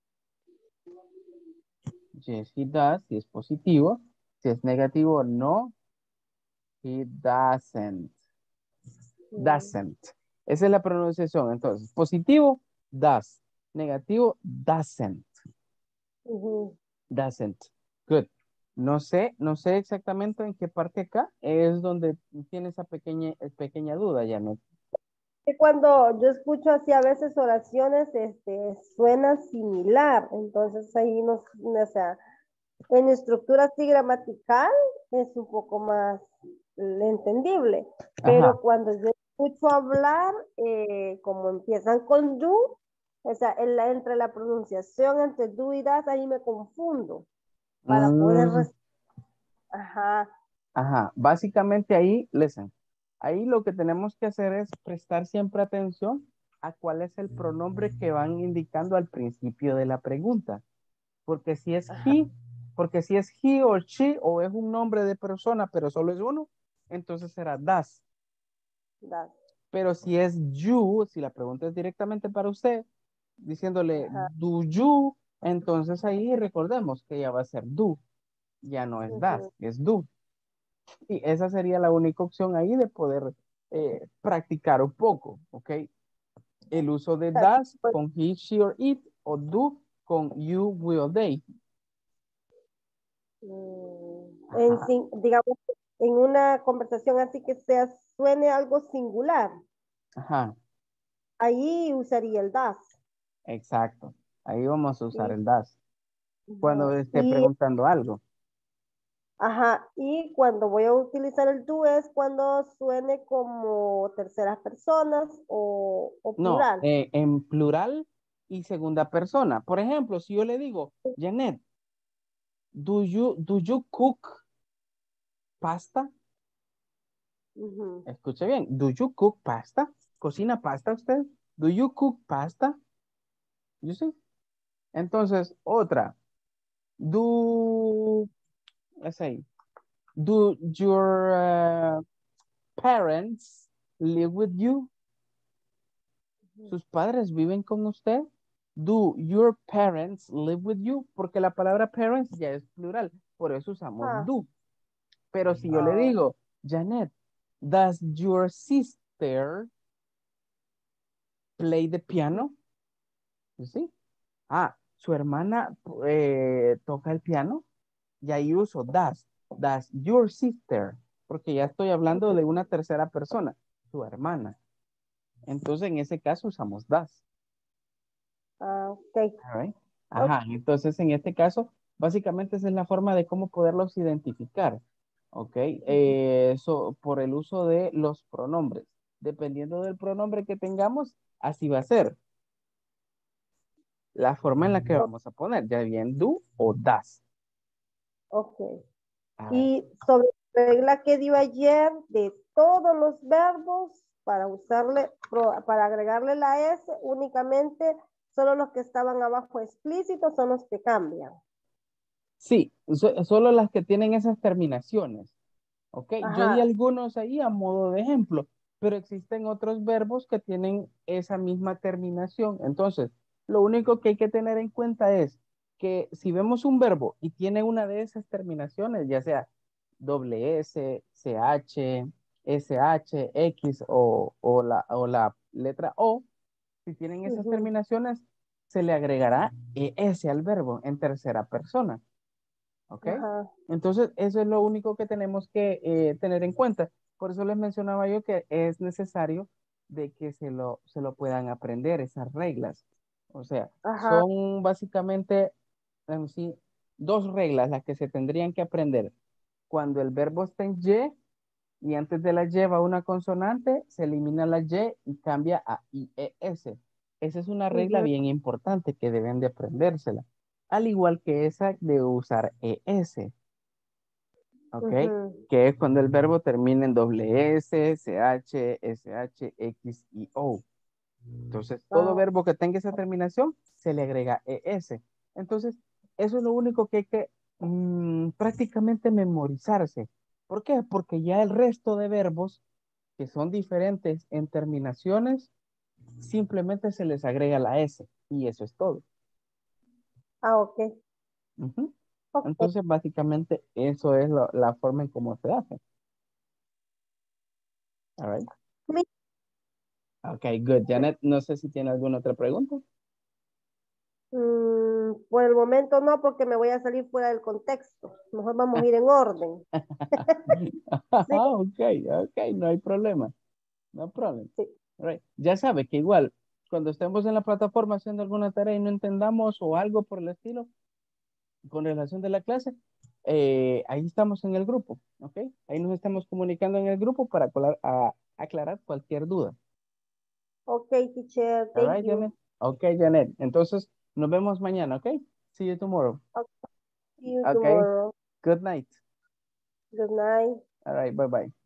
Yes, he does. Si es positivo. Si es negativo, no. He doesn't. Doesn't. Esa es la pronunciación. Entonces, positivo, does. Negativo, doesn't. Ujú. Doesn't. Good. No sé, no sé exactamente en qué parte acá es donde tiene esa pequeña, pequeña duda, ya no. Que cuando yo escucho así a veces oraciones, este, suena similar, entonces ahí no, o sea, en estructura así gramatical es un poco más entendible, pero Ajá. cuando yo escucho hablar, eh, como empiezan con do, o sea, en la- entre la pronunciación entre do y das, ahí me confundo para poder, Mm, res- ajá, ajá. Básicamente ahí, listen. Ahí lo que tenemos que hacer es prestar siempre atención a cuál es el pronombre que van indicando al principio de la pregunta. Porque si es ajá, he, porque si es he o she o es un nombre de persona, pero solo es uno, entonces será das. das, Pero si es you, si la pregunta es directamente para usted, diciéndole ajá, do you, entonces ahí recordemos que ya va a ser do, ya no es das, ujú. es do. Y esa sería la única opción ahí de poder eh, practicar un poco, ¿ok? El uso de Así, das pues, con he, she or it o do con you, will, they. mm, en, Ajá, sin- digamos, en una conversación así que sea, suene algo singular, ajá, ahí usaría el das. exacto. Ahí vamos a usar Y, el das cuando ujú, esté y, preguntando algo. ajá, y cuando voy a utilizar el do es cuando suene como terceras personas o, o No, plural. eh, en plural y segunda persona. Por ejemplo, si yo le digo, Janet, do you, do you cook pasta? Ujú. Escuche bien, do you cook pasta? ¿Cocina pasta usted? Do you cook pasta? You see? Entonces, otra, do, let's say, do your uh, parents live with you? ¿Sus padres viven con usted? Do your parents live with you? Porque la palabra parents ya es plural, por eso usamos Ah, do. Pero si yo le ah, digo, Janet, does your sister play the piano? ¿Sí? Ah, su hermana eh, toca el piano. Y ahí uso does. Does your sister? Porque ya estoy hablando de una tercera persona, su hermana. Entonces en ese caso usamos does. ah, ok. All right. Ok. Ajá, entonces en este caso, básicamente esa es la forma de cómo poderlos identificar. ¿Ok? Eh, so, por el uso de los pronombres. Dependiendo del pronombre que tengamos, así va a ser la forma en la que vamos a poner, ya bien do o das. Ok. All right. Y sobre la regla que dio ayer de todos los verbos, para usarle, pro- para agregarle la S, únicamente solo los que estaban abajo explícitos son los que cambian. Sí, so- solo las que tienen esas terminaciones. ¿Ok? Yo di Ajá, algunos ahí a modo de ejemplo, pero existen otros verbos que tienen esa misma terminación. Entonces, lo único que hay que tener en cuenta es que si vemos un verbo y tiene una de esas terminaciones, ya sea doble S, C H, S H, X o, o la, o la letra O, si tienen esas ujú, terminaciones, se le agregará E S al verbo en tercera persona. ¿Ok? ajá, Entonces, eso es lo único que tenemos que eh, tener en cuenta. Por eso les mencionaba yo que es necesario de que se lo, se lo puedan aprender esas reglas. O sea, ajá, son básicamente, let me see, dos reglas las que se tendrían que aprender. Cuando el verbo está en Y y antes de la Y va una consonante, se elimina la Y y cambia a I E S. Esa es una regla Ujú. bien importante que deben de aprendérsela. Al igual que esa de usar E S. ¿Ok? Ujú. Que es cuando el verbo termina en doble S, C H, S H, X y O. Entonces, todo Ah, verbo que tenga esa terminación se le agrega E S. Entonces, eso es lo único que hay que mm, prácticamente memorizarse. ¿Por qué? Porque ya el resto de verbos que son diferentes en terminaciones, simplemente se les agrega la S y eso es todo. ah, ok. Ujú. Ok. Entonces, básicamente, eso es lo- la forma en cómo se hace. All right. Mi- Ok, good. Janet, no sé si tiene alguna otra pregunta. mm, por el momento no, porque me voy a salir fuera del contexto. Mejor vamos a ir en orden. Sí, Ok, ok, no hay problema. No problem. sí. All right. Ya sabe que igual, cuando estemos en la plataforma haciendo alguna tarea y no entendamos o algo por el estilo, con relación de la clase, eh, ahí estamos en el grupo, ¿ok? Ahí nos estamos comunicando en el grupo para colar- a- aclarar cualquier duda. Ok, teacher. All Thank right, you. Janet. Ok, Janet. Entonces, nos vemos mañana, ¿ok? See you tomorrow. Okay. See you Ok. tomorrow. Good night. Good night. All right, bye-bye.